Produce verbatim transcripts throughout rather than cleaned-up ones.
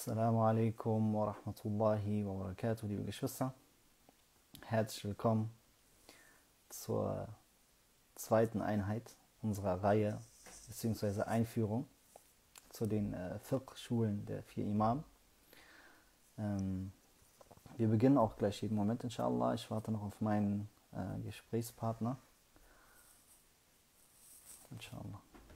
Assalamu alaikum wa rahmatullahi wa barakatuh, liebe Geschwister. Herzlich willkommen zur zweiten Einheit unserer Reihe bzw. Einführung zu den äh, Fiqh-Schulen der vier Imam. Ähm, wir beginnen auch gleich jeden Moment, inshallah. Ich warte noch auf meinen äh, Gesprächspartner. Inshallah.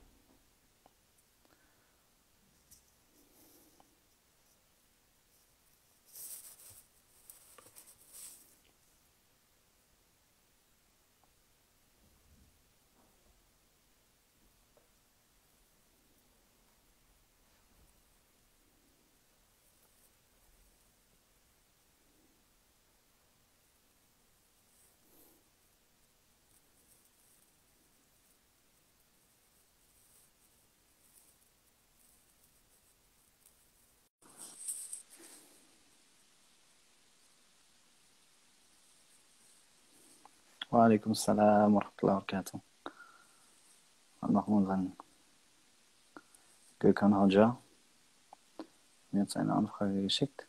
Wa alaikum salam wa rahmatullahi wa barakatuh. Dann machen wir unseren Gökhan Hoxha. Mir jetzt eine Anfrage geschickt.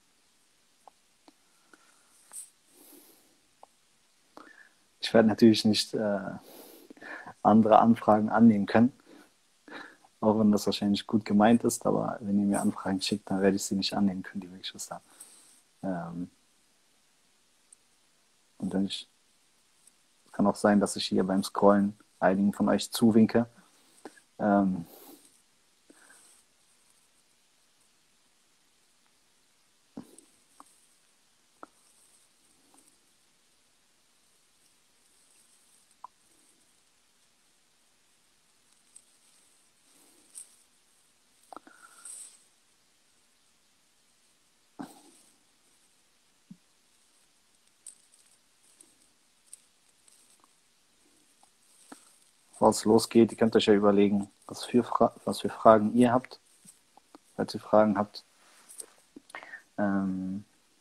Ich werde natürlich nicht äh, andere Anfragen annehmen können, auch wenn das wahrscheinlich gut gemeint ist, aber wenn ihr mir Anfragen schickt, dann werde ich sie nicht annehmen können, liebe Geschwister. Ähm, und dann ich, es kann auch sein, dass ich hier beim Scrollen einigen von euch zuwinke. Ähm, Bevor es losgeht, ihr könnt euch ja überlegen, was für, Fra was für Fragen ihr habt, falls ihr Fragen habt. Ähm,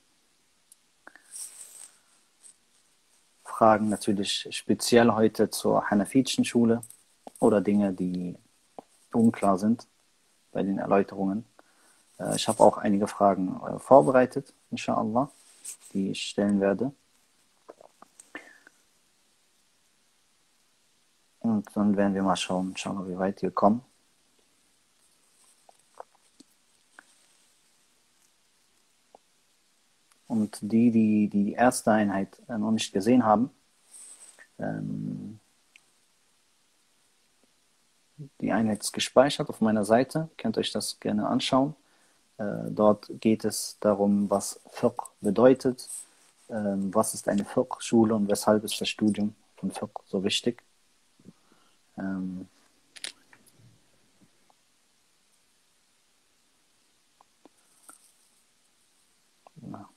Fragen natürlich speziell heute zur hanafitischen Schule oder Dinge, die unklar sind bei den Erläuterungen. Äh, ich habe auch einige Fragen äh, vorbereitet, inshallah, die ich stellen werde. Und dann werden wir mal schauen, schauen wir, wie weit wir kommen. Und die, die die erste Einheit äh, noch nicht gesehen haben, ähm, die Einheit ist gespeichert auf meiner Seite, könnt euch das gerne anschauen. Äh, dort geht es darum, was Fiqh bedeutet, ähm, was ist eine Fiqh-Schule und weshalb ist das Studium von Fiqh so wichtig. Ähm, ja.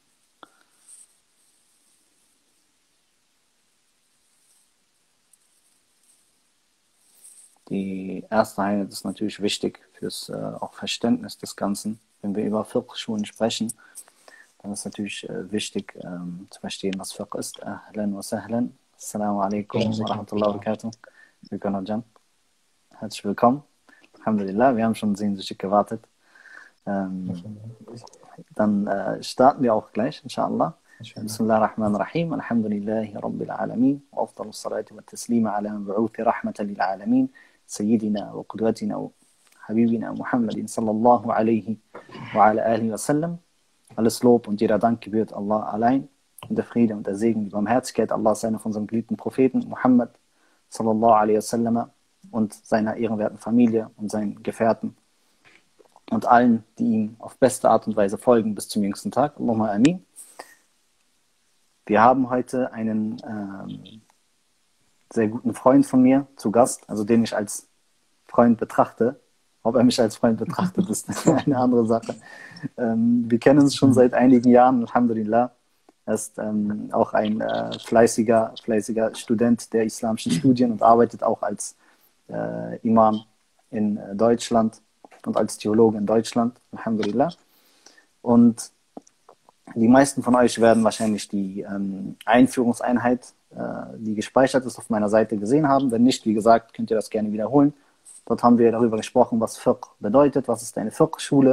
Die erste Einheit ist natürlich wichtig fürs äh, auch Verständnis des Ganzen. Wenn wir über Fiqh-Schulen sprechen, dann ist natürlich äh, wichtig ähm, zu verstehen, was Fiqh ist. Ahlan wa sahlan. Assalamu alaikum wa rahmatullahi wa barakatuh. Willkommen, herzlich willkommen. Alhamdulillah, wir haben schon sehnsüchtig gewartet. Ähm, dann äh, starten wir auch gleich, inshallah. Bismillahirrahmanirrahim. Alhamdulillahi Rabbil Alamin. Wa afdalu salati wa taslima ala mab'uthi rahmatan lil alamin. Sayyidina wa qudwatina wa habibina Muhammadin sallallahu alaihi wa ala alihi wa sallam. Alles Lob und jeder Dank gebührt Allah allein. Und der Friede und der Segen, die Barmherzigkeit Allah seine von unserem geliebten Propheten Muhammad sallallahu alaihi wa sallam und seiner ehrenwerten Familie und seinen Gefährten und allen, die ihm auf beste Art und Weise folgen bis zum jüngsten Tag. Allahumma amin. Wir haben heute einen ähm, sehr guten Freund von mir zu Gast, also den ich als Freund betrachte. Ob er mich als Freund betrachtet, ist eine andere Sache. Ähm, wir kennen uns schon seit einigen Jahren, Alhamdulillah. Er ist ähm, auch ein äh, fleißiger, fleißiger Student der islamischen Studien und arbeitet auch als äh, Imam in äh, Deutschland und als Theologe in Deutschland, Alhamdulillah. Und die meisten von euch werden wahrscheinlich die ähm, Einführungseinheit, äh, die gespeichert ist, auf meiner Seite gesehen haben. Wenn nicht, wie gesagt, könnt ihr das gerne wiederholen. Dort haben wir darüber gesprochen, was Fiqh bedeutet, was ist eine Fiqh-Schule,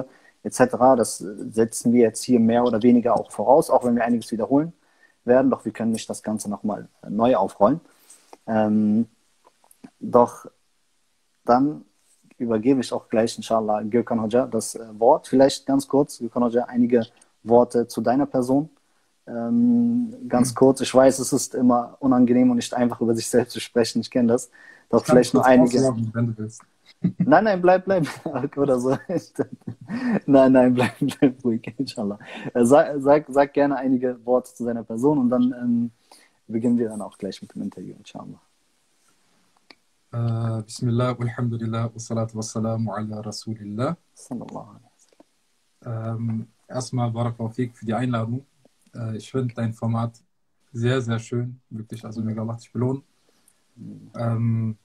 et cetera. Das setzen wir jetzt hier mehr oder weniger auch voraus, auch wenn wir einiges wiederholen werden, doch wir können nicht das Ganze nochmal neu aufrollen. Ähm, doch dann übergebe ich auch gleich, inshallah, Gökhan Hoca das äh, Wort. Vielleicht ganz kurz, Gökhan Hoca, einige Worte zu deiner Person. Ähm, ganz kurz, ich weiß, es ist immer unangenehm und nicht einfach über sich selbst zu sprechen, ich kenne das. Doch Ich vielleicht nur einige. Auslaufen, wenn du willst. Nein, nein, bleib, bleib. Oder so. Nein, nein, bleib, bleib ruhig, inshallah. Äh, Sag, sag, sag gerne einige Worte zu seiner Person und dann ähm, beginnen wir dann auch gleich mit dem Interview, inshallah. Äh, Bismillah, walhamdulillah, wassalatu wassalamu ala Rasulillah. Sallallahu alaihi Ähm, erstmal Barakallahu Fik für die Einladung. Äh, ich finde dein Format sehr, sehr schön. Wirklich, also mega macht dich belohnen. Ähm,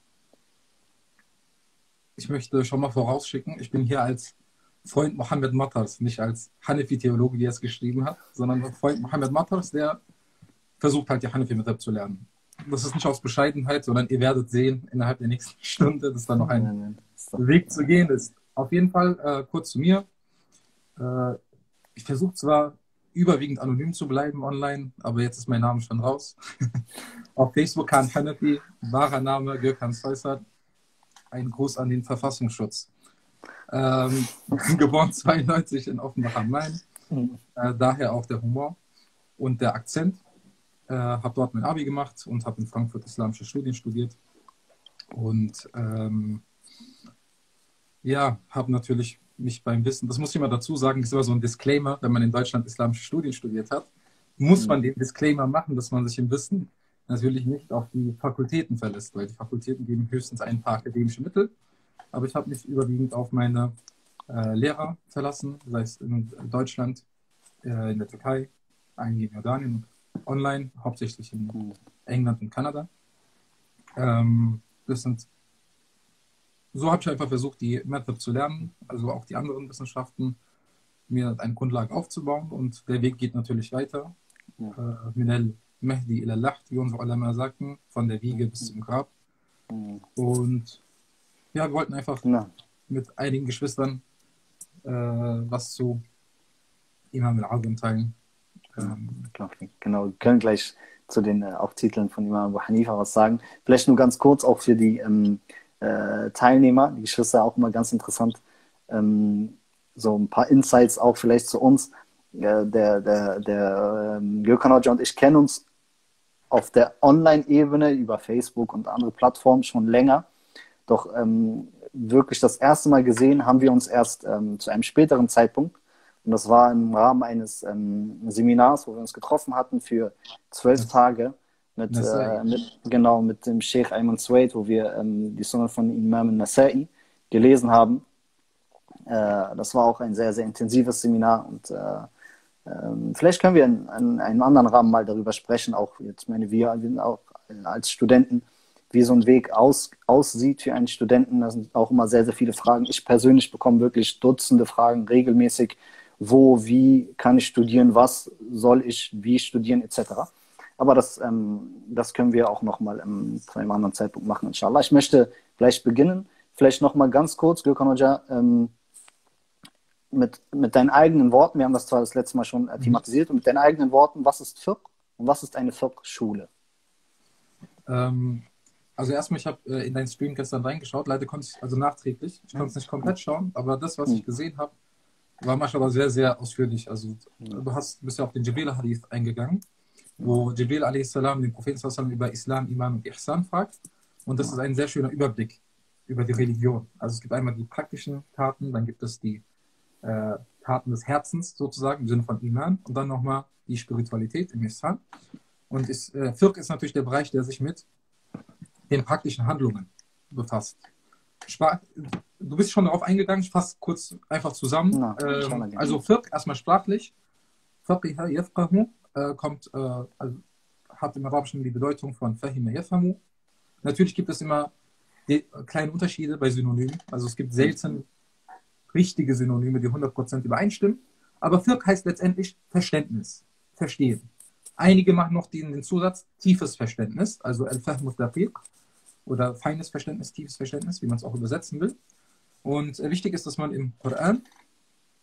ich möchte schon mal vorausschicken, ich bin hier als Freund Mohammed Matters, nicht als Hanafi-Theologe, der es geschrieben hat, sondern Freund Mohammed Matters, der versucht halt die Hanafi-Methode zu lernen. Das ist nicht aus Bescheidenheit, sondern ihr werdet sehen innerhalb der nächsten Stunde, dass da noch ein Nein, nein, ist doch- Weg zu gehen ist. Auf jeden Fall äh, kurz zu mir. Äh, ich versuche zwar überwiegend anonym zu bleiben online, aber jetzt ist mein Name schon raus. Auf Facebook Khan Hanafi, wahrer Name Gökhan Soysat. Ein Gruß an den Verfassungsschutz. Ähm, geboren zweiundneunzig in Offenbach am Main. Mhm. Äh, daher auch der Humor und der Akzent. Äh, habe dort mein Abi gemacht und habe in Frankfurt islamische Studien studiert. Und ähm, ja, habe natürlich mich beim Wissen, das muss ich immer dazu sagen, ist immer so ein Disclaimer, wenn man in Deutschland islamische Studien studiert hat, muss man den Disclaimer machen, dass man sich im Wissen natürlich nicht auf die Fakultäten verlässt, weil die Fakultäten geben höchstens ein paar akademische Mittel. Aber ich habe mich überwiegend auf meine äh, Lehrer verlassen, sei es in Deutschland, äh, in der Türkei, einige in Jordanien, online, hauptsächlich in England und Kanada. Ähm, das sind, so habe ich einfach versucht, die Method zu lernen, also auch die anderen Wissenschaften, mir eine Grundlage aufzubauen, und der Weg geht natürlich weiter. Ja. Minel Mehdi ila Laht, wie unsere Ulama sagten, von der Wiege bis zum Grab. Und ja, wir wollten einfach Na, mit einigen Geschwistern äh, was zu Imam al-Azim teilen. Ähm, klar, genau, wir können gleich zu den äh, auch Titeln von Imam Abu Hanifa was sagen. Vielleicht nur ganz kurz auch für die ähm, äh, Teilnehmer, die Geschwister, auch immer ganz interessant, ähm, so ein paar Insights auch vielleicht zu uns. Äh, der der, der ähm, Gökhan Hoca und ich kennen uns auf der Online-Ebene über Facebook und andere Plattformen schon länger. Doch ähm, wirklich das erste Mal gesehen haben wir uns erst ähm, zu einem späteren Zeitpunkt. Und das war im Rahmen eines ähm, Seminars, wo wir uns getroffen hatten für zwölf Tage mit, Nasai. äh, mit, genau, mit dem Sheikh Ayman Suwaid, wo wir ähm, die Sunnah von Imam Nasai gelesen haben. Äh, das war auch ein sehr, sehr intensives Seminar, und äh, ähm, vielleicht können wir in, in einem anderen Rahmen mal darüber sprechen, auch jetzt meine wir, wir sind auch als Studenten, wie so ein Weg aus, aussieht für einen Studenten. Da sind auch immer sehr, sehr viele Fragen. Ich persönlich bekomme wirklich Dutzende Fragen regelmäßig. Wo, wie kann ich studieren, was soll ich, wie studieren, et cetera. Aber das, ähm, das können wir auch nochmal ähm, zu einem anderen Zeitpunkt machen, inshallah. Ich möchte gleich beginnen. Vielleicht nochmal ganz kurz, Gökhan Hoca, ähm, mit, mit deinen eigenen Worten, wir haben das zwar das letzte Mal schon äh, thematisiert, und mit deinen eigenen Worten, was ist Fiqh und was ist eine Fiqh-Schule? Ähm, also erstmal, ich habe äh, in deinen Stream gestern reingeschaut, leider konnte ich, also nachträglich, ich konnte es nicht komplett schauen, aber das, was ich gesehen habe, war manchmal sehr, sehr ausführlich. Also du hast, bist ja auf den Jibril-Hadith eingegangen, wo Jibril a s. den Propheten sallallahu alaihi wasallam über Islam, Iman und Ihsan fragt. Und das ist ein sehr schöner Überblick über die Religion. Also es gibt einmal die praktischen Taten, dann gibt es die äh, Taten des Herzens sozusagen, im Sinne von Iman, und dann nochmal die Spiritualität im Ihsan. Und ist, äh, Fiqh ist natürlich der Bereich, der sich mit den praktischen Handlungen befasst. Spar du bist schon darauf eingegangen, ich fasse kurz einfach zusammen. Na, ähm, also Fiqh, erstmal sprachlich. Faqiha yafqahu äh, kommt, äh, also hat im Arabischen die Bedeutung von Fahima yafhamu. Natürlich gibt es immer die, äh, kleine Unterschiede bei Synonymen. Also es gibt selten richtige Synonyme, die hundert Prozent übereinstimmen. Aber Fiqh heißt letztendlich Verständnis, Verstehen. Einige machen noch den, den Zusatz tiefes Verständnis, also al-Fahmu daqiq, oder feines Verständnis, tiefes Verständnis, wie man es auch übersetzen will. Und äh, wichtig ist, dass man im Koran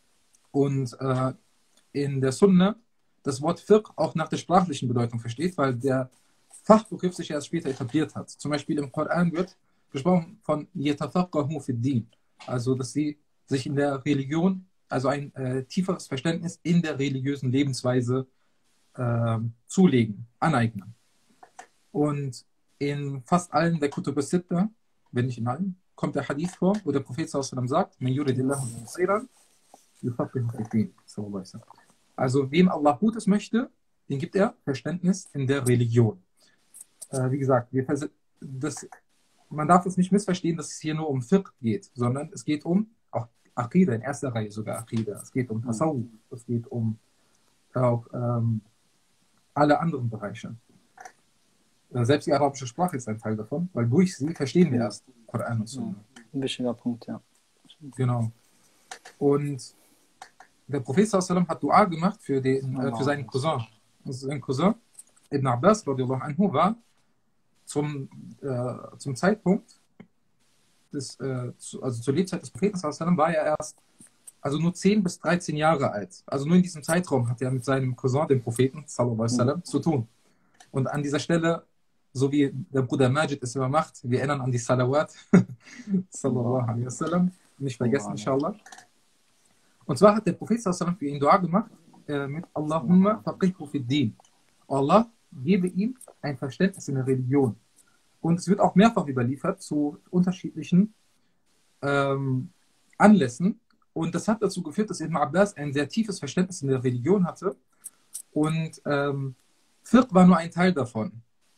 und äh, in der Sunna das Wort Fiqh auch nach der sprachlichen Bedeutung versteht, weil der Fachbegriff sich erst später etabliert hat. Zum Beispiel im Koran wird gesprochen von يَتَفَقَّهُ فِي الدِّينِ, also dass sie sich in der Religion, also ein äh, tieferes Verständnis in der religiösen Lebensweise äh, zulegen, aneignen. Und in fast allen der Kutub as-Sitta, wenn nicht in allen, kommt der Hadith vor, wo der Prophet sallallahu alaihi wasallam sagt: "Man yuridillahu bihi khairan yufaqihu fid-din." Also wem Allah Gutes möchte, den gibt er Verständnis in der Religion. Äh, wie gesagt, wir das, man darf es nicht missverstehen, dass es hier nur um Fiqh geht, sondern es geht um auch Aqida, in erster Reihe sogar Aqida. Es geht um Tasawwuf, es geht um auch ähm, alle anderen Bereiche. Äh, selbst die arabische Sprache ist ein Teil davon, weil durch sie verstehen wir erst Koran und Sunna. Ein wichtiger Punkt, ja. Genau. Und der Prophet sallallahu alaihi wasallam hat Dua gemacht für, den, äh, für seinen Cousin. Also sein Cousin, Ibn Abbas, radiallahu anhu, war zum, äh, zum Zeitpunkt, des, äh, zu, also zur Lebzeit des Propheten sallallahu alaihi wasallam, war er erst also nur zehn bis dreizehn Jahre alt. Also nur in diesem Zeitraum hat er mit seinem Cousin, dem Propheten sallallahu alaihi wasallam, mhm. zu tun. Und an dieser Stelle, so wie der Bruder Majid es immer macht, wir erinnern an die Salawat, sallallahu alaihi wasallam, nicht vergessen, inshallah. Und zwar hat der Prophet sallallahu alaihi wasallam für ihn Dua gemacht äh, mit Allahumma faqihhu fid-din. Allah gebe ihm ein Verständnis in der Religion. Und es wird auch mehrfach überliefert zu unterschiedlichen ähm, Anlässen. Und das hat dazu geführt, dass Ibn Abbas ein sehr tiefes Verständnis in der Religion hatte. Und ähm, Fiqh war nur ein Teil davon.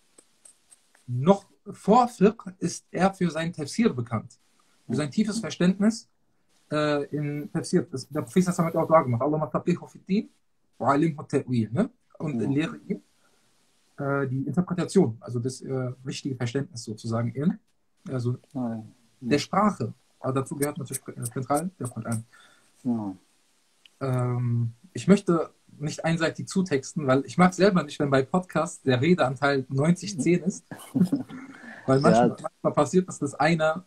Noch vor Fiqh ist er für sein Tafsir bekannt. Für sein tiefes Verständnis äh, in Tafsir. Das, der Prophet hat auch Dua gemacht. Allahumma faqihhu fid-din wa alimhu at-ta'wil. Ne? Und ja. lehre ihm äh, die Interpretation, also das äh, richtige Verständnis sozusagen in also ja. der Sprache. Aber dazu gehört natürlich zentral der Koran. Ja. Ähm, ich möchte nicht einseitig zutexten, weil ich mag selber nicht, wenn bei Podcasts der Redeanteil neunzig zehn ist. Weil manchmal, ja. manchmal passiert es, dass einer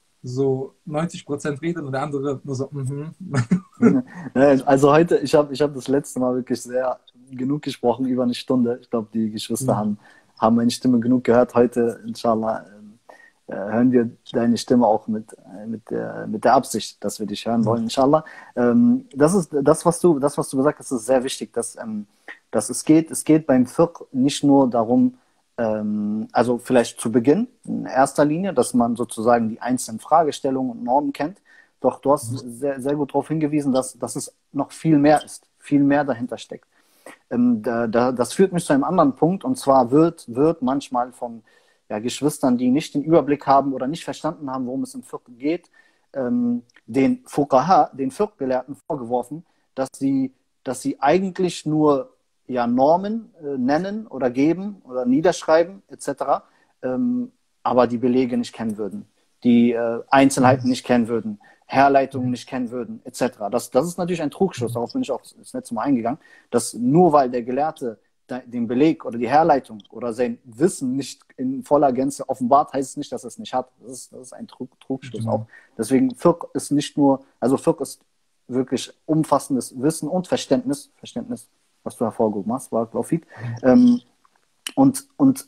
so neunzig Prozent redet und der andere nur so mm-hmm. Also heute, ich habe ich hab das letzte Mal wirklich sehr genug gesprochen, über eine Stunde. Ich glaube, die Geschwister mhm. haben, haben meine Stimme genug gehört. Heute, inshallah, äh, hören wir deine Stimme auch mit, äh, mit, der, mit der Absicht, dass wir dich hören wollen, inshallah. Ähm, das ist das, was du, das, was du gesagt hast, ist sehr wichtig, dass, ähm, dass es geht, es geht beim Fiqh nicht nur darum, ähm, also vielleicht zu Beginn, in erster Linie, dass man sozusagen die einzelnen Fragestellungen und Normen kennt. Doch du hast mhm. sehr, sehr gut darauf hingewiesen, dass, dass es noch viel mehr ist, viel mehr dahinter steckt. Ähm, da, da, das führt mich zu einem anderen Punkt, und zwar wird, wird manchmal von ja, Geschwistern, die nicht den Überblick haben oder nicht verstanden haben, worum es im Fiqh geht, ähm, den Fuqaha, den Fiqh-Gelehrten vorgeworfen, dass sie, dass sie eigentlich nur ja, Normen äh, nennen oder geben oder niederschreiben et cetera, ähm, aber die Belege nicht kennen würden, die äh, Einzelheiten nicht kennen würden, Herleitungen nicht kennen würden et cetera. Das, das ist natürlich ein Trugschluss, darauf bin ich auch das letzte Mal eingegangen, dass nur weil der Gelehrte den Beleg oder die Herleitung oder sein Wissen nicht in voller Gänze offenbart, heißt es nicht, dass er es nicht hat. Das ist, das ist ein Trug, Trugschluss auch. Deswegen Fiqh ist nicht nur, also Fiqh ist wirklich umfassendes Wissen und Verständnis, Verständnis, was du hervorgehoben hast, war Laufik. Ähm, und und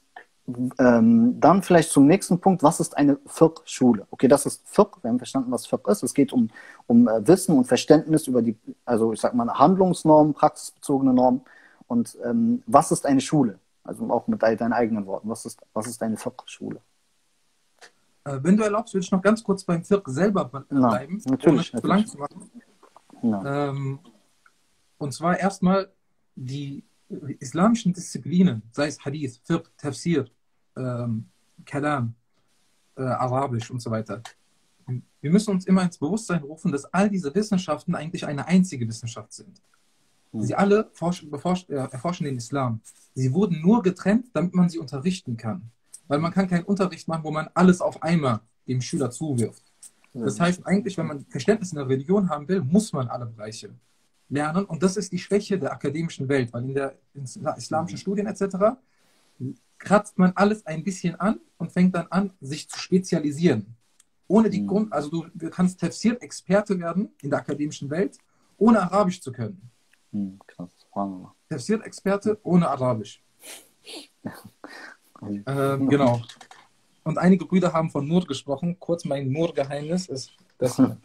ähm, dann vielleicht zum nächsten Punkt, was ist eine Fiqh-Schule? Okay, das ist Fiqh, wir haben verstanden, was Fiqh ist. Es geht um, um äh, Wissen und Verständnis über die, also ich sag mal, Handlungsnormen, praxisbezogene Normen. Und ähm, was ist eine Schule? Also auch mit deinen eigenen Worten. Was ist, was ist eine Fiqh-Schule? Äh, wenn du erlaubst, würde ich noch ganz kurz beim Fiqh selber bleiben. Na, natürlich. Um natürlich. Zu machen. Ähm, und zwar erstmal die islamischen Disziplinen, sei es Hadith, Fiqh, Tafsir, ähm, Kalam, äh, Arabisch und so weiter. Wir müssen uns immer ins Bewusstsein rufen, dass all diese Wissenschaften eigentlich eine einzige Wissenschaft sind. Sie alle forschen, beforschen, äh, erforschen den Islam. Sie wurden nur getrennt, damit man sie unterrichten kann. Weil man kann keinen Unterricht machen, wo man alles auf einmal dem Schüler zuwirft. Das heißt eigentlich, wenn man Verständnis in der Religion haben will, muss man alle Bereiche lernen. Und das ist die Schwäche der akademischen Welt. Weil in der in islamischen Studien et cetera kratzt man alles ein bisschen an und fängt dann an, sich zu spezialisieren. Ohne die Grund, also du, du kannst Tafsir-Experte werden in der akademischen Welt, ohne Arabisch zu können. Hm, krass. Subhanallah. Tafsir-Experte ohne Arabisch. ähm, genau. Und einige Brüder haben von Nur gesprochen. Kurz, mein Nur-Geheimnis ist das hier.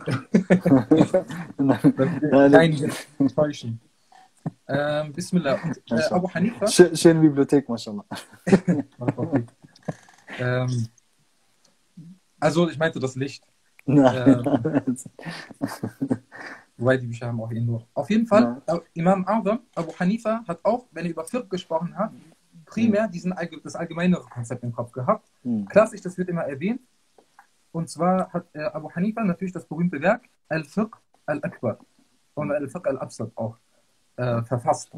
Kein Täuschen. Ähm, Bismillah. Und äh, Abu Hanifa. Schön, schöne Bibliothek, mashallah. ähm, also, ich meinte das Licht. Nein. Ähm, Wobei die Bücher haben auch eh nur. Auf jeden Fall, ja. Imam A'zam, Abu Hanifa, hat auch, wenn er über Fiqh gesprochen hat, primär diesen, das allgemeinere Konzept im Kopf gehabt. Mhm. Klassisch, das wird immer erwähnt. Und zwar hat äh, Abu Hanifa natürlich das berühmte Werk Al-Fiqh al-Akbar und Al-Fiqh al-Absat auch äh, verfasst.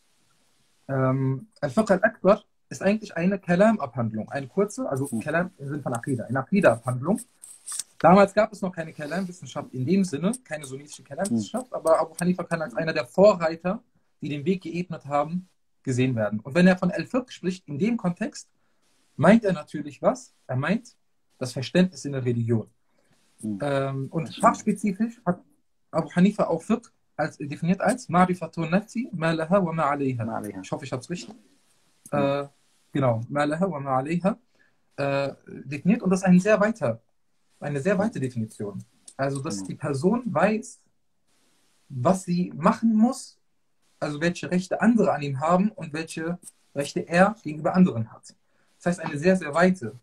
Ähm, Al-Fiqh al-Akbar ist eigentlich eine Kalam-Abhandlung, eine kurze, also Kalam im Sinne von Aqida, eine Aqida-Abhandlung. Damals gab es noch keine Kalam-Wissenschaft in dem Sinne, keine sunnitische Kalam-Wissenschaft, aber Abu Hanifa kann als einer der Vorreiter, die den Weg geebnet haben, gesehen werden. Und wenn er von Al-Fiqh spricht, in dem Kontext, meint er natürlich was? Er meint das Verständnis in der Religion. Mhm. Ähm, und fachspezifisch hat Abu Hanifa auch Fiqh als, definiert als Ma'rifatun nafsi ma laha wa ma alayha. Ich hoffe, ich habe es richtig. Mhm. Äh, genau, ma laha wa ma alayha äh, definiert. Und das ist ein sehr weiter eine sehr weite Definition. Also, dass die Person weiß, was sie machen muss, also welche Rechte andere an ihm haben und welche Rechte er gegenüber anderen hat. Das heißt, eine sehr, sehr weite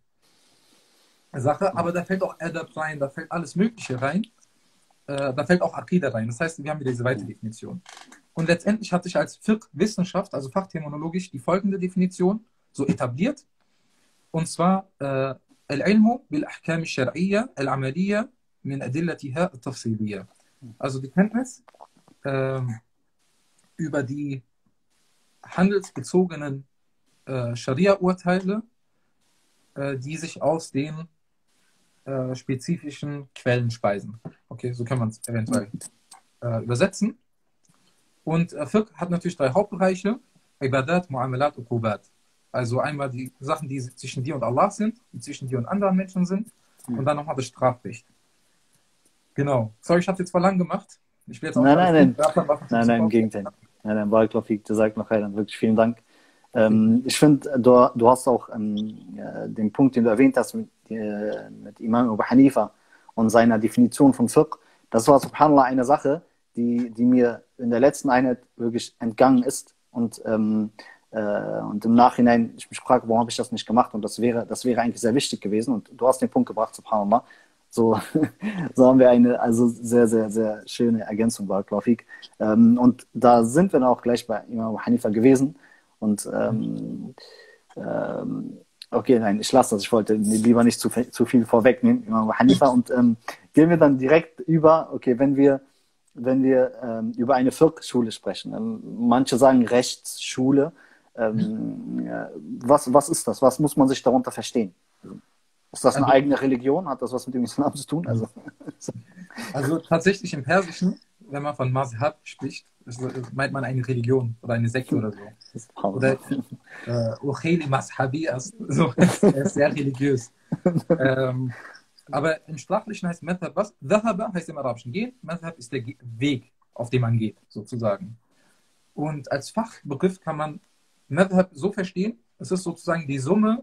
Sache, aber da fällt auch Adab rein, da fällt alles Mögliche rein, äh, da fällt auch Aqida rein. Das heißt, wir haben wieder diese weite Definition. Und letztendlich hat sich als Fiqh-Wissenschaft, also fachterminologisch, die folgende Definition so etabliert. Und zwar, äh, العلم بالأحكام الشرعية العملية من أدلتها التفصيلية. Also die Kenntnis äh, über die handelsbezogenen äh, Scharia-Urteile, äh, die sich aus den äh, spezifischen Quellen speisen. Okay, so kann man es eventuell äh, übersetzen. Und äh, Fiqh hat natürlich drei Hauptbereiche: Ibadat, Mu'amalat und Qubat. Also einmal die Sachen, die zwischen dir und Allah sind, die zwischen dir und anderen Menschen sind, und dann nochmal das Strafrecht. Genau. Sorry, ich habe es jetzt voll lang gemacht. Ich will jetzt auch nein, nein, nein. Nein, nein, nein, im Gegenteil. Nein, nein, Barakallahu, sagt noch einer. Wirklich vielen Dank. Ähm, ich finde, du, du hast auch ähm, den Punkt, den du erwähnt hast mit, äh, mit Imam Abu Hanifa und seiner Definition von Fiqh. Das war subhanallah eine Sache, die, die mir in der letzten Einheit wirklich entgangen ist. Und ähm, Äh, und im Nachhinein, ich mich frage, warum habe ich das nicht gemacht? Und das wäre, das wäre eigentlich sehr wichtig gewesen. Und du hast den Punkt gebracht, subhanallah. So, so haben wir eine also sehr, sehr, sehr schöne Ergänzung bei Barakallahu. Ähm, und da sind wir dann auch gleich bei Imam Abu Hanifa gewesen. Und ähm, ähm, okay, nein, ich lasse das. Ich wollte lieber nicht zu, zu viel vorwegnehmen, Imam Abu Hanifa. Und ähm, gehen wir dann direkt über, okay, wenn wir wenn wir ähm, über eine Fiqh-Schule sprechen. Ähm, manche sagen Rechtsschule. Ähm, ja, was, was ist das? Was muss man sich darunter verstehen? Ist das eine also, eigene Religion? Hat das was mit dem Islam zu tun? Also, also tatsächlich im Persischen, wenn man von Mazhab spricht, meint man eine Religion oder eine Sekte oder so. Oder Ukheli Mazhabi, also er ist sehr religiös. ähm, aber im Sprachlichen heißt Madhab was? Dhahaba heißt im Arabischen gehen, Madhab ist der Weg, auf dem man geht, sozusagen. Und als Fachbegriff kann man Madhab so verstehen, es ist sozusagen die Summe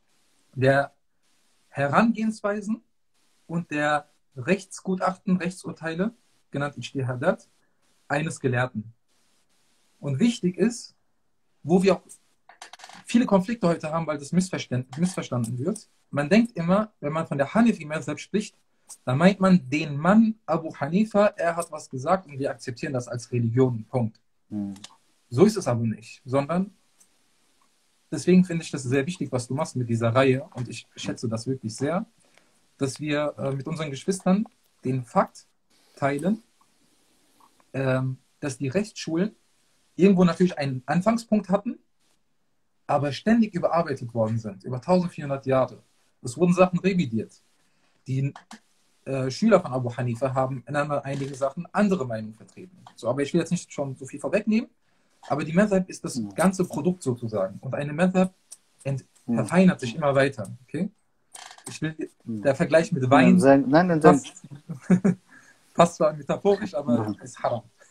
der Herangehensweisen und der Rechtsgutachten, Rechtsurteile, genannt Ijtihadat, eines Gelehrten. Und wichtig ist, wo wir auch viele Konflikte heute haben, weil das missverstanden wird. Man denkt immer, wenn man von der Hanifi-Madhab spricht, dann meint man den Mann Abu Hanifa, er hat was gesagt und wir akzeptieren das als Religion, Punkt. Hm. So ist es aber nicht, sondern deswegen finde ich das sehr wichtig, was du machst mit dieser Reihe, und ich schätze das wirklich sehr, dass wir äh, mit unseren Geschwistern den Fakt teilen, ähm, dass die Rechtsschulen irgendwo natürlich einen Anfangspunkt hatten, aber ständig überarbeitet worden sind, über eintausendvierhundert Jahre. Es wurden Sachen revidiert. Die äh, Schüler von Abu Hanifa haben in einigen Sachen andere Meinungen vertreten. So, aber ich will jetzt nicht schon so viel vorwegnehmen, aber die Madhab ist das ganze Produkt sozusagen. Und eine Madhab verfeinert sich immer weiter. Okay? Ich will, der Vergleich mit Wein nein, nein, nein, passt, passt zwar metaphorisch, aber ist haram.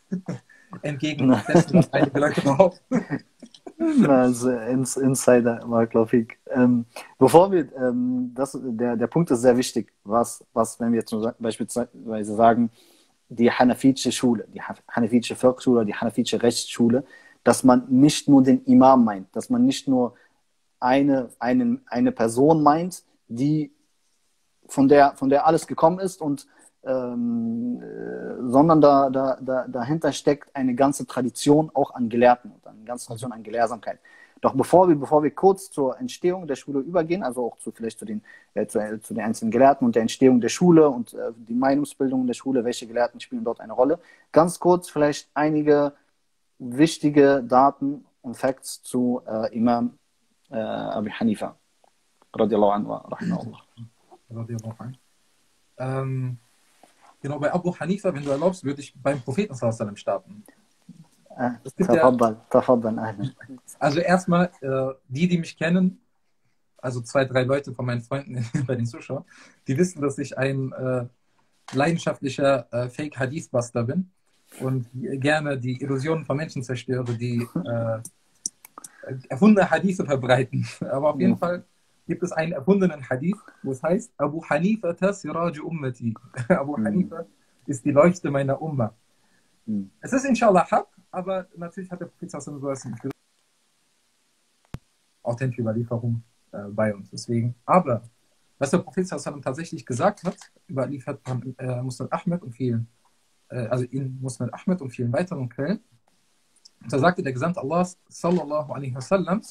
Entgegen dessen, was einige Leute behaupten. Also Ins Insider, Mark ähm, Bevor wir, ähm, das, der, der Punkt ist sehr wichtig, was, was wenn wir zum beispielsweise sagen, die hanafitische Schule, die hanafitische Fiqh-Schule, die hanafitische Rechtsschule, dass man nicht nur den Imam meint, dass man nicht nur eine, eine, eine Person meint, die von der, von der alles gekommen ist, und ähm, äh, sondern da, da, da, dahinter steckt eine ganze Tradition auch an Gelehrten und eine ganze Tradition an Gelehrsamkeit. Doch bevor wir, bevor wir kurz zur Entstehung der Schule übergehen, also auch zu, vielleicht zu den, äh, zu, äh, zu den einzelnen Gelehrten und der Entstehung der Schule und äh, die Meinungsbildung der Schule, welche Gelehrten spielen dort eine Rolle, ganz kurz vielleicht einige wichtige Daten und Facts zu äh, Imam äh, Abi Hanifa, radiallahu anhu, rahimahullah. Radiallahu anhu. Ähm, genau, bei Abu Hanifa, wenn du erlaubst, würde ich beim Propheten sallallahu alaihi wasallam starten. Äh, Es gibt ja, tafaddal, tafaddal, ahlan. also erstmal, äh, die, die mich kennen, also zwei, drei Leute von meinen Freunden bei den Zuschauern, die wissen, dass ich ein äh, leidenschaftlicher äh, Fake-Hadith-Buster bin und gerne die Illusionen von Menschen zerstöre, die äh, erfundene Hadithe verbreiten. Aber auf jeden Fall gibt es einen erfundenen Hadith, wo es heißt, Abu Hanifa Siraju Ummati. Abu Hanifa ist die Leuchte meiner Umma. Mhm. Es ist inshallah Haq, aber natürlich hat der Prophet sowas eine authentische Überlieferung äh, bei uns. Deswegen. Aber was der Prophet tatsächlich gesagt hat, überliefert von äh, Musnad Ahmed und vielen, äh, also in Musnad Ahmed und vielen weiteren Quellen, da sagte der Gesandte Allah sallallahu alaihi wasallam,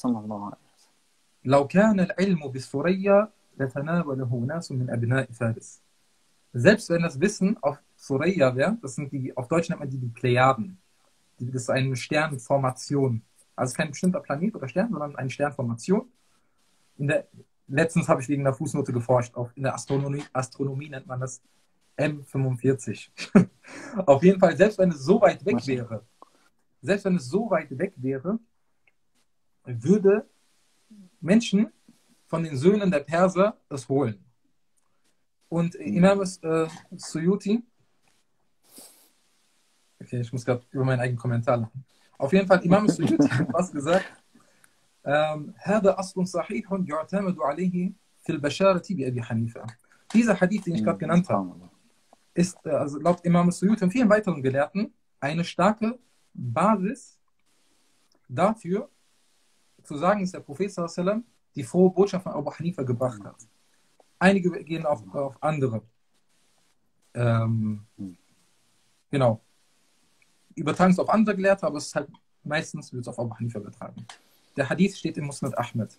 لو كان العلم بالثريا لتناوله ناس من أبناء فارس. Selbst wenn das Wissen auf Thuraya wäre, das sind die, auf Deutsch nennt man die, die Plejaden. Die, das ist eine Sternformation. Also kein bestimmter Planet oder Stern, sondern eine Sternformation. In der, letztens habe ich wegen einer Fußnote geforscht. Auf, in der Astronomie, Astronomie nennt man das M fünfundvierzig. Auf jeden Fall, selbst wenn es so weit weg wäre, selbst wenn es so weit weg wäre, würde Menschen von den Söhnen der Perser es holen. Und Imam äh, Suyuti, okay, ich muss gerade über meinen eigenen Kommentar lachen. Auf jeden Fall, Imam Suyuti hat was gesagt, هذا أصل صحيح يعتمد عليه في البشارة بأبي حنيفة. Dieser Hadith, den ich gerade genannt habe, ist also laut Imam Suyuti und vielen weiteren Gelehrten eine starke Basis dafür, zu sagen, dass der Prophet sallallahu alaihi wasallam die frohe Botschaft von Abu Hanifa gebracht hat. Einige gehen auf, auf andere. Ähm, genau. Übertragen es auf andere Gelehrte, aber es ist halt meistens wird es auf Abu Hanifa übertragen. Der Hadith steht im Musnad Ahmed.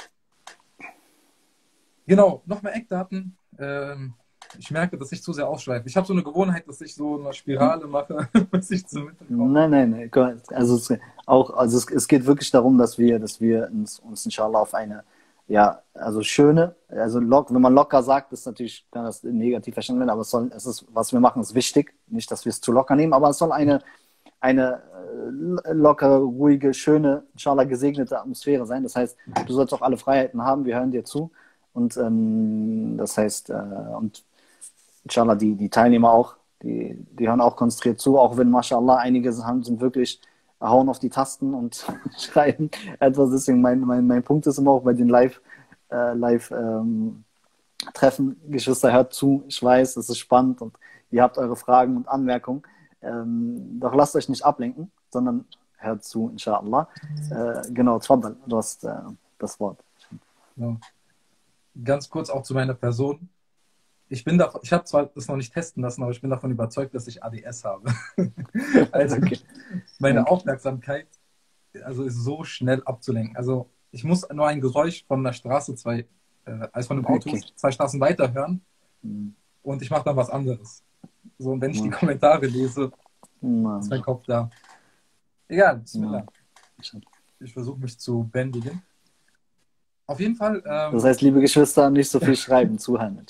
Genau, nochmal Eckdaten. Ähm, ich merke, dass ich zu sehr ausschweife. Ich habe so eine Gewohnheit, dass ich so eine Spirale mache, bis ich zur Mitte komme. Nein, nein, nein. Also, es, auch, also es, es geht wirklich darum, dass wir, dass wir uns, uns inshallah auf eine, ja, also schöne, also lock, wenn man locker sagt, ist natürlich, kann das negativ verstanden werden, aber es soll, es ist, was wir machen, ist wichtig. Nicht, dass wir es zu locker nehmen, aber es soll eine, eine lockere, ruhige, schöne, inshallah gesegnete Atmosphäre sein. Das heißt, du sollst auch alle Freiheiten haben, wir hören dir zu. Und ähm, das heißt, äh, und inshallah die, die Teilnehmer auch, die, die hören auch konzentriert zu, auch wenn, mashallah, einige haben, sind wirklich, hauen auf die Tasten und schreiben etwas. Deswegen mein, mein, mein Punkt ist immer auch bei den Live, äh, Live ähm, Treffen, Geschwister, hört zu, ich weiß, es ist spannend und ihr habt eure Fragen und Anmerkungen. Ähm, doch lasst euch nicht ablenken, sondern hört zu, inshallah. Äh, genau, Tfaddal, du hast äh, das Wort. Ja. Ganz kurz auch zu meiner Person. Ich bin davon, ich habe zwar das noch nicht testen lassen, aber ich bin davon überzeugt, dass ich A D S habe. Also okay. Meine okay. Aufmerksamkeit also ist so schnell abzulenken. Also ich muss nur ein Geräusch von der Straße zwei, äh, als von einem Auto okay. zwei Straßen weiter hören mhm. und ich mache dann was anderes. So, und wenn ich ja. die Kommentare lese, ja. ist mein Kopf da. Egal, Bismillah. Ja. Ich versuche mich zu bändigen. Auf jeden Fall. Ähm, das heißt, liebe Geschwister, nicht so viel schreiben, zuhören.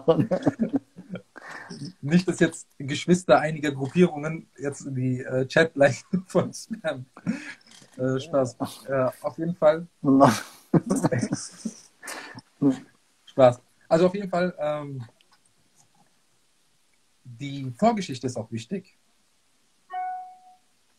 Nicht, dass jetzt Geschwister einiger Gruppierungen jetzt in die äh, Chat-Line von Spam. Äh, Spaß. Äh, auf jeden Fall. Spaß. Also auf jeden Fall, ähm, die Vorgeschichte ist auch wichtig.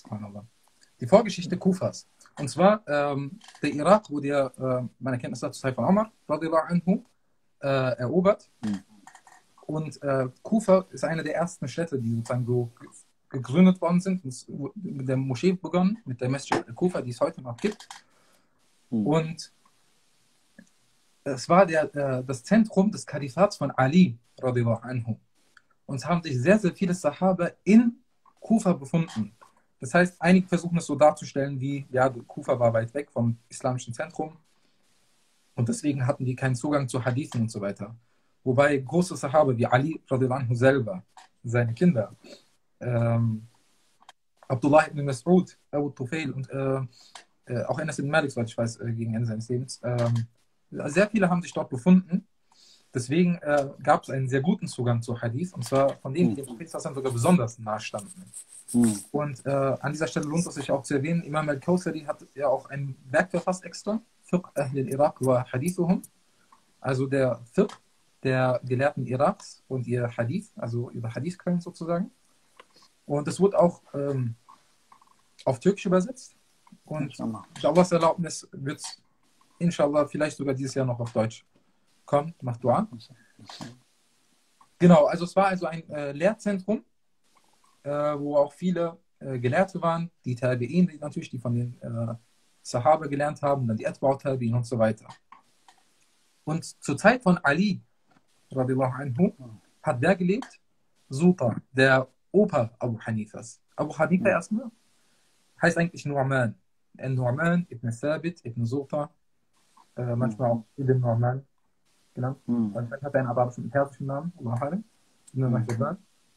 Subhanallah. Die Vorgeschichte Kufas. Und zwar, ähm, der Irak wurde ja, äh, meiner Kenntnis nach, zur Zeit von Omar, radiallahu anhu, äh, erobert. Mhm. Und äh, Kufa ist eine der ersten Städte, die sozusagen so ge- gegründet worden sind. Es wurde mit der Moschee begonnen, mit der Masjid al-Kufa, die es heute noch gibt. Mhm. Und es war der, äh, das Zentrum des Kalifats von Ali, radiallahu anhu. Und es haben sich sehr, sehr viele Sahaba in Kufa befunden. Das heißt, einige versuchen es so darzustellen, wie, ja, Kufa war weit weg vom islamischen Zentrum und deswegen hatten die keinen Zugang zu Hadithen und so weiter. Wobei große Sahaba wie Ali radiallahu anhu selber, seine Kinder, ähm, Abdullah ibn Mas'ud, Abu Tufail und äh, äh, auch Anas ibn Malik, soweit ich weiß, äh, gegen Ende seines Lebens, ähm, sehr viele haben sich dort befunden. Deswegen äh, gab es einen sehr guten Zugang zu Hadith, und zwar von denen, die dem Prophet sogar besonders nahe standen. Mhm. Und äh, an dieser Stelle lohnt es sich auch zu erwähnen, Imam al-Kawthari hat ja auch ein Werk verfasst extra, Fiqh Ahl al-Iraq wa Hadithuhum, also der Fiqh der Gelehrten Iraks und ihr Hadith, also ihre Hadithquellen sozusagen. Und es wurde auch ähm, auf Türkisch übersetzt. Und Inshallah. mit Allahs Erlaubnis wird es inshallah vielleicht sogar dieses Jahr noch auf Deutsch kommen. Macht Dua. Genau, also es war also ein äh, Lehrzentrum, äh, wo auch viele äh, Gelehrte waren, die Tabi'in, die natürlich, die von den äh, Sahaba gelernt haben, dann die Atba'u Tabi'in und so weiter. Und zur Zeit von Ali, radiallahu anhu, hat wer gelebt? Sultan, der Opa Abu Hanifas. Abu Hanifa Mhm. erstmal heißt eigentlich Nu'man. Nu'man ibn Thabit ibn Sultan, äh, manchmal auch Ibn Nu'man genannt. Mhm. Und dann hat er einen arabischen, persischen Namen, Allah Halim, Ibn Mhm. Mahdudan.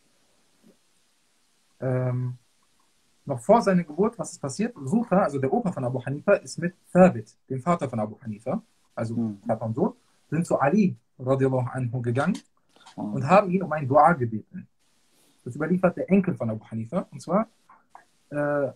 Ähm, noch vor seiner Geburt, was ist passiert? Sultan, also der Opa von Abu Hanifa, ist mit Thabit, dem Vater von Abu Hanifa, also Mhm. Vater und Sohn, sind zu Ali radiallahu anhu gegangen und Mhm. haben ihn um ein Dua gebeten. Das überliefert der Enkel von Abu Hanifa. Und zwar äh,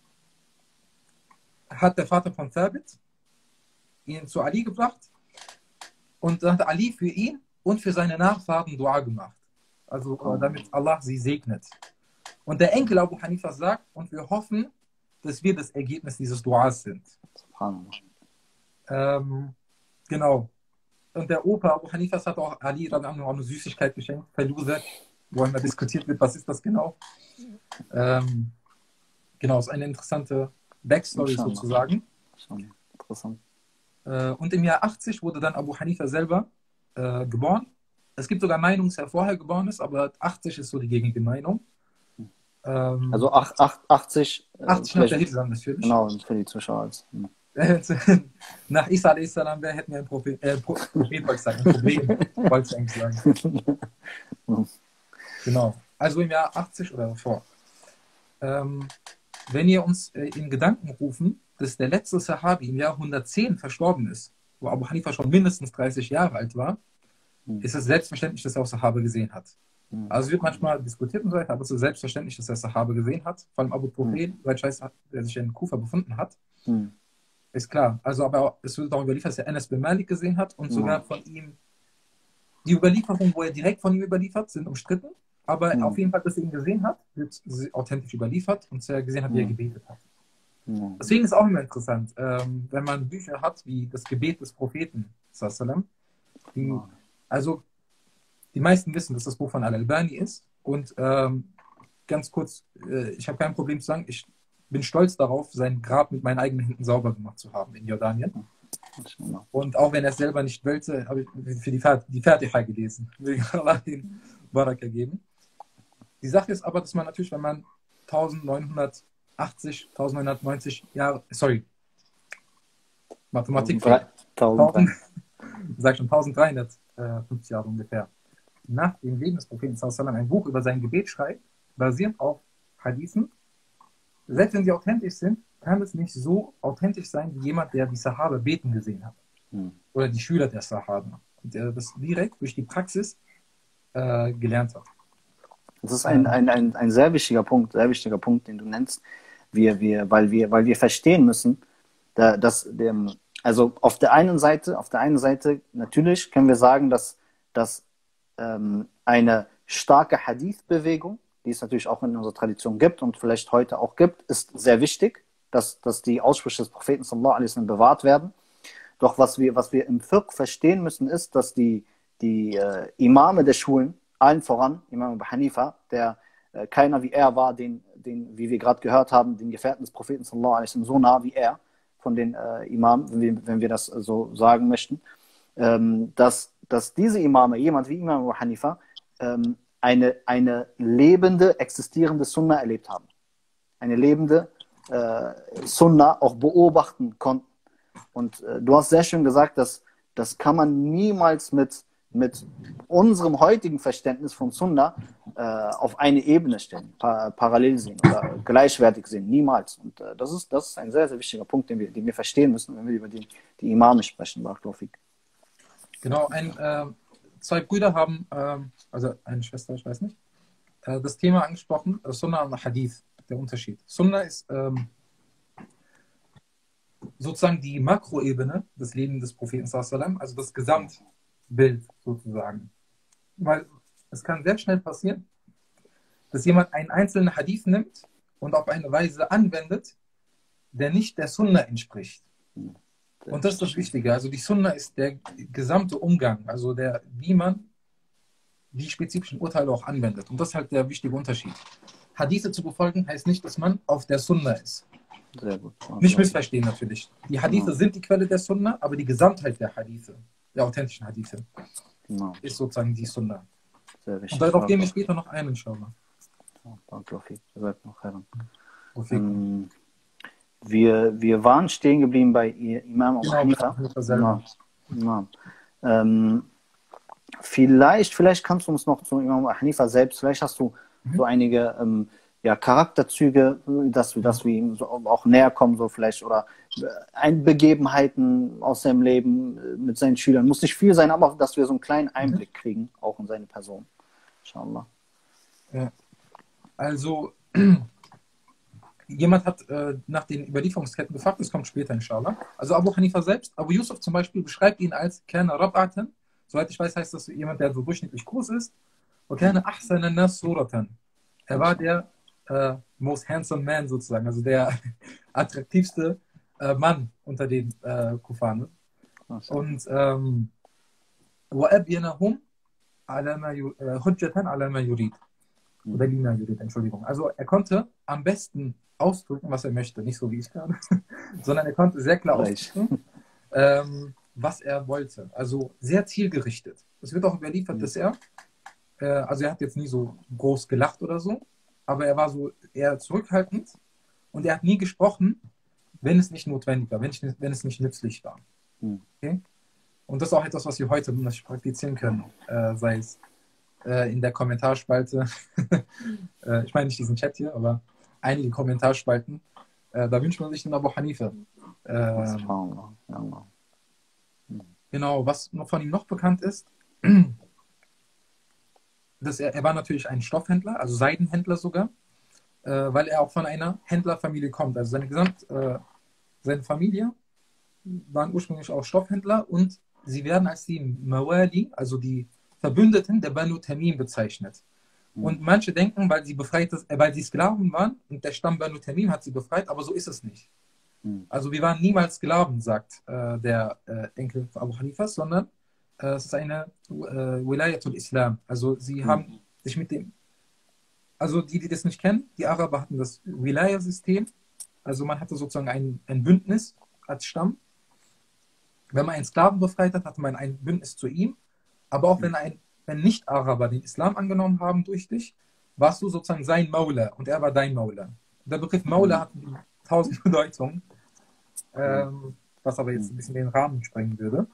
hat der Vater von Thabit ihn zu Ali gebracht und dann hat Ali für ihn und für seine Nachfahren Dua gemacht. Also äh, damit Allah sie segnet. Und der Enkel Abu Hanifa sagt, und wir hoffen, dass wir das Ergebnis dieses Duas sind. Subhanallah. Ähm, genau. Und der Opa Abu Hanifas hat auch Ali dann auch eine Süßigkeit geschenkt, Faluza, wo immer diskutiert wird, was ist das genau. Ähm, genau, ist eine interessante Backstory Inshallah. sozusagen. Schon interessant. Äh, und im Jahr achtzig wurde dann Abu Hanifa selber äh, geboren. Es gibt sogar Meinungen, dass er vorher geboren ist, aber achtzig ist so die gängige Meinung. Ähm, Also ach, ach, achtzig. äh, achtzig nach der vielleicht- Hijra natürlich. Genau, für die Zuschauer. Als, hm. Nach Isa a.s. wer hätten wir ein Prophet, äh, Pro- Prophet wollte ich sagen, ein Problem, wollte ich eigentlich sagen. Genau. Also im Jahr achtzig oder davor. Ähm, wenn ihr uns äh, in Gedanken rufen, dass der letzte Sahabi im Jahr hundertzehn verstorben ist, wo Abu Hanifa schon mindestens dreißig Jahre alt war, Hm. ist es selbstverständlich, dass er auch Sahaba gesehen hat. Hm. Also es wird manchmal diskutiert und so weiter, aber es ist selbstverständlich, dass er Sahaba gesehen hat. Vor allem Abu Tufail, weil ich weiß, der sich in Kufa befunden hat. Hm. Ist klar. Also aber auch, es wird auch überliefert, dass er Anas bin Malik gesehen hat und sogar Ja. von ihm, die Überlieferungen, wo er direkt von ihm überliefert, sind umstritten. Aber Hm. auf jeden Fall, dass er ihn gesehen hat, wird authentisch überliefert und er gesehen hat, wie er Hm. gebetet hat. Ja. Deswegen ist es auch immer interessant, ähm, wenn man Bücher hat wie das Gebet des Propheten, sallam, die, Ja. also die meisten wissen, dass das Buch von Al-Albani ist. Und ähm, ganz kurz, äh, ich habe kein Problem zu sagen, ich bin stolz darauf, sein Grab mit meinen eigenen Händen sauber gemacht zu haben in Jordanien. Inshallah. Und auch wenn er es selber nicht wollte, habe ich für die, Fat- die Fatiha gelesen. Will Allah den Baraka geben. Die Sache ist aber, dass man natürlich, wenn man neunzehnhundertachtzig, neunzehnhundertneunzig Jahre, sorry, Mathematik, tausend. sag schon dreizehnhundertfünfzig Jahre ungefähr, nach dem Leben des Propheten sallam ein Buch über sein Gebet schreibt, basierend auf Hadithen. Selbst wenn sie authentisch sind, kann es nicht so authentisch sein wie jemand, der die Sahaba beten gesehen hat. Hm. Oder die Schüler der Sahaba. Und der das direkt durch die Praxis äh, gelernt hat. Das ist ein, ein, ein, ein sehr wichtiger Punkt, sehr wichtiger Punkt, den du nennst, wir, wir, weil, wir, weil wir verstehen müssen, da, dass dem, also auf der einen Seite, auf der einen Seite natürlich können wir sagen, dass, dass ähm, eine starke Hadith-Bewegung, die es natürlich auch in unserer Tradition gibt und vielleicht heute auch gibt, ist sehr wichtig, dass, dass die Aussprüche des Propheten sallallahu alaihi wasallam bewahrt werden. Doch was wir, was wir im Fiqh verstehen müssen, ist, dass die, die äh, Imame der Schulen, allen voran, Imam Abu Hanifa, der äh, keiner wie er war, den, den, wie wir gerade gehört haben, den Gefährten des Propheten sallallahu alaihi wasallam, so nah wie er, von den äh, Imamen, wenn wir, wenn wir das so sagen möchten, ähm, dass, dass diese Imame, jemand wie Imam Abu Hanifa, ähm, eine, eine lebende, existierende Sunna erlebt haben. Eine lebende äh, Sunna auch beobachten konnten. Und äh, du hast sehr schön gesagt, dass das kann man niemals mit, mit unserem heutigen Verständnis von Sunna äh, auf eine Ebene stellen, pa parallel sehen oder gleichwertig sehen. Niemals. Und äh, das, ist, das ist ein sehr, sehr wichtiger Punkt, den wir, den wir verstehen müssen, wenn wir über die, die Imame sprechen. Genau, ein, äh, zwei Brüder haben, äh, also eine Schwester, ich weiß nicht, äh, das Thema angesprochen, äh, Sunna und Hadith, der Unterschied. Sunna ist ähm, sozusagen die Makroebene des Lebens des Propheten, also das Gesamtbild sozusagen. Weil es kann sehr schnell passieren, dass jemand einen einzelnen Hadith nimmt und auf eine Weise anwendet, der nicht der Sunna entspricht. Und das ist das Wichtige. Also die Sunna ist der gesamte Umgang, also der, wie man die spezifischen Urteile auch anwendet. Und das ist halt der wichtige Unterschied. Hadithe zu befolgen heißt nicht, dass man auf der Sunna ist. Sehr gut. Okay. Nicht missverstehen natürlich. Die Hadithe ja. sind die Quelle der Sunna, aber die Gesamtheit der Hadithe, der authentischen Hadithe, ja. ist sozusagen die Sunna. Sehr wichtig. Und darauf gehen wir später noch ein, inshallah. Danke, noch ähm, wir, wir waren stehen geblieben bei Imam Abu Hanifa. Genau. Ja. Ähm, vielleicht, vielleicht kannst du uns noch zu Imam Abu Hanifa selbst, vielleicht hast du mhm. so einige ähm, ja, Charakterzüge, dass wir, dass wir ihm so auch näher kommen, so vielleicht, oder ein Begebenheiten aus seinem Leben mit seinen Schülern. Muss nicht viel sein, aber dass wir so einen kleinen Einblick kriegen, auch in seine Person. Inshallah. Ja. Also, jemand hat äh, nach den Überlieferungsketten gefragt, das kommt später, inshallah. Also Abu Hanifa selbst, Abu Yusuf zum Beispiel, beschreibt ihn als Kana Rab'atan. Soweit ich weiß, heißt das jemand, der so durchschnittlich groß ist. Und Kana Ahsana Nas Suratan. Er war der äh, most handsome man sozusagen, also der attraktivste äh, Mann unter den äh, Kufanen. Und ähm, وَأَبْيَنَهُمْ عَلَى مَا حُجَّةً عَلَى مَا يُرِيدُ. Oder Lina Jurid, Entschuldigung. Also er konnte am besten ausdrücken, was er möchte. Nicht so wie ich gerade, sondern er konnte sehr klar ausdrücken, ähm, was er wollte. Also sehr zielgerichtet. Es wird auch überliefert, dass er, äh, also er hat jetzt nie so groß gelacht oder so, aber er war so eher zurückhaltend und er hat nie gesprochen, wenn es nicht notwendig war, wenn, ich, wenn es nicht nützlich war. Okay? Und das ist auch etwas, was wir heute praktizieren können, äh, sei es in der Kommentarspalte, ich meine nicht diesen Chat hier, aber einige Kommentarspalten, da wünscht man sich den Abu Hanifa. Ähm, genau, was noch von ihm noch bekannt ist, dass er, er war natürlich ein Stoffhändler, also Seidenhändler sogar, weil er auch von einer Händlerfamilie kommt. Also seine Gesamt, seine Familie waren ursprünglich auch Stoffhändler und sie werden als die Mawali, also die Verbündeten der Banu Tamim bezeichnet. Und manche denken, weil sie befreit, weil sie Sklaven waren und der Stamm Banu Tamim hat sie befreit, aber so ist es nicht. Also wir waren niemals Sklaven, sagt äh, der äh, Enkel von Abu Hanifas, sondern äh, es ist eine äh, Wilayatul Islam. Also sie haben sich mit dem, also die, die das nicht kennen, die Araber hatten das Wilaya-System, also man hatte sozusagen ein, ein Bündnis als Stamm. Wenn man einen Sklaven befreit hat, hatte man ein Bündnis zu ihm. Aber auch wenn ein wenn Nicht-Araber den Islam angenommen haben durch dich, warst du sozusagen sein Maula und er war dein Maula. Der Begriff Maula hat tausend Bedeutungen, ähm, was aber jetzt ein bisschen den Rahmen sprengen würde.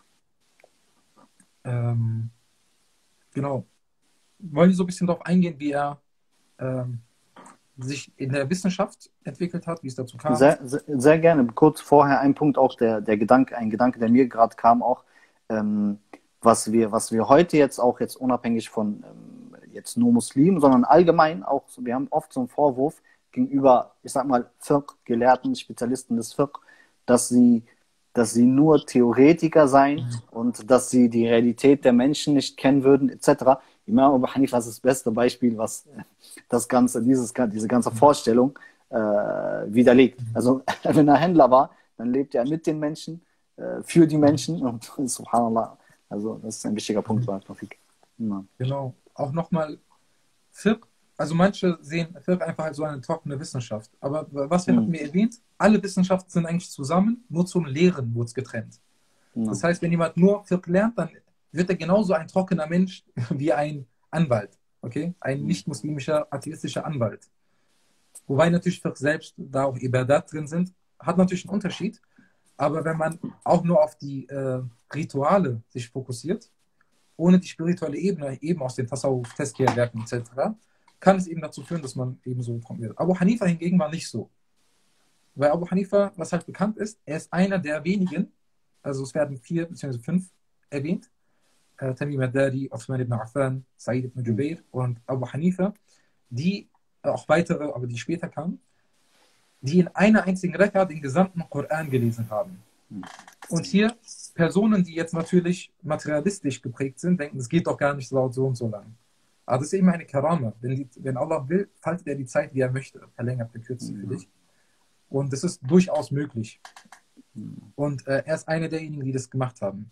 Ähm, genau. Wollen Sie so ein bisschen darauf eingehen, wie er ähm, sich in der Wissenschaft entwickelt hat, wie es dazu kam? Sehr, sehr, sehr gerne. Kurz vorher ein Punkt auch, der, der Gedanke, ein Gedanke, der mir gerade kam auch, ähm, was wir, was wir heute jetzt auch jetzt unabhängig von ähm, jetzt nur Muslimen, sondern allgemein auch, wir haben oft so einen Vorwurf gegenüber, ich sag mal, Fiqh-Gelehrten, Spezialisten des Fiqh, dass sie, dass sie nur Theoretiker seien und dass sie die Realität der Menschen nicht kennen würden, et cetera. Imam Abu Hanifa ist das beste Beispiel, was das Ganze, dieses, diese ganze Vorstellung äh, widerlegt. Also wenn er Händler war, dann lebt er mit den Menschen, äh, für die Menschen und subhanallah. Also das ist ein wichtiger Punkt bei Tawfiq. Ja. Genau. Auch nochmal Fiqh, also manche sehen Fiqh einfach als so eine trockene Wissenschaft. Aber was wir Mhm. hatten wir erwähnt, alle Wissenschaften sind eigentlich zusammen, nur zum Lehren wurde es getrennt. Ja. Das heißt, wenn jemand nur Fiqh lernt, dann wird er genauso ein trockener Mensch wie ein Anwalt. Okay? Ein nicht-muslimischer, atheistischer Anwalt. Wobei natürlich Fiqh selbst, da auch Ibadat drin sind, hat natürlich einen Unterschied. Aber wenn man auch nur auf die äh, Rituale sich fokussiert, ohne die spirituelle Ebene, eben aus den Tasawwuf, Tezkiyah-Werken et cetera, kann es eben dazu führen, dass man eben so trocken wird. Abu Hanifa hingegen war nicht so. Weil Abu Hanifa, was halt bekannt ist, er ist einer der wenigen, also es werden vier bzw. fünf erwähnt, äh, Tamim al-Dari, Uthman ibn Affan, Sa'id ibn Jubair und Abu Hanifa, die, äh, auch weitere, aber die später kamen, die in einer einzigen Rekka den gesamten Koran gelesen haben. Und hier Personen, die jetzt natürlich materialistisch geprägt sind, denken, es geht doch gar nicht so, so und so lang. Aber das ist eben eine Karama. Wenn, die, wenn Allah will, faltet er die Zeit, wie er möchte, verlängert, verkürzt sie für dich. Und das ist durchaus möglich. Und äh, er ist einer derjenigen, die das gemacht haben.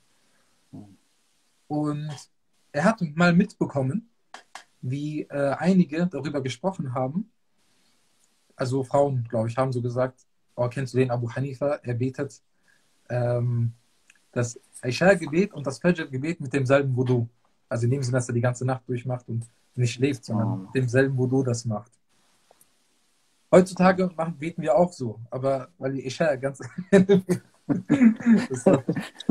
Und er hat mal mitbekommen, wie äh, einige darüber gesprochen haben. Also Frauen, glaube ich, haben so gesagt, oh, kennst du den Abu Hanifa? Er betet ähm, das Isha-Gebet und das Fajr-Gebet mit demselben Wudu. Also in dem Sinne, dass er die ganze Nacht durchmacht und nicht schläft, sondern mit demselben Wudu das macht. Heutzutage machen, beten wir auch so, aber weil die Isha ganz... das ist doch...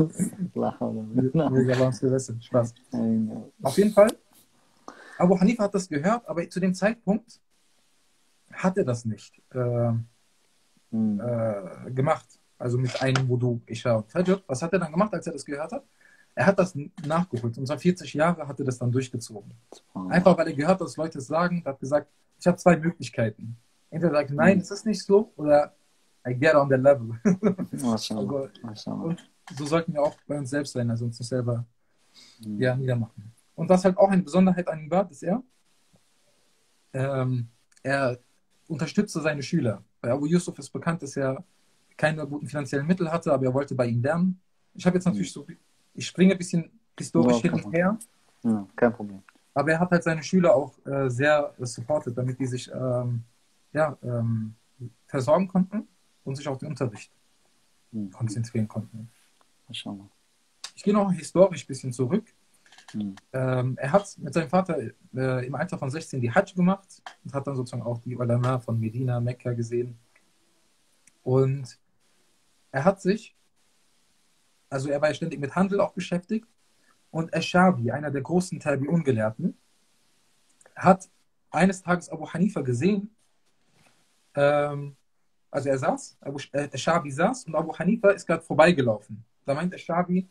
Spaß. Auf jeden Fall, Abu Hanifa hat das gehört, aber zu dem Zeitpunkt hat er das nicht äh, hm. äh, gemacht. Also mit einem Wudu, Isha und Fajr. Was hat er dann gemacht, als er das gehört hat? Er hat das nachgeholt. Und zwar vierzig Jahre hat er das dann durchgezogen. Einfach, weil er gehört hat, dass Leute es sagen. Er hat gesagt, ich habe zwei Möglichkeiten. Entweder sagt, nein, es ist nicht so, oder I get on the level. also, und so sollten wir auch bei uns selbst sein, also uns nicht selber mhm. ja, niedermachen. Und was halt auch eine Besonderheit an ihm war, dass er, ähm, er unterstützte seine Schüler. Bei Abu Yusuf ist bekannt, dass er keine guten finanziellen Mittel hatte, aber er wollte bei ihm lernen. Ich habe jetzt natürlich so, ich springe ein bisschen historisch hin und her. Ja, kein Problem. Aber er hat halt seine Schüler auch äh, sehr äh, supportet, damit die sich ähm, ja, ähm, versorgen konnten und sich auf den Unterricht hm. konzentrieren konnten. Ich gehe noch historisch ein bisschen zurück. Hm. Ähm, er hat mit seinem Vater äh, im Alter von sechzehn die Hajj gemacht und hat dann sozusagen auch die Ulama von Medina, Mekka gesehen. Und er hat sich, also er war ja ständig mit Handel auch beschäftigt, und Ash-Shabi, einer der großen Tabi'un-Gelehrten, hat eines Tages Abu Hanifa gesehen, ähm, also er saß, Abu äh, Ash-Shabi saß und Abu Hanifa ist gerade vorbeigelaufen. Da meint Ash-Shabi,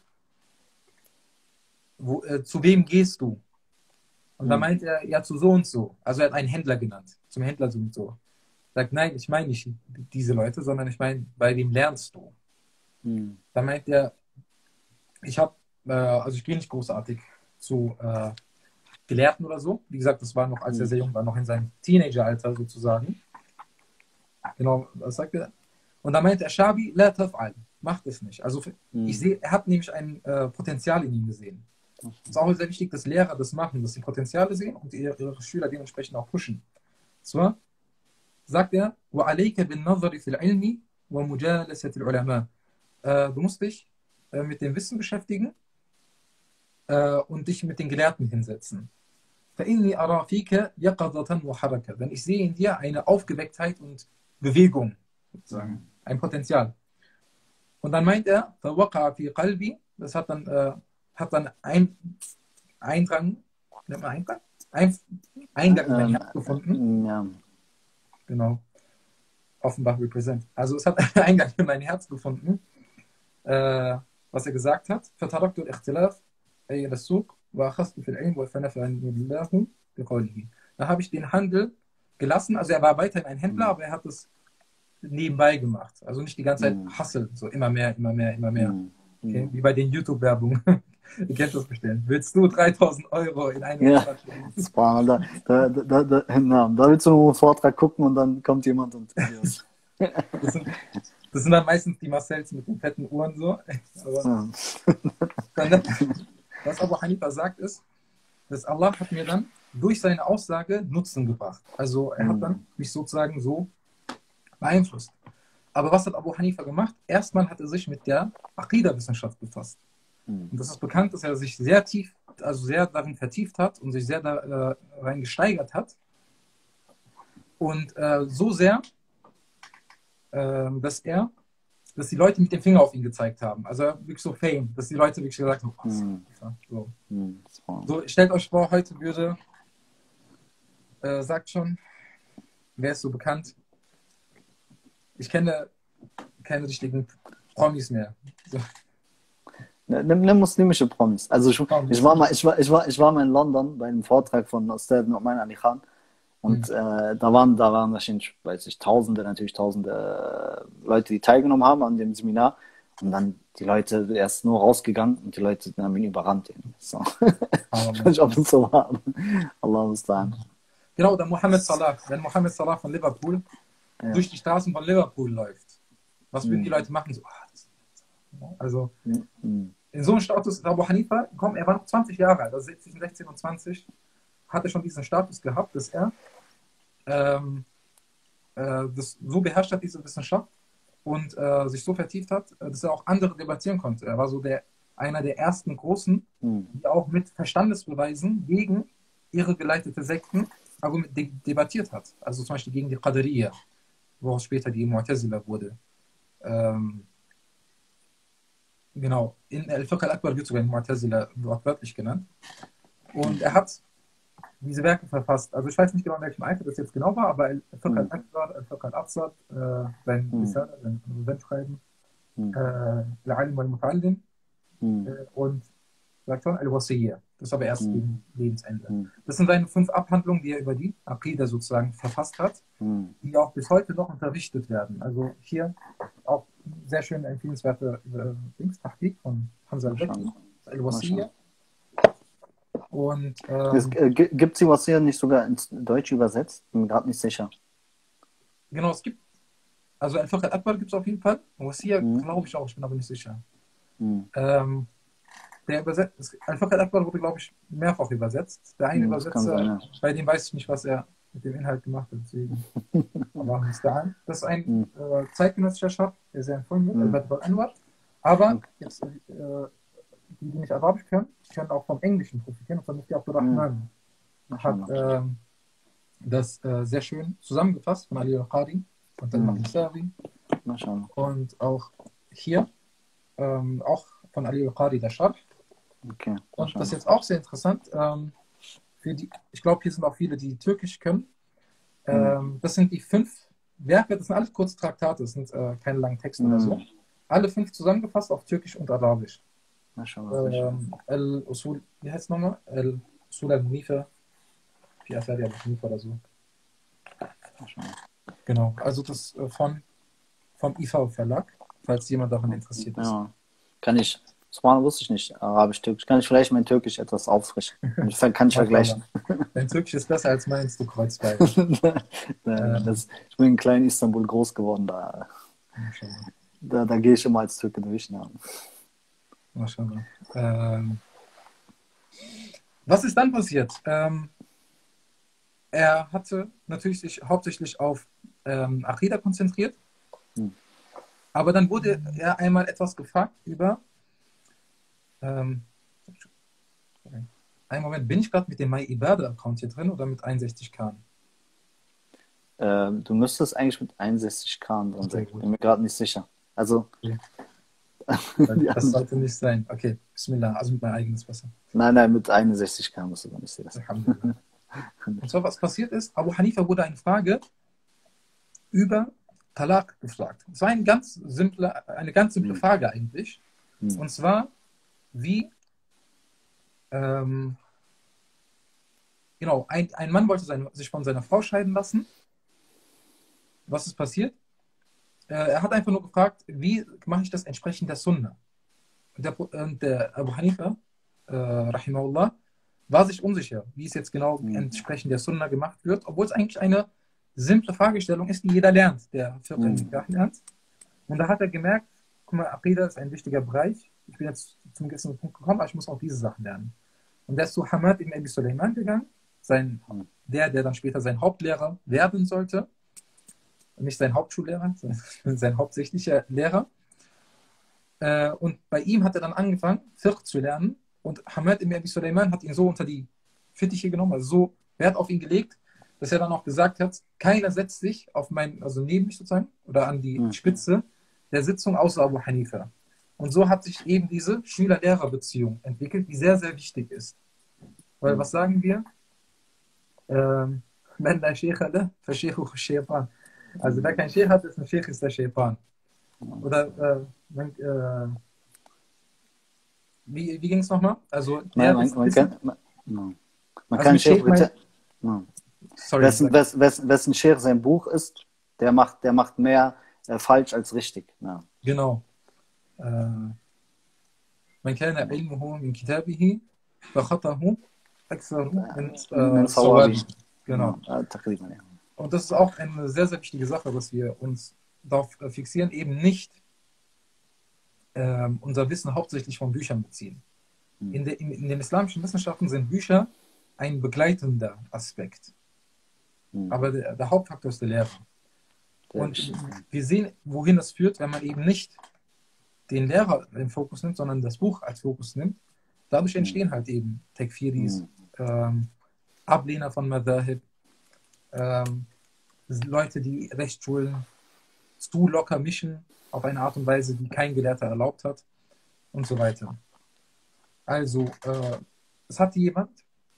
wo, äh, zu wem gehst du? Und mhm. da meint er, ja, zu so und so. Also er hat einen Händler genannt, zum Händler so und so. Sagt, nein, ich meine nicht diese Leute, sondern ich meine, bei wem lernst du? Mhm. Da meint er, ich habe, äh, also ich gehe nicht großartig zu äh, Gelehrten oder so. Wie gesagt, das war noch, als er sehr jung war, noch in seinem Teenageralter sozusagen. Genau, was sagt er? Und da meint er, Shabi, la taf'al, macht es nicht. Also mhm. ich sehe, er hat nämlich ein äh, Potenzial in ihm gesehen. Es ist auch sehr wichtig, dass Lehrer das machen, dass sie Potenziale sehen und ihre, ihre Schüler dementsprechend auch pushen. So sagt er, وَعَلَيْكَ بِالنَّظَرِ فِي الْعِلْمِ وَمُجَالَسَةِ الْعُلَمَاءِ. Du musst dich äh, mit dem Wissen beschäftigen äh, und dich mit den Gelehrten hinsetzen. فَإِنِّي أَرَى فِيكَ يَقَظَةً وَحَرَكَةً. Denn ich sehe in dir eine Aufgewecktheit und Bewegung, sozusagen, ein Potenzial. Und dann meint er, فَوَقَعَ فِي قَلْبِي. Das hat dann, äh, hat dann ein Eindrang, nennt man Eindrang? Ein, Eingang in mein Herz gefunden. Ja. Genau. Offenbach represent. Also es hat einen Eingang in mein Herz gefunden, äh, was er gesagt hat. فَتَرَكْتُ الْإِخْتِلَافِ أَيَّ السُّوقِ وَأَخَذْتُ فِي الْعِلْمِ وَالْفَنَفَ اللَّهُ بِقَوْلِهِ. Da habe ich den Handel gelassen. Also er war weiterhin ein Händler, mhm. aber er hat es nebenbei gemacht. Also nicht die ganze Zeit mhm. Hustle, so immer mehr, immer mehr, immer mehr. Mhm. Okay? Wie bei den YouTube-Werbungen. Ihr kennt das bestimmt. Willst du dreitausend Euro in einem Ja, Monat verdienen? das war, da, da, da, da, na, da willst du nur einen Vortrag gucken und dann kommt jemand und yes. Das sind, das sind dann meistens die Marcells mit den fetten Uhren so. Aber Ja. dann, was Abu Hanifa sagt ist, dass Allah hat mir dann durch seine Aussage Nutzen gebracht. Also er hat dann mich sozusagen so beeinflusst. Aber was hat Abu Hanifa gemacht? Erstmal hat er sich mit der Aqida-Wissenschaft befasst. Und das ist bekannt, dass er sich sehr tief, also sehr darin vertieft hat und sich sehr da, äh, rein gesteigert hat. Und äh, so sehr, äh, dass er, dass die Leute mit dem Finger auf ihn gezeigt haben. Also wirklich so Fame, dass die Leute wirklich gesagt haben, oh, so. Hm, das war- So, stellt euch vor, heute würde, äh, sagt schon, wer ist so bekannt? Ich kenne keine richtigen Promis mehr. So. Nimm, nimm muslimische Promis. Also ich, Promis. ich, war mal, ich, war, ich, war, ich war mal in London bei einem Vortrag von Ustad Nu'man Ali Khan und Mhm. äh, da waren da waren wahrscheinlich, weiß ich, Tausende, natürlich Tausende äh, Leute, die teilgenommen haben an dem Seminar und dann die Leute, er ist nur rausgegangen und die Leute haben ihn überrannt. So. Ich weiß nicht, ob es so war. Allah musta'an. Genau, der Mohammed Salah. Wenn Mohammed Salah von Liverpool Ja. durch die Straßen von Liverpool läuft, was würden Mhm. die Leute machen? So, ah, das, also Mhm. in so einem Status ist Abu Hanifa, komm, er war noch zwanzig Jahre alt, also zwischen sechzehn und zwanzig, hat er schon diesen Status gehabt, dass er ähm, äh, das so beherrscht hat, diese Wissenschaft, und äh, sich so vertieft hat, äh, dass er auch andere debattieren konnte. Er war so der, einer der ersten Großen, Mhm. die auch mit Verstandesbeweisen gegen ihre geleitete Sekten argument- de debattiert hat. Also zum Beispiel gegen die Qadariyya, woraus später die Mu'tazila wurde. Ähm, genau, in Al-Fiqh al-Akbar wird sogar Mu'tazila wortwörtlich genannt. Und er hat diese Werke verfasst. Also ich weiß nicht genau, in welchem Alter das jetzt genau war, aber Al-Fiqh Mhm. al-Akbar, Al-Fiqh al-Absat, äh, sein Mhm. Risala, sein Wendschreiben, Mhm. äh, Al-Alim wal-Muta'allim Mhm. äh, und sagt schon Al-Wasiyya. Das ist aber erst Mhm. gegen Lebensende. Mhm. Das sind seine fünf Abhandlungen, die er über die Aqida sozusagen verfasst hat, Mhm. die auch bis heute noch unterrichtet werden. Also hier auch sehr schön empfehlenswerte äh, Dings, Tahqiq von Hamza al-Bakri, Al-Wasiyya. Und Es, ähm, äh, gibt es die Wasiyya nicht sogar ins Deutsche übersetzt? Bin mir gerade nicht sicher. genau, es gibt, also Al-Fiqh al-Akbar gibt es auf jeden Fall. Wasiyya Mhm. glaube ich auch, ich bin aber nicht sicher. Mhm. Ähm, der übersetzt, Al-Fiqh al-Akbar wurde, glaube ich, mehrfach übersetzt. Der eine Mhm, das kann Übersetzer, sein, ja. bei dem weiß ich nicht, was er mit dem Inhalt gemacht hat, deswegen. Aber bis dahin. Das ist ein Mhm. äh, zeitgenössischer Schaf, der sehr empfohlen wird, Mhm. Al-Badr al-Anwar. Aber Okay. jetzt, äh, die, die nicht Arabisch können, können auch vom Englischen profitieren. Und von Mufti Abdurrahman hat Mashallah. ähm, das äh, sehr schön zusammengefasst von Ali al-Qadi und dann Mhm. Imam Sawi Mashallah. und auch hier ähm, auch von Ali al-Qadi der Scharf. Okay. Und das ist Mashallah. jetzt auch sehr interessant. Ähm, für die, ich glaube, hier sind auch viele, die Türkisch können. Ähm, das sind die fünf Werke, das sind alles kurze Traktate, das sind äh, keine langen Texte oder so. Mhm. Alle fünf zusammengefasst auf Türkisch und Arabisch. Mashallah. Mashallah. Ähm, Al-Usul, wie heißt es nochmal? Al-Usul al-Munifa, wie Athari al-Munifa oder so. Mashallah. Genau, also das äh, von, vom I V Verlag, falls jemand daran interessiert ist. Ja. Kann ich. Subhanallah wusste ich nicht. Arabisch, Türkisch. Kann ich vielleicht mein Türkisch etwas auffrischen? Ich ver- kann ich vergleichen. Dein Türkisch ist besser als meins, du Kreuzbein. Ja, das, ich bin in kleinen Istanbul groß geworden. Da, Maschallah. da, da gehe ich immer als Türke durch. Ja. Maschallah. Ähm, was ist dann passiert? Ähm, er hatte natürlich sich hauptsächlich auf ähm, Aqida konzentriert, Hm. aber dann wurde er einmal etwas gefragt über ähm, einen Moment, bin ich gerade mit dem MyIbadah-Account hier drin oder mit einundsechzig K? Ähm, du müsstest eigentlich mit einundsechzig K drin sein. Okay, gut. Bin mir gerade nicht sicher. Also, Okay. ja. Das sollte nicht sein. Okay, Bismillah, also mit meinem eigenes Wasser. Nein, nein, mit einundsechzig K musst du gar nicht sehen. Alhamdulillah. Und zwar, was passiert ist, Abu Hanifa wurde eine Frage über Talaq gefragt. Es war eine ganz simple, eine ganz simple Hm. Frage eigentlich. Hm. Und zwar, wie, ähm, genau, ein, ein Mann wollte seine, sich von seiner Frau scheiden lassen. Was ist passiert? Äh, er hat einfach nur gefragt, wie mache ich das entsprechend der Sunna? Und der, und der Abu Hanifa äh, rahimahullah, war sich unsicher, wie es jetzt genau Mhm. entsprechend der Sunna gemacht wird, obwohl es eigentlich eine simple Fragestellung ist, die jeder lernt, der Fiqh Mhm. al-Nikah lernt. Und da hat er gemerkt, guck mal, Aqidah ist ein wichtiger Bereich. Ich bin jetzt zum gewissen Punkt gekommen, aber ich muss auch diese Sachen lernen. Und der ist zu Hamad ibn Abi Sulaiman gegangen, sein, der, der dann später sein Hauptlehrer werden sollte. Nicht sein Hauptschullehrer, sondern sein hauptsächlicher Lehrer. Äh, und bei ihm hat er dann angefangen, Fiqh zu lernen. Und Hamad ibn Abi Sulaiman hat ihn so unter die Fittiche genommen, also so Wert auf ihn gelegt, dass er dann auch gesagt hat, keiner setzt sich auf mein, also neben mich sozusagen, oder an die Mhm. Spitze der Sitzung außer Abu Hanifa. Und so hat sich eben diese Schüler-Lehrer-Beziehung entwickelt, die sehr, sehr wichtig ist. Weil, was sagen wir? Ähm, "Man la Sheikha lah, fa Sheikhuhu Shaytan." Also wer kein Sheikh hat, ist ein Sheikh, ist der Shaytan. Oder äh, man, äh, wie, wie ging es nochmal? Also Man, der man, ist man Wissen. kann, man, man Also kann mit Sheikh Sheikh mein, bitte. Ja. sorry, Wessen, sag. wes, wes, wessen Sheikh sein Buch ist, der macht, der macht mehr äh, falsch als richtig. Ja. Genau. Äh, Man kana ilmuhu min kitabihi, fa khatahu aktharu min Min äh, Sawabi. sawabi. Genau. Ja, takriban, ja. Und das ist auch eine sehr, sehr wichtige Sache, dass wir uns darauf äh, fixieren, eben nicht ähm, unser Wissen hauptsächlich von Büchern beziehen. In, de, in, in den islamischen Wissenschaften sind Bücher ein begleitender Aspekt. Mhm. Aber der, der Hauptfaktor ist der Lehrer. Sehr Und wichtig. wir sehen, wohin das führt, wenn man eben nicht den Lehrer im Fokus nimmt, sondern das Buch als Fokus nimmt. Dadurch entstehen halt eben Tekfiris, Mhm. ähm, Ablehner von Madhahib, ähm, Leute, die Rechtsschulen zu locker mischen, auf eine Art und Weise, die kein Gelehrter erlaubt hat und so weiter. Also, äh, es hat jemand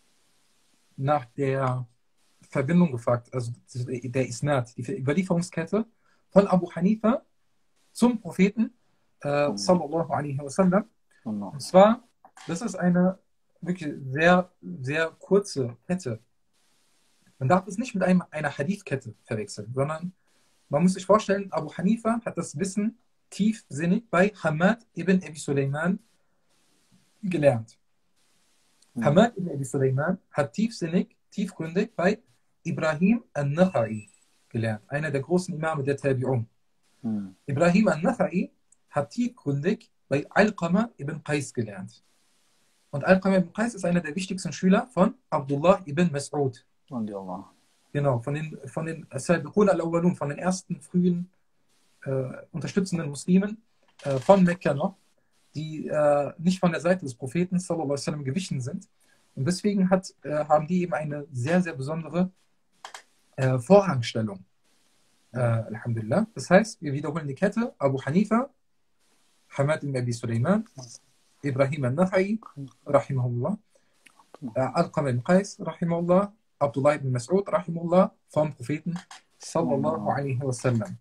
nach der Verbindung gefragt, also der Isnad, die Überlieferungskette von Abu Hanifa zum Propheten, äh, sallallahu alaihi wasallam. Und zwar, das ist eine wirklich sehr, sehr kurze Kette. Man darf es nicht mit einem, einer Hadith-Kette verwechseln, sondern man muss sich vorstellen, Abu Hanifa hat das Wissen tiefsinnig bei Hamad ibn Abi Sulaiman gelernt. Mhm. Hamad ibn Abi Sulaiman hat tiefsinnig, tiefgründig bei Ibrahim al-Nakhai gelernt, einer der großen Imame der Tabi'un. Mhm. Ibrahim al-Nakhai hat tiefgründig bei Alqama ibn Qais gelernt. Und Alqama ibn Qais ist einer der wichtigsten Schüler von Abdullah ibn Mas'ud. Genau, von den, von den Sabiqun al-Awwalun, von den ersten frühen äh, unterstützenden Muslimen äh, von Mekka noch, die äh, nicht von der Seite des Propheten sallallahu alaihi wasallam gewichen sind. Und deswegen hat, äh, haben die eben eine sehr, sehr besondere äh, Vorrangstellung. Äh, Alhamdulillah. Das heißt, wir wiederholen die Kette: Abu Hanifa, Hamad ibn Abi Sulaiman, Ibrahim al-Nakhai, rahimahullah, äh, Alqama ibn Qais, rahimahullah, Abdullah ibn Mas'ud, rahimahullah, vom Propheten sallallahu alaihi wasallam.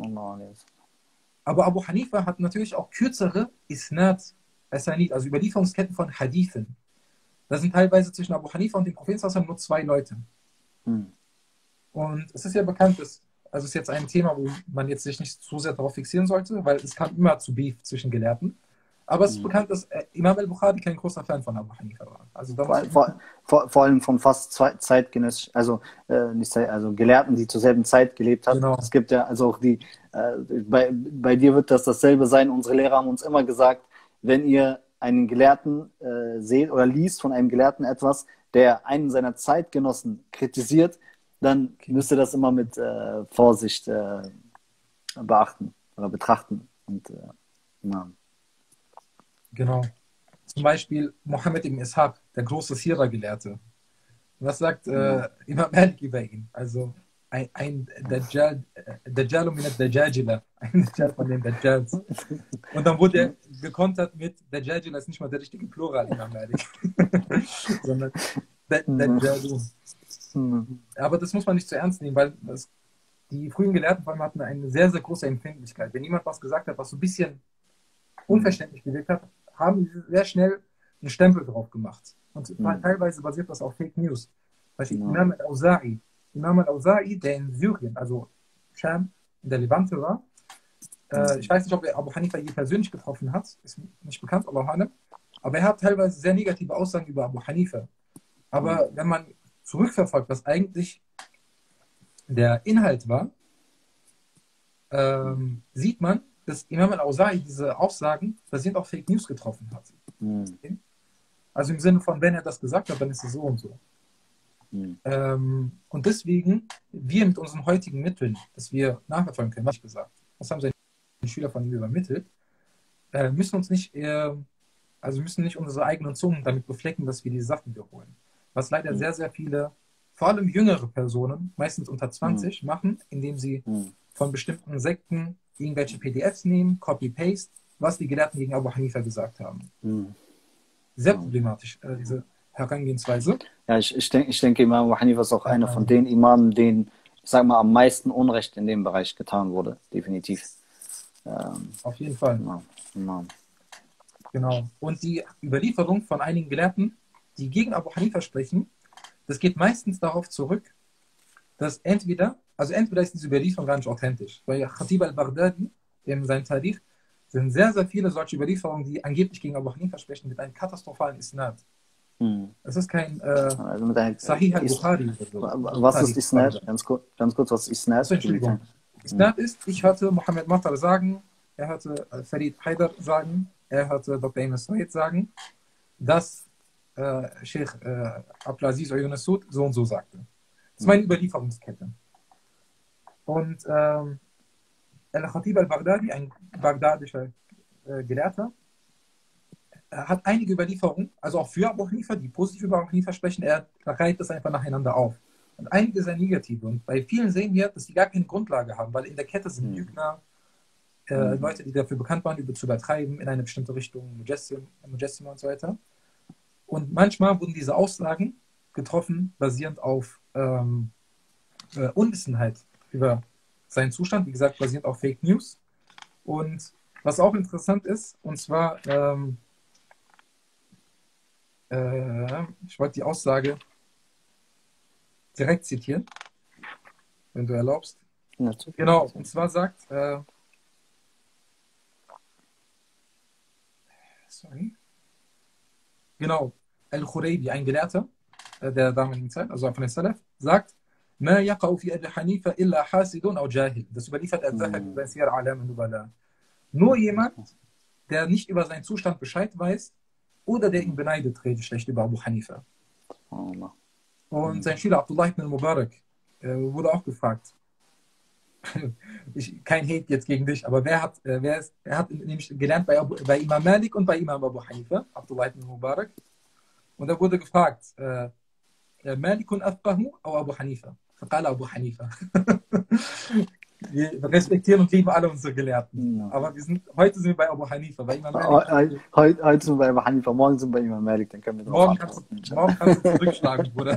Aber Abu Hanifa hat natürlich auch kürzere Isnad, Asanid, also Überlieferungsketten von Hadithen. Da sind teilweise zwischen Abu Hanifa und dem Propheten sallallahu nur zwei Leute. Hm. Und es ist ja bekannt, dass, also es ist jetzt ein Thema, wo man jetzt sich nicht zu sehr darauf fixieren sollte, weil es kam immer zu Beef zwischen Gelehrten. Aber es ist mhm. bekannt, dass äh, Imam al-Bukhari kein großer Fan von Abu Hanifa war. Also vor, vor, vor, vor allem von fast zwei zeitgenössisch, also äh, nicht Zeit, also Gelehrten, die zur selben Zeit gelebt haben. Genau. Es gibt ja also auch die, äh, bei, bei dir wird das dasselbe sein. Unsere Lehrer haben uns immer gesagt, wenn ihr einen Gelehrten äh, seht oder liest von einem Gelehrten etwas, der einen seiner Zeitgenossen kritisiert, dann okay. müsst ihr das immer mit äh, Vorsicht äh, beachten oder betrachten. Und, äh, ja. Genau. Zum Beispiel Mohammed ibn Ishaq, der große Sira-Gelehrte. Was sagt äh, Imam Malik über ihn? Also ein, ein Dajjal, Dajjal min ad-Dajjajila, ein Dajjal von den Dajjals. Und dann wurde er gekontert mit Dajjajila ist nicht mal der richtige Plural, Imam Malik. Sondern Dajjalun. Aber das muss man nicht zu ernst nehmen, weil das, die frühen Gelehrten vor allem hatten eine sehr, sehr große Empfindlichkeit. Wenn jemand was gesagt hat, was so ein bisschen unverständlich gewirkt hat, haben sie sehr schnell einen Stempel drauf gemacht. Und mhm. teilweise basiert das auf Fake News. Beispiel ja. Imam al-Auza'i. Imam al-Auza'i, der in Syrien, also Scham, in der Levante war. Mhm. Äh, ich weiß nicht, ob er Abu Hanifa je persönlich getroffen hat. Ist nicht bekannt, aber Aber er hat teilweise sehr negative Aussagen über Abu Hanifa. Aber wenn man zurückverfolgt, was eigentlich der Inhalt war, ähm, sieht man, dass Imam al-Auza'i diese Aussagen basierend auf Fake News getroffen hat. Mhm. Okay? Also im Sinne von, wenn er das gesagt hat, dann ist es so und so. Mhm. Ähm, und deswegen, wir mit unseren heutigen Mitteln, dass wir nachverfolgen können, was ich gesagt, was haben seine Schüler von ihm übermittelt, äh, müssen uns nicht, äh, also müssen nicht unsere eigenen Zungen damit beflecken, dass wir die Sachen wiederholen. Was leider Mhm. sehr, sehr viele, vor allem jüngere Personen, meistens unter zwanzig, machen, indem sie Mhm. von bestimmten Sekten irgendwelche P D Fs nehmen, Copy-Paste, was die Gelehrten gegen Abu Hanifa gesagt haben. Mhm. Sehr Ja. problematisch, äh, diese Herangehensweise. Ja, ich, ich, denke, ich denke, Imam Abu Hanifa ist auch einer von Ähm, den Imamen, denen, ich sag mal, am meisten Unrecht in dem Bereich getan wurde. Definitiv. Ähm, auf jeden Fall. genau, genau. Genau. Und die Überlieferung von einigen Gelehrten, die gegen Abu Hanifa sprechen, das geht meistens darauf zurück, dass entweder, also entweder ist diese Überlieferung gar nicht authentisch, weil Khatib al-Baghdadi in seinem Tarikh sind sehr, sehr viele solche Überlieferungen, die angeblich gegen Abu Hanifa sprechen, mit einem katastrophalen Isnad. Hm. Es ist kein äh, Also mit einer, Sahih ist, al-Bukhari oder so. was ist Tarikh Isnad? Baghdad. Ganz kurz, ganz kurz, was ist Isnad? Achso, Entschuldigung. Hm. Isnad ist, ich hörte Mohammed Matar sagen, er hörte äh, Farid Haidar sagen, er hörte Doktor Enes Said sagen, dass äh, Sheikh äh, Abdulaziz Oyun Sud so und so sagte. Das ist meine Überlieferungskette. Und ähm, Al-Khatib al-Baghdadi, ein bagdadischer äh, Gelehrter, er hat einige Überlieferungen, also auch für Abu Hanifa, die positiv über Abu Hanifa sprechen, er reiht das einfach nacheinander auf. Und einige sehr negative. Und bei vielen sehen wir, dass die gar keine Grundlage haben, weil in der Kette sind Lügner, äh, Mhm. Leute, die dafür bekannt waren, über zu übertreiben in eine bestimmte Richtung, Mujessim, Mujessim und so weiter. Und manchmal wurden diese Aussagen getroffen, basierend auf ähm, äh, Unwissenheit über seinen Zustand, wie gesagt, basierend auf Fake News. Und was auch interessant ist, und zwar, ähm, äh, ich wollte die Aussage direkt zitieren, wenn du erlaubst. Ja, Genau, und zwar sagt, äh, sorry, genau, Al-Khuraybi, ein Gelehrter äh, der damaligen Zeit, also von den Salaf, sagt, ما يقع في أبي حنيفة إلا حاسد أو جاهل. Das überliefert Al-Zahabi bei Siyar A'lam an-Nubala. Nur jemand, der nicht über seinen Zustand Bescheid weiß oder der ihn beneidet, redet schlecht über Abu Hanifa. Allah. Und sein Schüler Abdullah ibn Mubarak äh, wurde auch gefragt, ich, kein Hate jetzt gegen dich, aber wer hat, äh, wer ist, er hat nämlich gelernt bei, Abu, bei Imam Malik und bei Imam Abu Hanifa, Abdullah ibn Mubarak, und er wurde gefragt, äh, Malik afqahu oder Abu Hanifa? فقال Abu Hanifa. Wir respektieren und lieben alle unsere Gelehrten. Ja. Aber wir sind, heute sind wir bei Abu Hanifa, bei Imam Malik. Heute, heute, heute sind wir bei Abu Hanifa, morgen sind wir bei Imam Malik, dann können wir drauf Morgen kannst, antworten. du, morgen kannst du zurückschlagen, Bruder.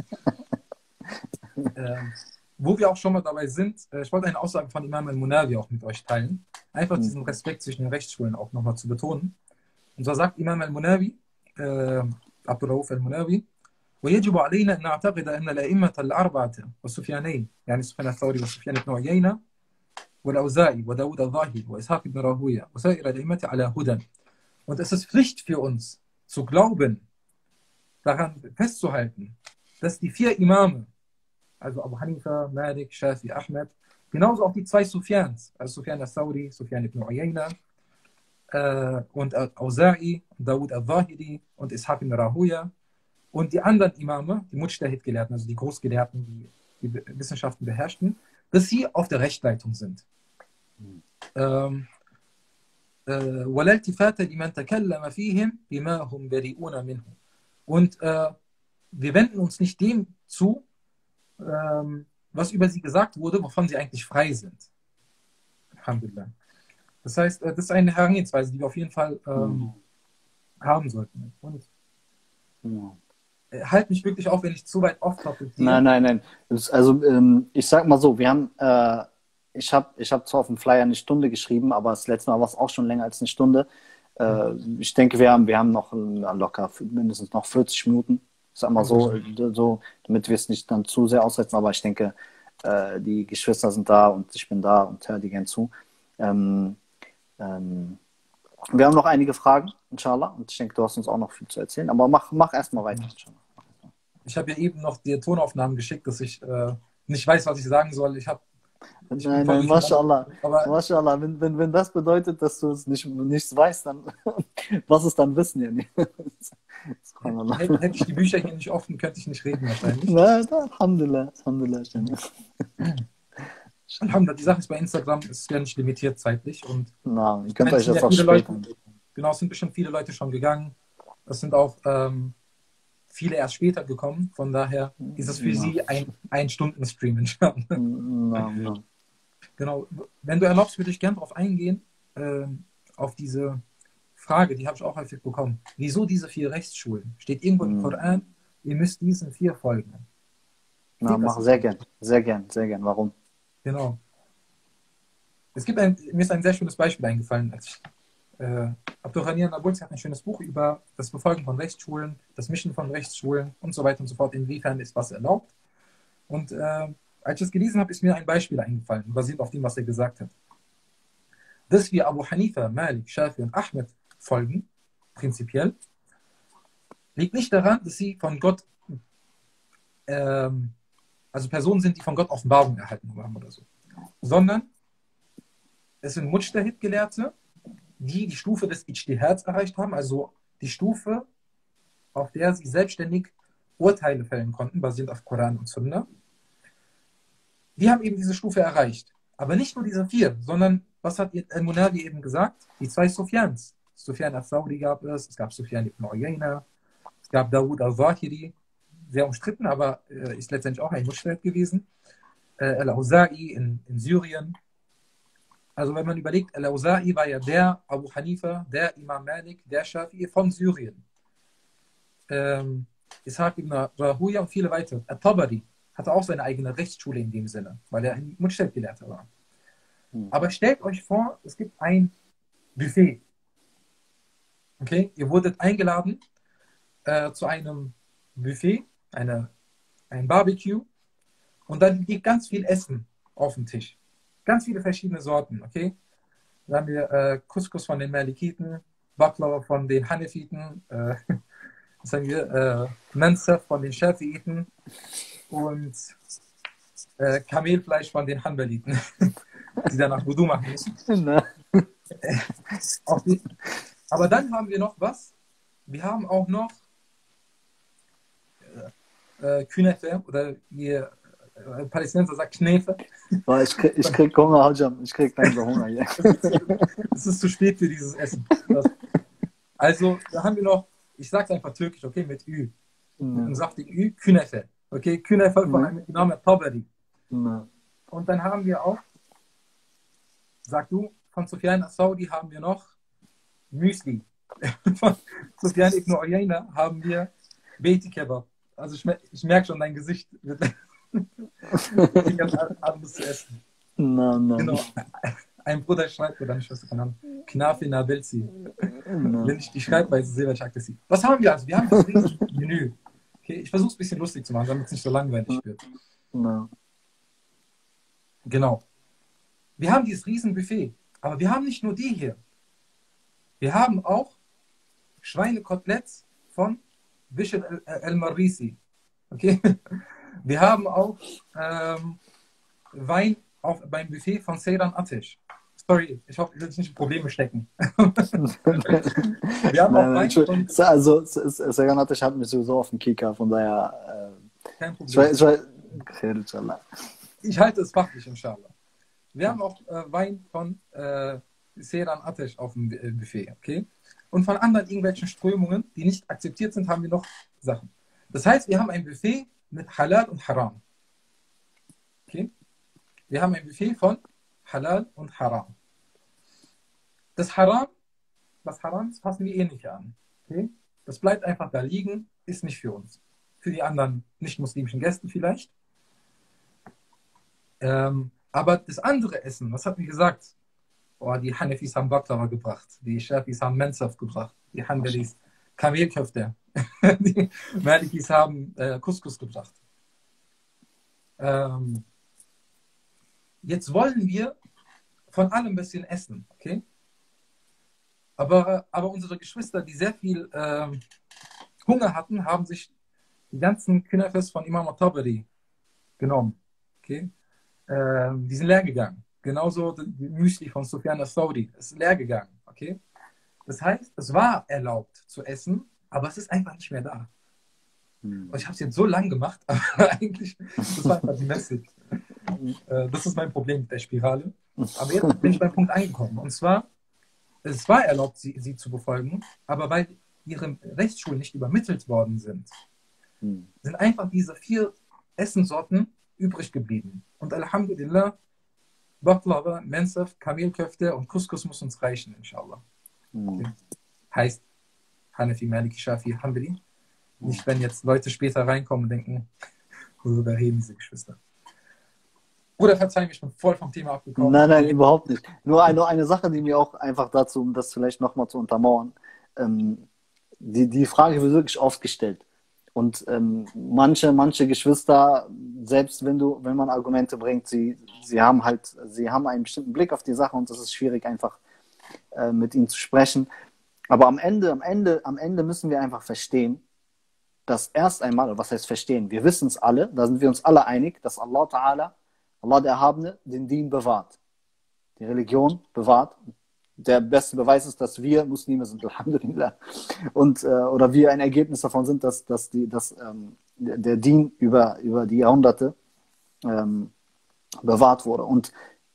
ähm, wo wir auch schon mal dabei sind, äh, ich wollte eine Aussage von Imam al-Munawi auch mit euch teilen. Einfach diesen Respekt zwischen den Rechtsschulen auch nochmal zu betonen. Und so sagt Imam al-Munawi, äh, Abdul Rauf al-Munawi, ويجب علينا أن نعتقد أن الأئمة الأربعة والسفيانين يعني سفيان الثوري وسفيان بن عيينة والأوزاعي وداود الظاهري وإسحاق بن راهويه وسائر الأئمة على هدى. Und es ist Pflicht für uns zu glauben, daran festzuhalten, dass die vier Imame, also Abu Hanifa, Malik, Shafi, Ahmed, genauso auch die zwei Sufyans, also Sufyan al-Thawri, Sufyan ibn Uyayna äh, und Auza'i, Daud al-Zahiri und Ishaq ibn Rahuya und die anderen Imame, die Mujtahid-Gelehrten, also die Großgelehrten, die die Wissenschaften beherrschten, dass sie auf der Rechtleitung sind. Ähm, ولا التفات لمن تكلم فيهم بما هم بريئون منه. Und äh, wir wenden uns nicht dem zu, ähm, was über sie gesagt wurde, wovon sie eigentlich frei sind. Alhamdulillah. Das heißt, äh, das ist eine Herangehensweise, die wir auf jeden Fall ähm, mhm. haben sollten. Und ja. äh, halt mich wirklich auf, wenn ich zu weit off-topic gehe. Nein, nein, nein. Das, also ähm, ich sag mal so, wir haben äh, Ich habe ich hab zwar auf dem Flyer eine Stunde geschrieben, aber das letzte Mal war es auch schon länger als eine Stunde. Äh, ich denke, wir haben, wir haben noch locker mindestens noch vierzig Minuten. Ich sag mal so, so damit wir es nicht dann zu sehr aussetzen, aber ich denke, äh, die Geschwister sind da und ich bin da und höre die gern zu. Ähm, ähm, Wir haben noch einige Fragen, inshallah. Und ich denke, du hast uns auch noch viel zu erzählen. Aber mach, mach erstmal weiter, inshallah. Ich habe ja eben noch die Tonaufnahmen geschickt, dass ich äh, nicht weiß, was ich sagen soll. Ich habe ich bin Nein, voll nein, durcheinander. mashallah. Aber Mashallah, wenn, wenn, wenn das bedeutet, dass du es nicht, nichts weißt, dann was ist dann Wissen, ja? Subhanallah. hätte, hätte ich die Bücher hier nicht offen, könnte ich nicht reden wahrscheinlich. Nein, Alhamdulillah, Alhamdulillah. Alhamdulillah, die Sache ist bei Instagram, ist ja nicht limitiert zeitlich und Na, ihr könnt es euch sind das ja auch viele später. Leute, genau, es sind bestimmt viele Leute schon gegangen. Es sind auch ähm, viele erst später gekommen. Von daher ist es für Ja. sie ein Ein-Stunden-Stream. inshallah. Na, na. Genau. Wenn du erlaubst, würde ich gerne darauf eingehen, ähm, auf diese Frage, die habe ich auch häufig bekommen. Wieso diese vier Rechtsschulen? Steht irgendwo im Hm. Koran, ihr müsst diesen vier folgen. Na, Steht mach das? sehr gern, sehr gern, sehr gern. Warum? Genau. Es gibt ein, mir ist ein sehr schönes Beispiel eingefallen. Als ich, äh, Abdurrahman Nabulsi hat ein schönes Buch über das Befolgen von Rechtsschulen, das Mischen von Rechtsschulen und so weiter und so fort. Inwiefern ist was erlaubt? Und äh, als ich es gelesen habe, ist mir ein Beispiel eingefallen, basierend auf dem, was er gesagt hat. Dass wir Abu Hanifa, Malik, Shafi und Ahmed folgen, prinzipiell, liegt nicht daran, dass sie von Gott, ähm, also Personen sind, die von Gott Offenbarung erhalten haben oder so, sondern es sind Mujtahid-Gelehrte, die die Stufe des Ijtihads erreicht haben, also die Stufe, auf der sie selbstständig Urteile fällen konnten, basierend auf Koran und Sunna. Die haben eben diese Stufe erreicht. Aber nicht nur diese vier, sondern, was hat Al-Munawi eben gesagt? Die zwei Sufyans. Sufyan al-Thawri gab es, es gab Sufyan ibn Uyayna, es gab Dawud al-Zahiri, sehr umstritten, aber äh, ist letztendlich auch ein Mujtahid gewesen. Äh, Al-Auza'i in, in Syrien. Also wenn man überlegt, Al-Auza'i war ja der Abu Hanifa, der Imam Malik, der Shafi'i von Syrien. Ähm, Ishaq ibn Rahuya und viele weitere. At-Tabari hatte auch seine eigene Rechtsschule in dem Sinne, weil er ein Mujtahid-Gelehrter war. Hm. Aber stellt euch vor, es gibt ein Buffet. Okay, ihr wurdet eingeladen äh, zu einem Buffet, eine, ein Barbecue, und dann liegt ganz viel Essen auf dem Tisch. Ganz viele verschiedene Sorten, okay? Dann haben wir äh, Couscous von den Malikiten, Baklava von den Hanefiten, äh, was haben wir, äh, Mansaf von den Shafiiten und äh, Kamelfleisch von den Hanbaliten, die danach Wudu machen müssen. Na, Auch die, aber dann haben wir noch was. Wir haben auch noch äh, Künefe oder ihr äh, Palästinenser sagt Knefe. boah, ich, krieg, ich krieg Hunger, Hajam. Ich krieg langsam Hunger hier. Es ist zu spät für dieses Essen. Das, also, da haben wir noch, ich sag's einfach türkisch, okay, mit Ü. Mit einem Na, saftigen Ü, Künefe. Okay, Künefe von Mhm. einem Namen Tabari. na. Und dann haben wir auch, sag du, von Sufyan al-Saudi haben wir noch Müsli. Von Sufyan ibn Uyayna haben wir Beiti Kebab. Also ich, mer- ich merke schon, dein Gesicht wird wird ganz anders zu essen. Na, na. Genau. Ein Bruder schreibt, oder nicht, was du kann Knafi Nabelsi. Na. Wenn ich die Schreibweise sehe, werde ich aggressiv. Was haben wir also? Wir haben das riesige Menü. Okay, ich versuche es ein bisschen lustig zu machen, damit es nicht so langweilig wird. Na. Genau. Wir haben dieses riesen Buffet. Aber wir haben nicht nur die hier. Wir haben auch Schweinekoteletts von Bishr al-Marisi. Okay? Wir haben auch ähm, Wein auf, beim Buffet von Seyran Atesh. Sorry, ich hoffe, ich will nicht in Probleme stecken. Wir haben auch Nein, Wein nein, von... also, Sagan ich habe mich sowieso auf dem Kicker, von daher, Kein äh, ich weiß, Problem. ich weiß, inshallah. Ich halte es fachlich, inshallah. Wir haben auch äh, Wein von äh, Seyran Atesh auf dem äh, Buffet, okay? Und von anderen irgendwelchen Strömungen, die nicht akzeptiert sind, haben wir noch Sachen. Das heißt, wir haben ein Buffet mit Halal und Haram. Okay? Wir haben ein Buffet von Halal und Haram. Das Haram, was Haram ist, passen wir eh nicht an. Okay? Das bleibt einfach da liegen, ist nicht für uns. Für die anderen nicht-muslimischen Gäste vielleicht. Ähm, aber das andere Essen, was hat mir gesagt? Oh, die Hanefis haben Baklava gebracht, die Shafis haben Mensaf gebracht, die Hanbalis Kamelköfte, die Malikis haben äh, Couscous gebracht. Ähm, jetzt wollen wir von allem ein bisschen essen, okay? Aber, aber unsere Geschwister, die sehr viel ähm, Hunger hatten, haben sich die ganzen Künefes von Imam al-Tabari genommen. Okay? Ähm, die sind leer gegangen. Genauso die Müsli von Sufyan al-Thawri ist leer gegangen. Okay? Das heißt, es war erlaubt zu essen, aber es ist einfach nicht mehr da. Hm. Und ich habe es jetzt so lang gemacht, aber eigentlich, das war einfach die Message. Äh, das ist mein Problem mit der Spirale. Aber jetzt bin ich beim Punkt angekommen. Und zwar, es war erlaubt, sie, sie zu befolgen, aber weil ihre Rechtsschulen nicht übermittelt worden sind, Hm. sind einfach diese vier Essenssorten übrig geblieben. Und Alhamdulillah, Baklava, Mensaf, Kamelköfte und Couscous muss uns reichen, inshallah. Hm. Okay. Heißt Hanafi, Maliki, Shafi, Hanbali. Nicht, wenn jetzt Leute später reinkommen und denken, worüber reden diese Geschwister. Oder verzeih mir, ich bin voll vom Thema abgekommen. Nein, nein, überhaupt nicht. Nur eine, nur eine Sache, die mir auch einfach dazu, um das vielleicht nochmal zu untermauern, ähm, die, die Frage wird wirklich oft gestellt. Und ähm, manche, manche Geschwister, selbst wenn du, wenn man Argumente bringt, sie, sie haben halt, sie haben einen bestimmten Blick auf die Sache und es ist schwierig, einfach äh, mit ihnen zu sprechen. Aber am Ende, am Ende, am Ende müssen wir einfach verstehen, dass erst einmal, oder was heißt verstehen, wir wissen es alle, da sind wir uns alle einig, dass Allah Ta'ala, Allah der Erhabene, den Dien bewahrt. Die Religion bewahrt. Der beste Beweis ist, dass wir Muslime sind, Alhamdulillah. Und, äh, oder wir ein Ergebnis davon sind, dass, dass, die, dass ähm, der Dien über, über die Jahrhunderte ähm, bewahrt wurde. Und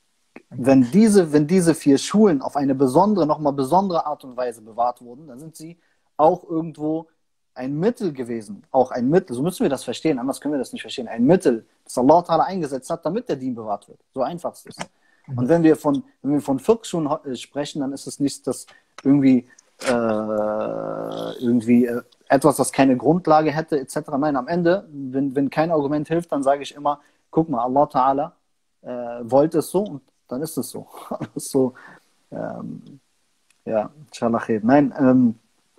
wenn diese, wenn diese vier Schulen auf eine besondere, nochmal besondere Art und Weise bewahrt wurden, dann sind sie auch irgendwo ein Mittel gewesen, auch ein Mittel, so müssen wir das verstehen, anders können wir das nicht verstehen, ein Mittel, das Allah Ta'ala eingesetzt hat, damit der Dien bewahrt wird. So einfach ist es. Und wenn wir von, wenn wir von Fiqh sprechen, dann ist es nicht das irgendwie, äh, irgendwie äh, etwas, das keine Grundlage hätte, et cetera. Nein, am Ende, wenn, wenn kein Argument hilft, dann sage ich immer, guck mal, Allah Ta'ala äh, wollte es so und dann ist es so. so ähm, ja, inshallah khair. Nein, ähm,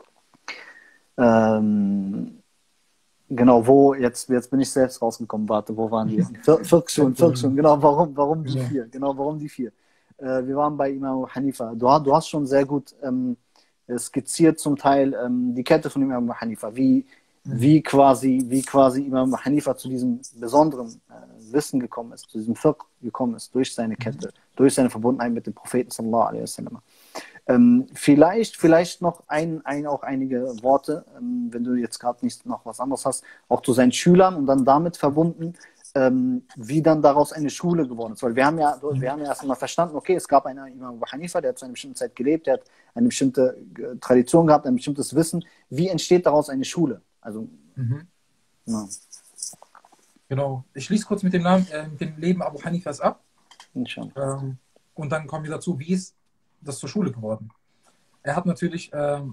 Ähm, genau, wo, jetzt, jetzt bin ich selbst rausgekommen, warte, wo waren wir? Fiqh-Schulen, Fiqh-Schulen, genau, warum, warum die vier? Genau, warum die vier? Äh, wir waren bei Imam Hanifa. Du, du hast schon sehr gut ähm, skizziert zum Teil ähm, die Kette von Imam Hanifa, wie, wie, quasi, wie quasi Imam Hanifa zu diesem besonderen äh, Wissen gekommen ist, zu diesem Fiqh gekommen ist, durch seine Kette, durch seine Verbundenheit mit dem Propheten sallallahu alaihi wasallam. Ähm, vielleicht, vielleicht noch ein, ein, auch einige Worte, ähm, wenn du jetzt gerade nicht noch was anderes hast, auch zu seinen Schülern und dann damit verbunden, ähm, wie dann daraus eine Schule geworden ist. Weil wir haben ja, wir haben ja erst einmal verstanden, okay, es gab einen Imam Abu Hanifa, der hat zu einer bestimmten Zeit gelebt, der hat eine bestimmte Tradition gehabt, ein bestimmtes Wissen. Wie entsteht daraus eine Schule? Also, mhm. ja. Genau. Ich schließe kurz mit dem Namen, äh, mit dem Leben Abu Hanifas ab. Ähm, und dann kommen wir dazu, wie ist das zur Schule geworden. Er hat natürlich, ähm,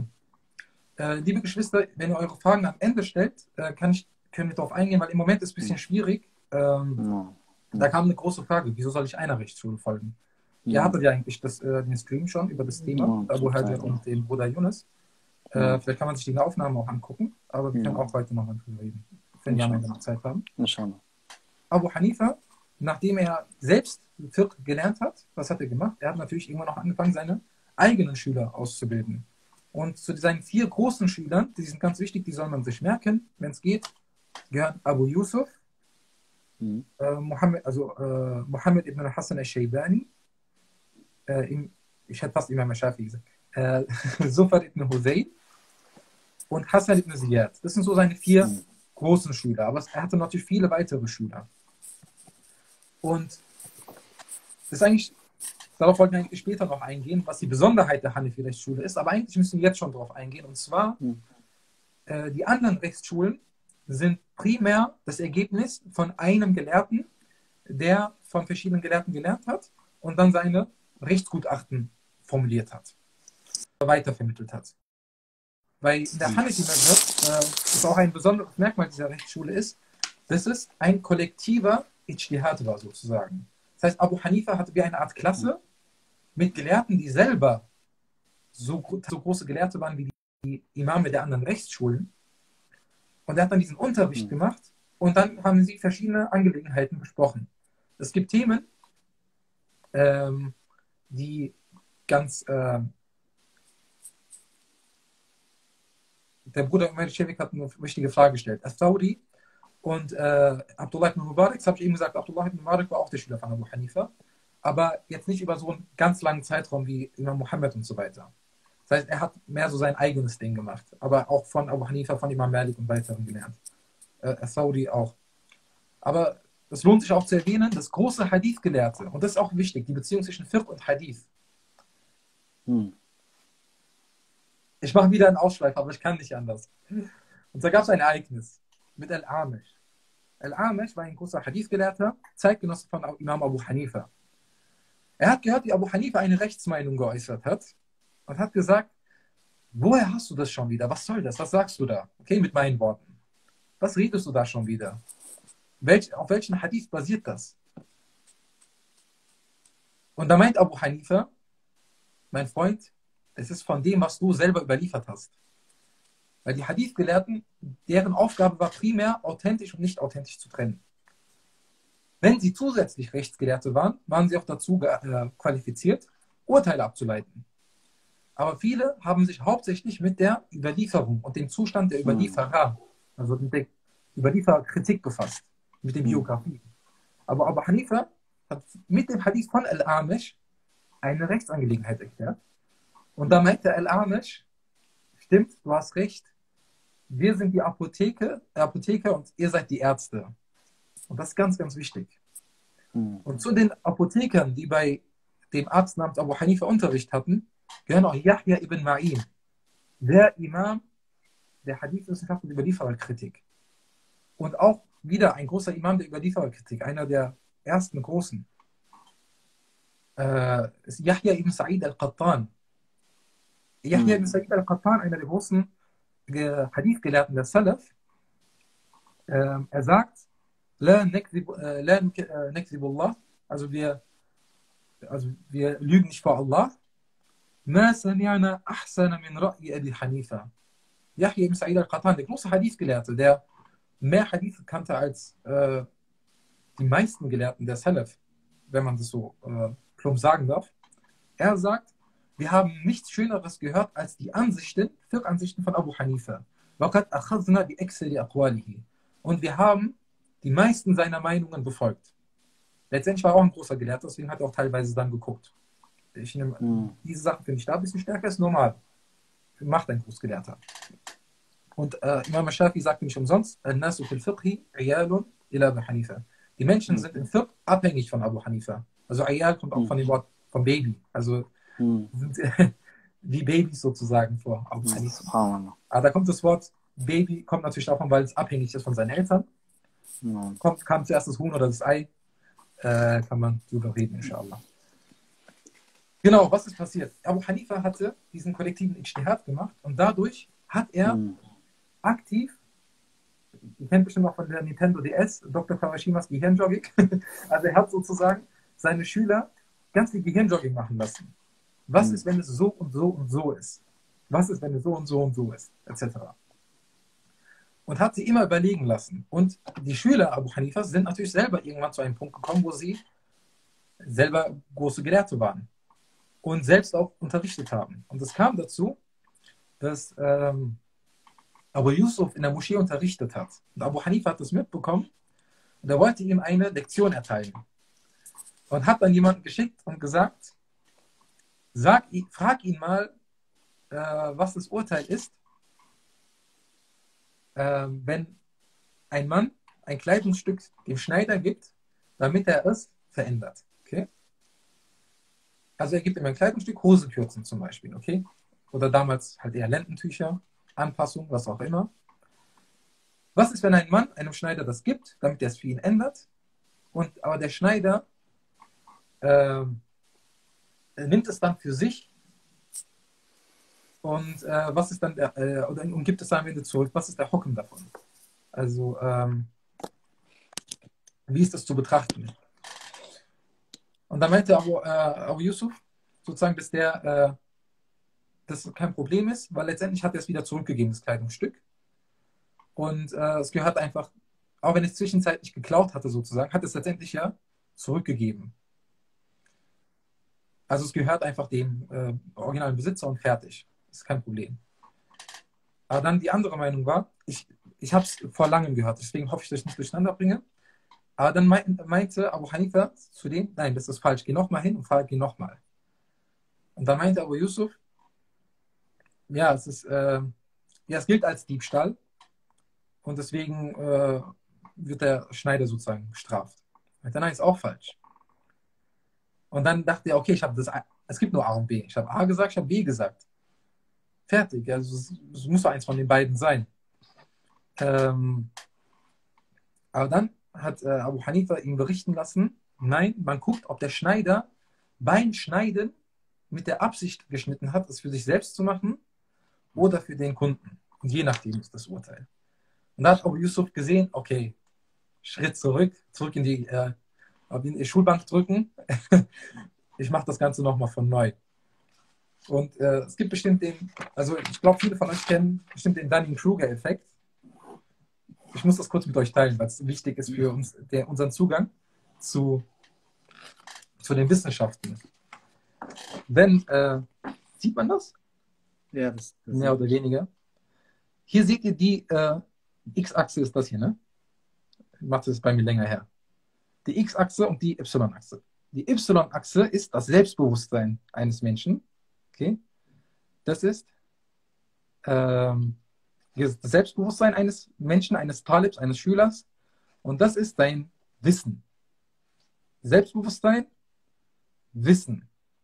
äh, liebe Geschwister, wenn ihr eure Fragen am Ende stellt, äh, kann ich, können wir darauf eingehen, weil im Moment ist es ein bisschen schwierig. Ähm, ja. Da kam eine große Frage, wieso soll ich einer Rechtsschule folgen? Ja. Ihr hattet ja eigentlich das, äh, den Stream schon über das Thema, Ja, Abu Hajar ja. und den Bruder Yunus. Äh, Ja. Vielleicht kann man sich die Aufnahmen auch angucken, aber wir Ja. können auch heute nochmal drüber reden, wenn wir am Ende noch Zeit haben. Inshallah. Abu Hanifa, nachdem er selbst Fiqh gelernt hat, was hat er gemacht? Er hat natürlich irgendwann noch angefangen, seine eigenen Schüler auszubilden. Und zu seinen vier großen Schülern, die sind ganz wichtig, die soll man sich merken, wenn es geht, gehören Abu Yusuf, Mhm. äh, Mohammed, also äh, Mohammed ibn Hassan al-Shaybani, äh, im, ich hätte fast Imam al-Shafi gesagt, äh, Zufar ibn Hudayl und Hassan ibn Ziyad. Das sind so seine vier mhm. großen Schüler, aber er hatte natürlich viele weitere Schüler. Und das ist eigentlich, darauf wollten wir eigentlich später noch eingehen, was die Besonderheit der Hanafi-Rechtsschule ist, aber eigentlich müssen wir jetzt schon darauf eingehen. Und zwar, mhm. äh, die anderen Rechtsschulen sind primär das Ergebnis von einem Gelehrten, der von verschiedenen Gelehrten gelernt hat und dann seine Rechtsgutachten formuliert hat, weitervermittelt hat. Weil in der Hanafi-Madhab, äh, das auch ein besonderes Merkmal dieser Rechtsschule ist, dass es ein kollektiver Ijtihad war sozusagen. Das heißt, Abu Hanifa hatte wie eine Art Klasse mit Gelehrten, die selber so, so große Gelehrte waren wie die Imame der anderen Rechtsschulen. Und er hat dann diesen Unterricht mhm. gemacht und dann haben sie verschiedene Angelegenheiten besprochen. Es gibt Themen, ähm, die ganz äh, der Bruder Umar Shevik hat eine wichtige Frage gestellt. Al-Thawri und äh, Abdullah ibn Mubarak, das habe ich eben gesagt, Abdullah ibn Mubarak war auch der Schüler von Abu Hanifa, aber jetzt nicht über so einen ganz langen Zeitraum wie Imam Muhammad und so weiter. Das heißt, er hat mehr so sein eigenes Ding gemacht, aber auch von Abu Hanifa, von Imam Malik und weiteren gelernt. Äh, Al-Thawri auch. Aber es lohnt sich auch zu erwähnen, das große Hadith-Gelehrte, und das ist auch wichtig, die Beziehung zwischen Fiqh und Hadith. Hm. Ich mache wieder einen Ausschweif, aber ich kann nicht anders. Und da gab es ein Ereignis mit Al-Amish. Al-Amish war ein großer Hadith-Gelehrter, Zeitgenosse von Imam Abu Hanifa. Er hat gehört, wie Abu Hanifa eine Rechtsmeinung geäußert hat und hat gesagt, woher hast du das schon wieder? Was soll das? Was sagst du da? Okay, mit meinen Worten. Was redest du da schon wieder? Welch, auf welchen Hadith basiert das? Und da meint Abu Hanifa, mein Freund, es ist von dem, was du selber überliefert hast. Weil die Hadith-Gelehrten, deren Aufgabe war primär, authentisch und nicht authentisch zu trennen. Wenn sie zusätzlich Rechtsgelehrte waren, waren sie auch dazu äh, qualifiziert, Urteile abzuleiten. Aber viele haben sich hauptsächlich mit der Überlieferung und dem Zustand der Überlieferer, also mit der Überliefererkritik befasst, mit der Biografie. Aber Abu Hanifa hat mit dem Hadith von Al-Amish eine Rechtsangelegenheit erklärt. Und da meinte Al-Amish, stimmt, du hast recht, wir sind die Apotheke, Apotheker und ihr seid die Ärzte. Und das ist ganz, ganz wichtig. Hm. Und zu den Apothekern, die bei dem Arzt namens Abu Hanifa Unterricht hatten, gehören auch Yahya ibn Ma'in, der Imam der Hadithwissenschaft und Überliefererkritik. Und auch wieder ein großer Imam der Überliefererkritik, einer der ersten großen, äh, ist Yahya ibn Sa'id al-Qattan. Yahya ibn Sa'id al-Qattan, einer der großen Hadith-Gelehrten der Salaf, äh, er sagt, La nakzibu Allah, also wir, also wir lügen nicht vor Allah. Ma sami'na ahsana min ra'yi Abi Hanifa. Yahya ibn Sa'id al-Qattan, der große Hadith-Gelehrte, der mehr Hadith kannte als äh, die meisten Gelehrten der Salaf, wenn man das so äh, plump sagen darf. Er sagt, wir haben nichts Schöneres gehört als die Ansichten, Fiqh-Ansichten von Abu Hanifa. وَقَدْ أَخَذْنَا بِأَكْسَرِ أَقْوَالِهِ. Und wir haben die meisten seiner Meinungen befolgt. Letztendlich war er auch ein großer Gelehrter, deswegen hat er auch teilweise dann geguckt. Ich nehme, Hm. diese Sachen finde ich da ein bisschen stärker, ist normal. Macht ein Großgelehrter. Und äh, Imam Shafi sagte nicht umsonst, الناس في الفقه عيال إلى أبي حنيفة. Die Menschen Hm. sind im Fiqh abhängig von Abu Hanifa. Also Ayal kommt auch Hm. von dem Wort vom Baby. Also Hm. sind wie Babys sozusagen vor Abu Hm. Hanifa. Subhanallah. Aber da kommt das Wort Baby, kommt natürlich davon, weil es abhängig ist von seinen Eltern. Hm. Kommt, kam zuerst das Huhn oder das Ei, äh, kann man drüber reden, inshallah. Genau, was ist passiert? Abu Hanifa hatte diesen kollektiven Ijtihad gemacht und dadurch hat er Hm. aktiv, ihr kennt bestimmt noch von der Nintendo D S, Doktor Kawashimas Gehirnjogging, also er hat sozusagen seine Schüler ganz viel Gehirnjogging machen lassen. Was Hm. ist, wenn es so und so und so ist? Was ist, wenn es so und so und so ist? Etc. Und hat sie immer überlegen lassen. Und die Schüler Abu Hanifas sind natürlich selber irgendwann zu einem Punkt gekommen, wo sie selber große Gelehrte waren und selbst auch unterrichtet haben. Und es kam dazu, dass ähm, Abu Yusuf in der Moschee unterrichtet hat. Und Abu Hanifa hat das mitbekommen und er wollte ihm eine Lektion erteilen. Und hat dann jemanden geschickt und gesagt, sag, frag ihn mal, äh, was das Urteil ist, äh, wenn ein Mann ein Kleidungsstück dem Schneider gibt, damit er es verändert. Okay? Also er gibt ihm ein Kleidungsstück, Hosenkürzen zum Beispiel, okay? Oder damals halt eher Lendentücher, Anpassung, was auch immer. Was ist, wenn ein Mann einem Schneider das gibt, damit er es für ihn ändert, und aber der Schneider äh, nimmt es dann für sich und äh, was ist dann der, äh, oder, und gibt es dann wieder zurück? Was ist der Hukm davon? Also ähm, wie ist das zu betrachten? Und da meinte Abu, äh, Abu Yusuf sozusagen, dass der äh, das kein Problem ist, weil letztendlich hat er es wieder zurückgegeben, das Kleidungsstück. Und äh, es gehört einfach, auch wenn es zwischenzeitlich geklaut hatte sozusagen, hat es letztendlich ja zurückgegeben. Also es gehört einfach dem äh, originalen Besitzer und fertig. Das ist kein Problem. Aber dann die andere Meinung war, ich, ich habe es vor langem gehört, deswegen hoffe ich, dass ich nicht durcheinander bringe. Aber dann meinte, meinte Abu Hanifa zu dem, nein, das ist falsch, geh nochmal hin und frag ihn nochmal. Und dann meinte Abu Yusuf, ja, es ist, äh, ja, es gilt als Diebstahl und deswegen äh, wird der Schneider sozusagen bestraft. Meinte, nein, ist auch falsch. Und dann dachte er, okay, ich habe das, es gibt nur A und B. Ich habe A gesagt, ich habe B gesagt. Fertig, also es, es muss doch eins von den beiden sein. Ähm, aber dann hat äh, Abu Hanifa ihm berichten lassen, nein, man guckt, ob der Schneider beim Schneiden mit der Absicht geschnitten hat, es für sich selbst zu machen oder für den Kunden. Und je nachdem ist das Urteil. Und da hat Abu Yusuf gesehen, okay, Schritt zurück, zurück in die, äh, in die Schulbank drücken. Ich mache das Ganze nochmal von neu. Und äh, es gibt bestimmt den, also ich glaube, viele von euch kennen bestimmt den Dunning-Kruger-Effekt. Ich muss das kurz mit euch teilen, weil es wichtig ist für uns, der, unseren Zugang zu, zu den Wissenschaften. Wenn, äh, sieht man das? Ja, das, das Mehr oder weniger. Hier seht ihr die äh, X-Achse ist das hier, ne? Ich mache das bei mir länger her. Die X-Achse und die Y-Achse. Die Y-Achse ist das Selbstbewusstsein eines Menschen. Okay? Das ist ähm, das Selbstbewusstsein eines Menschen, eines Talibs, eines Schülers. Und das ist dein Wissen. Selbstbewusstsein, Wissen.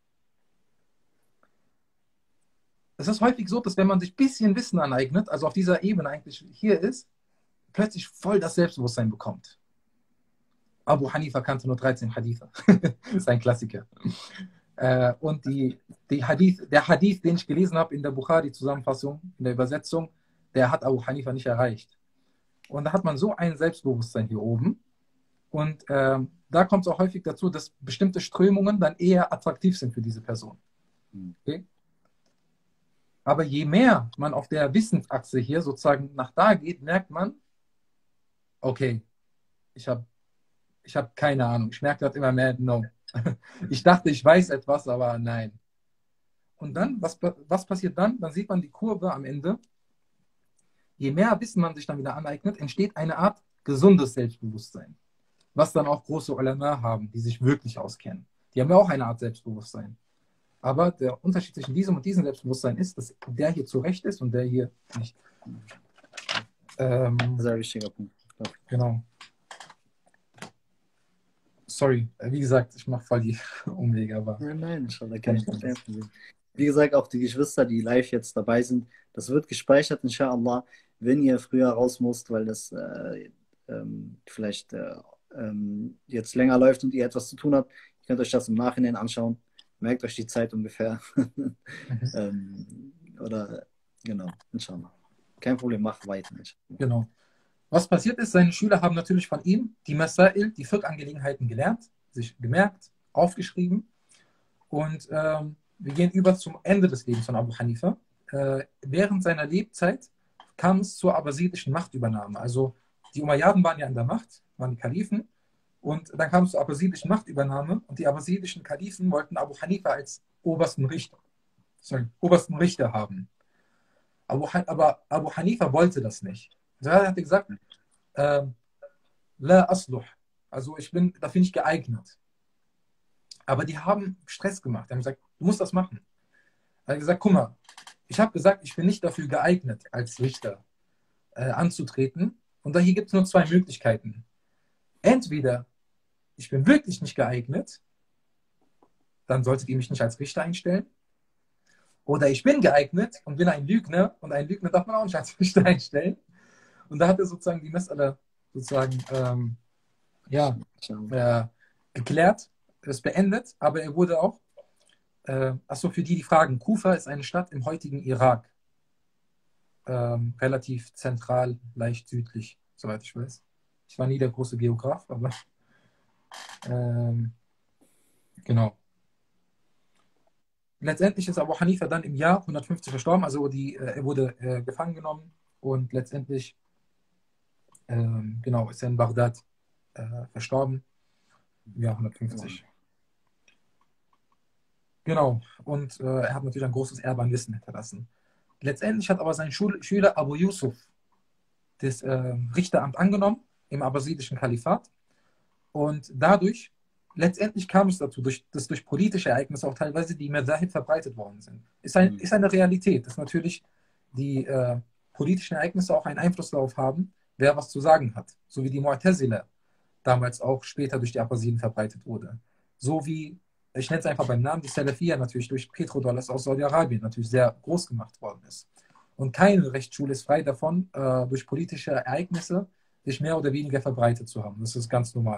Es ist häufig so, dass wenn man sich ein bisschen Wissen aneignet, also auf dieser Ebene eigentlich hier ist, plötzlich voll das Selbstbewusstsein bekommt. Abu Hanifa kannte nur dreizehn Hadithe. Das ist ein Klassiker. Äh, und die, die Hadith, der Hadith, den ich gelesen habe in der Bukhari-Zusammenfassung, in der Übersetzung, der hat Abu Hanifa nicht erreicht. Und da hat man so ein Selbstbewusstsein hier oben. Und ähm, da kommt es auch häufig dazu, dass bestimmte Strömungen dann eher attraktiv sind für diese Person. Okay? Aber je mehr man auf der Wissensachse hier sozusagen nach da geht, merkt man, okay, ich habe ich hab keine Ahnung. Ich merke das immer mehr, no. Ich dachte, ich weiß etwas, aber nein. Und dann, was, was passiert dann? Dann sieht man die Kurve am Ende. Je mehr Wissen man sich dann wieder aneignet, entsteht eine Art gesundes Selbstbewusstsein. Was dann auch große Ulama haben, die sich wirklich auskennen. Die haben ja auch eine Art Selbstbewusstsein. Aber der Unterschied zwischen diesem und diesem Selbstbewusstsein ist, dass der hier zurecht ist und der hier nicht. Ähm, Sehr wichtiger Punkt. Genau. Sorry, wie gesagt, ich mache voll die Umwege, aber. Nein, nein, inshallah, kein Problem. Wie gesagt, auch die Geschwister, die live jetzt dabei sind, das wird gespeichert, inshallah, wenn ihr früher raus müsst, weil das äh, ähm, vielleicht äh, ähm, jetzt länger läuft und ihr etwas zu tun habt. Ihr könnt euch das im Nachhinein anschauen. Merkt euch die Zeit ungefähr. ähm, oder, genau, inshallah. Kein Problem, macht weiter. Inshallah. Genau. Was passiert ist, seine Schüler haben natürlich von ihm die Masail, die Fiqh-Angelegenheiten gelernt, sich gemerkt, aufgeschrieben. Und ähm, wir gehen über zum Ende des Lebens von Abu Hanifa. Äh, während seiner Lebzeit kam es zur abbasidischen Machtübernahme. Also die Umayyaden waren ja an der Macht, waren die Kalifen. Und dann kam es zur abbasidischen Machtübernahme und die abbasidischen Kalifen wollten Abu Hanifa als obersten Richter, sorry, obersten Richter haben. Abu, aber Abu Hanifa wollte das nicht. Also er hat gesagt, äh, La asluh, also ich bin dafür nicht geeignet. Aber die haben Stress gemacht. Die haben gesagt, du musst das machen. Er hat gesagt, guck mal, ich habe gesagt, ich bin nicht dafür geeignet, als Richter äh, anzutreten. Und da hier gibt es nur zwei Möglichkeiten. Entweder ich bin wirklich nicht geeignet, dann solltet ihr mich nicht als Richter einstellen. Oder ich bin geeignet und bin ein Lügner und ein Lügner darf man auch nicht als Richter einstellen. Und da hat er sozusagen die Messale sozusagen ähm, ja, äh, geklärt, es beendet, aber er wurde auch, äh, achso, für die, die fragen, Kufa ist eine Stadt im heutigen Irak. Ähm, relativ zentral, leicht südlich, soweit ich weiß. Ich war nie der große Geograf, aber ähm, genau. Letztendlich ist Abu Hanifa dann im Jahr hundertfünfzig verstorben, also die, äh, er wurde äh, gefangen genommen und letztendlich ähm, genau, ist er in Bagdad äh, verstorben im Jahr hundertfünfzig. Genau, und äh, er hat natürlich ein großes Erbe an Wissen hinterlassen. Letztendlich hat aber sein Schul Schüler Abu Yusuf das äh, Richteramt angenommen im abbasidischen Kalifat. Und dadurch, letztendlich kam es dazu, durch, dass durch politische Ereignisse auch teilweise die Madhahib verbreitet worden sind. Ist, ein, Mhm. ist eine Realität, dass natürlich die äh, politischen Ereignisse auch einen Einfluss darauf haben, wer was zu sagen hat. So wie die Mu'tazila damals auch später durch die Abbasiden verbreitet wurde. So wie, ich nenne es einfach beim Namen, die Salafiyya natürlich durch Petrodollars aus Saudi-Arabien natürlich sehr groß gemacht worden ist. Und keine Rechtsschule ist frei davon, äh, durch politische Ereignisse sich mehr oder weniger verbreitet zu haben. Das ist ganz normal.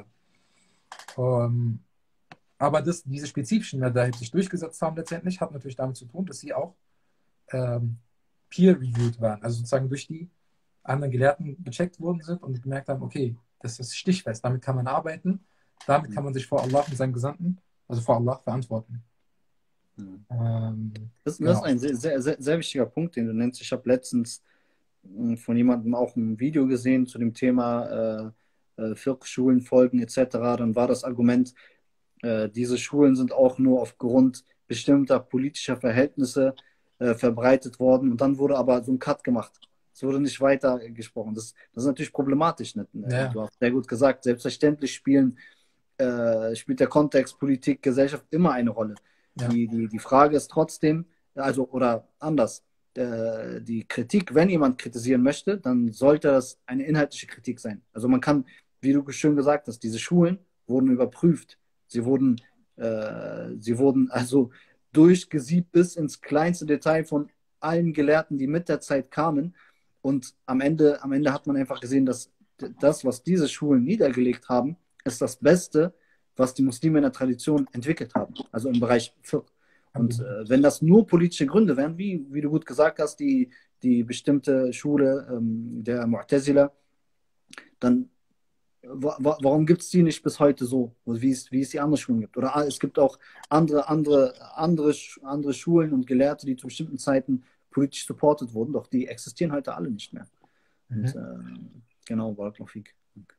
Ähm, aber dass diese spezifischen Madhahib sich durchgesetzt haben letztendlich, hat natürlich damit zu tun, dass sie auch ähm, peer-reviewed waren, also sozusagen durch die anderen Gelehrten gecheckt worden sind und gemerkt haben, okay, das ist stichfest, damit kann man arbeiten, damit kann man sich vor Allah und seinem Gesandten, also vor Allah, verantworten. Mhm. Ähm, Das, das genau. ist ein sehr, sehr, sehr, sehr wichtiger Punkt, den du nennst. Ich habe letztens mh, von jemandem auch ein Video gesehen zu dem Thema äh, äh, Fiqh-Schulen, Folgen et cetera. Dann war das Argument, äh, diese Schulen sind auch nur aufgrund bestimmter politischer Verhältnisse äh, verbreitet worden. Und dann wurde aber so ein Cut gemacht. Es wurde nicht weiter gesprochen. Das, das ist natürlich problematisch. Ne? Ja, Du hast sehr gut gesagt, selbstverständlich spielen, äh, spielt der Kontext, Politik, Gesellschaft immer eine Rolle. ja, Die, die, die Frage ist trotzdem, also oder anders, äh, die Kritik, wenn jemand kritisieren möchte, dann sollte das eine inhaltliche Kritik sein. Also man kann, wie du schön gesagt hast, diese Schulen wurden überprüft. Sie wurden, äh, sie wurden also durchgesiebt bis ins kleinste Detail von allen Gelehrten, die mit der Zeit kamen. Und am Ende, am Ende hat man einfach gesehen, dass das, was diese Schulen niedergelegt haben, ist das Beste, was die Muslime in der Tradition entwickelt haben, also im Bereich Fiqh. Und äh, wenn das nur politische Gründe wären, wie, wie du gut gesagt hast, die, die bestimmte Schule ähm, der Mu'tazila, dann wa warum gibt es die nicht bis heute so, wie es, wie es die anderen Schulen gibt? Oder es gibt auch andere, andere, andere, andere Schulen und Gelehrte, die zu bestimmten Zeiten politisch supportet wurden, doch die existieren heute alle nicht mehr. mhm. Und äh, genau, Barakallahu fik.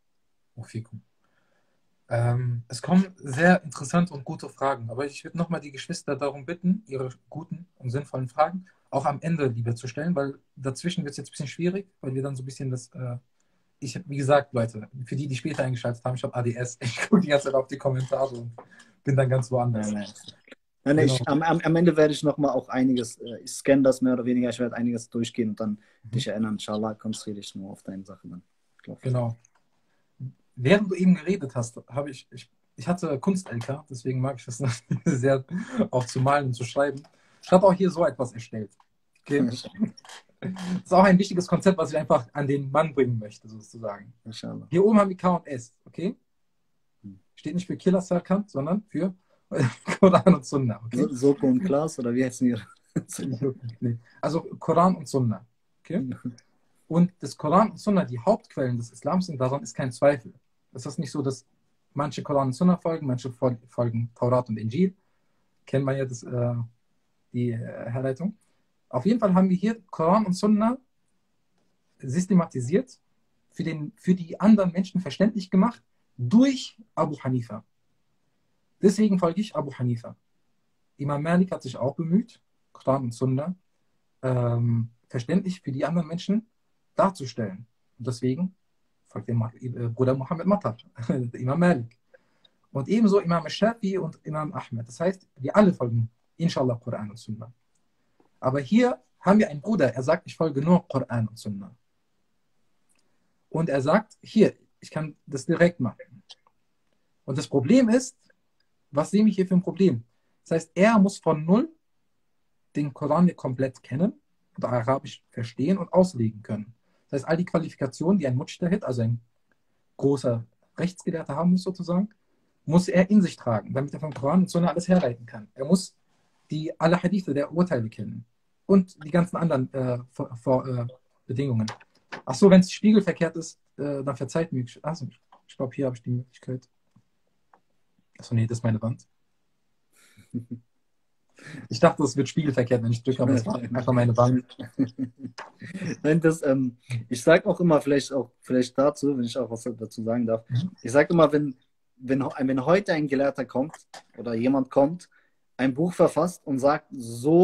Ähm, es kommen sehr interessante und gute Fragen, aber ich würde nochmal die Geschwister darum bitten, ihre guten und sinnvollen Fragen auch am Ende lieber zu stellen, weil dazwischen wird es jetzt ein bisschen schwierig, weil wir dann so ein bisschen das, äh, ich wie gesagt, Leute, für die, die später eingeschaltet haben, ich habe A D S, ich gucke die ganze Zeit auf die Kommentare und bin dann ganz woanders. Nein, nein. Nein, nein, Genau. ich, am, am Ende werde ich nochmal auch einiges, äh, ich scanne das mehr oder weniger, ich werde einiges durchgehen und dann Mhm. dich erinnern. Inshallah, konzentriere dich nur auf deine Sachen dann. Glaub ich. Genau. Während du eben geredet hast, habe ich, ich, ich hatte Kunst-L K, deswegen mag ich das sehr, auch zu malen und zu schreiben. Ich habe auch hier so etwas erstellt. Okay? Das ist auch ein wichtiges Konzept, was ich einfach an den Mann bringen möchte, sozusagen. Inshallah. Hier oben haben wir K und S, okay? Hm. Steht nicht für Killer Sarkant, sondern für Koran und Sunna, okay? So- Soko und Klaas oder wie heißen die? Nee. Also Koran und Sunna, okay? Und das Koran und Sunna, die Hauptquellen des Islams sind, daran ist kein Zweifel. Es ist nicht so, dass manche Koran und Sunna folgen, manche folgen Taurat und Injil. Kennt man ja das, äh, die äh, Herleitung. Auf jeden Fall haben wir hier Koran und Sunna systematisiert, für, den, für die anderen Menschen verständlich gemacht, durch Abu Hanifa. Deswegen folge ich Abu Hanifa. Imam Malik hat sich auch bemüht, Koran und Sunna ähm, verständlich für die anderen Menschen darzustellen. Und deswegen folgt dem Bruder Mohammed Matar, Imam Malik. Und ebenso Imam Shafi und Imam Ahmed. Das heißt, wir alle folgen, inshallah, Koran und Sunna. Aber hier haben wir einen Bruder, er sagt, ich folge nur Koran und Sunna. Und er sagt, hier, ich kann das direkt machen. Und das Problem ist, was sehen wir hier für ein Problem? Das heißt, er muss von null den Koran komplett kennen und Arabisch verstehen und auslegen können. Das heißt, all die Qualifikationen, die ein Mujtahid, also ein großer Rechtsgelehrter haben muss sozusagen, muss er in sich tragen, damit er vom Koran und Sunna alles herleiten kann. Er muss die alle Hadithe der Urteile kennen und die ganzen anderen äh, vor, vor, äh, Bedingungen. Ach so, wenn es spiegelverkehrt ist, äh, dann verzeiht mir. Also, ich glaube, hier habe ich die Möglichkeit. Achso, nee, das ist meine Wand. Ich dachte, es wird spiegelverkehrt, wenn ich drücke, aber es war einfach meine Wand. Nein, das, ähm, ich sage auch immer, vielleicht auch vielleicht dazu, wenn ich auch was dazu sagen darf, ich sage immer, wenn, wenn, wenn heute ein Gelehrter kommt oder jemand kommt, ein Buch verfasst und sagt, so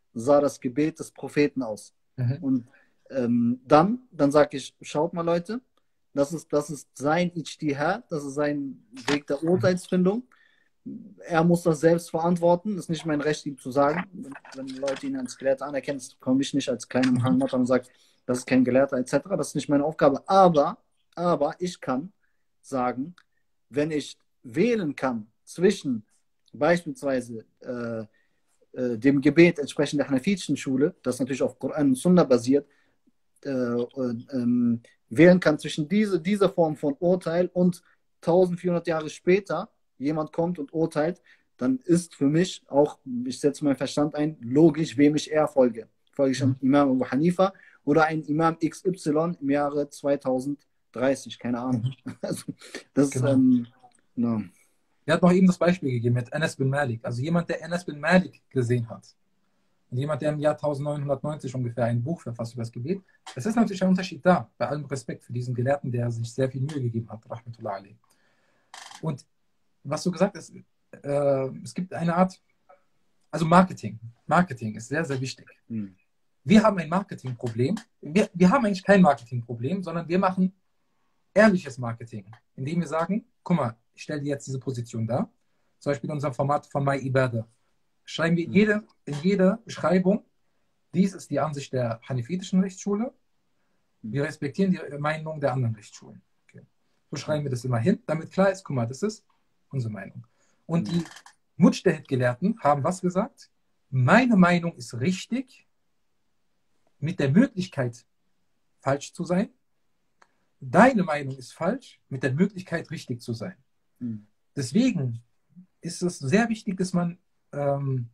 sah das Gebet des Propheten aus. Mhm. Und ähm, dann, dann sage ich, schaut mal Leute, das ist, das ist sein Ijtihad, das ist sein Weg der Urteilsfindung. Er muss das selbst verantworten, ist nicht mein Recht, ihm zu sagen. Wenn, wenn Leute ihn als Gelehrter anerkennen, komme ich nicht als kleiner Muhammad und sage, das ist kein Gelehrter et cetera. Das ist nicht meine Aufgabe. Aber, aber ich kann sagen, wenn ich wählen kann zwischen beispielsweise äh, äh, dem Gebet entsprechend der hanafitischen Schule, das natürlich auf Koran und Sunna basiert, äh, äh, ähm, wählen kann zwischen diese, dieser Form von Urteil und eintausendvierhundert Jahre später jemand kommt und urteilt, dann ist für mich auch, ich setze meinen Verstand ein, logisch, wem ich eher folge. Folge ich einem Imam Abu Hanifa oder einem Imam X Y im Jahre zweitausenddreißig, keine Ahnung. Also, das Genau. ähm, no. Er hat noch eben das Beispiel gegeben mit Anas bin Malik. Also jemand, der Anas bin Malik gesehen hat. Und jemand, der im Jahr neunzehnhundertneunzig ungefähr ein Buch verfasst über das Gebet. Es ist natürlich ein Unterschied da, bei allem Respekt für diesen Gelehrten, der sich sehr viel Mühe gegeben hat, Rahmatullah alayh. Und was du gesagt hast, äh, es gibt eine Art, also Marketing. Marketing ist sehr, sehr wichtig. Hm. Wir haben ein Marketingproblem. Wir, wir haben eigentlich kein Marketingproblem, sondern wir machen ehrliches Marketing, indem wir sagen, guck mal, ich stelle dir jetzt diese Position dar. Zum Beispiel in unserem Format von My Ibadah. Schreiben wir jede, in jeder Beschreibung, dies ist die Ansicht der hanefitischen Rechtsschule. Wir respektieren die Meinung der anderen Rechtsschulen. Okay. So schreiben wir das immer hin, damit klar ist, guck mal, das ist unsere Meinung. Und die Mujtahid-Gelehrten haben was gesagt? Meine Meinung ist richtig, mit der Möglichkeit, falsch zu sein. Deine Meinung ist falsch, mit der Möglichkeit, richtig zu sein. Mhm. Deswegen ist es sehr wichtig, dass man ähm,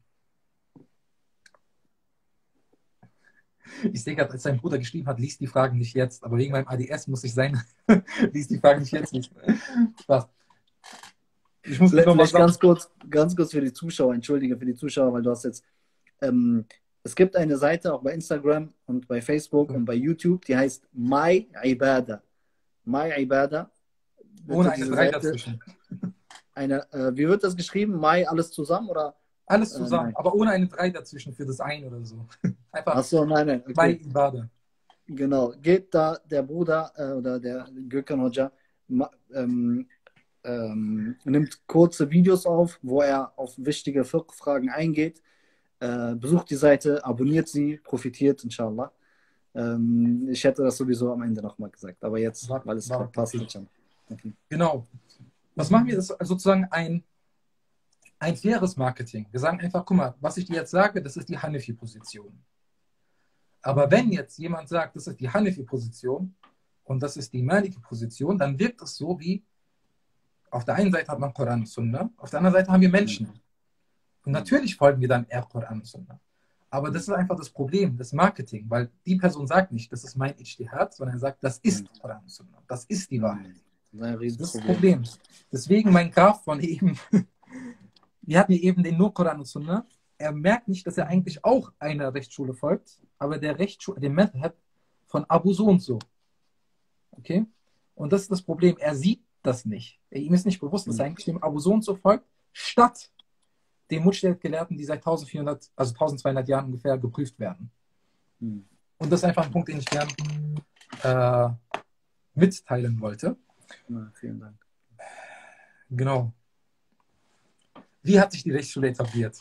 ich sehe gerade, als sein Bruder geschrieben hat, liest die Fragen nicht jetzt, aber wegen meinem A D S muss ich sein, liest die Fragen nicht jetzt nicht. Spaß. Ich muss vielleicht noch mal vielleicht ganz kurz, ganz kurz für die Zuschauer, entschuldige für die Zuschauer, weil du hast jetzt, ähm, es gibt eine Seite auch bei Instagram und bei Facebook und bei YouTube, die heißt My Ibadah. My Ibadah. Ohne eine drei dazwischen. Eine, äh, wie wird das geschrieben? My alles zusammen oder? Alles zusammen, äh, aber ohne eine drei dazwischen für das ein oder so. Einfach. Achso, nein, nein. Okay. My Ibadah. Genau. Geht da der Bruder äh, oder der Gökhan Hoxha ähm, ähm, nimmt kurze Videos auf, wo er auf wichtige Fiqh-Fragen eingeht. Äh, besucht die Seite, abonniert sie, profitiert, inshallah. Ähm, ich hätte das sowieso am Ende nochmal gesagt, aber jetzt, War, weil es war passt schon. Okay. Genau. Was machen wir? Das ist sozusagen ein, ein faires Marketing. Wir sagen einfach, guck mal, was ich dir jetzt sage, das ist die Hanefi-Position. Aber wenn jetzt jemand sagt, das ist die Hanefi-Position und das ist die Maliki-Position, dann wirkt es so wie, auf der einen Seite hat man Koran und Sunna, auf der anderen Seite haben wir Menschen. Und natürlich folgen wir dann eher Koran und Sunna. Aber das ist einfach das Problem, das Marketing, weil die Person sagt nicht, das ist mein Ijtihad, sondern er sagt, das ist Koran und Sunna. Das ist die Wahrheit. Das ist das Problem. Deswegen mein Graf von eben, wir hatten hier eben den nur Koran und Sunna. Er merkt nicht, dass er eigentlich auch einer Rechtsschule folgt, aber der Rechtsschule, dem Madhab von Abu so und so. Okay? Und das ist das Problem. Er sieht das nicht. Ihm ist nicht bewusst, dass er eigentlich dem Abu so und so folgt, statt den Mujtahid-Gelehrten, die seit eintausendvierhundert, also eintausendzweihundert Jahren ungefähr geprüft werden. Mhm. Und das ist einfach ein Punkt, den ich gerne äh, mitteilen wollte. Na, vielen Dank. Genau. Wie hat sich die Rechtsschule etabliert?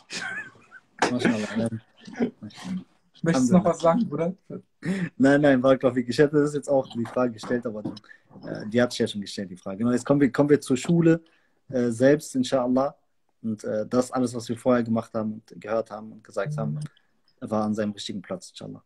Möchtest du noch was sagen, Bruder? Nein, nein, war glaube ich, ich hätte das jetzt auch die Frage gestellt, aber äh, die hat sich ja schon gestellt, die Frage. Genau, jetzt kommen wir, kommen wir zur Schule äh, selbst, inshallah. Und äh, das alles, was wir vorher gemacht haben und gehört haben und gesagt haben, war an seinem richtigen Platz, inshallah.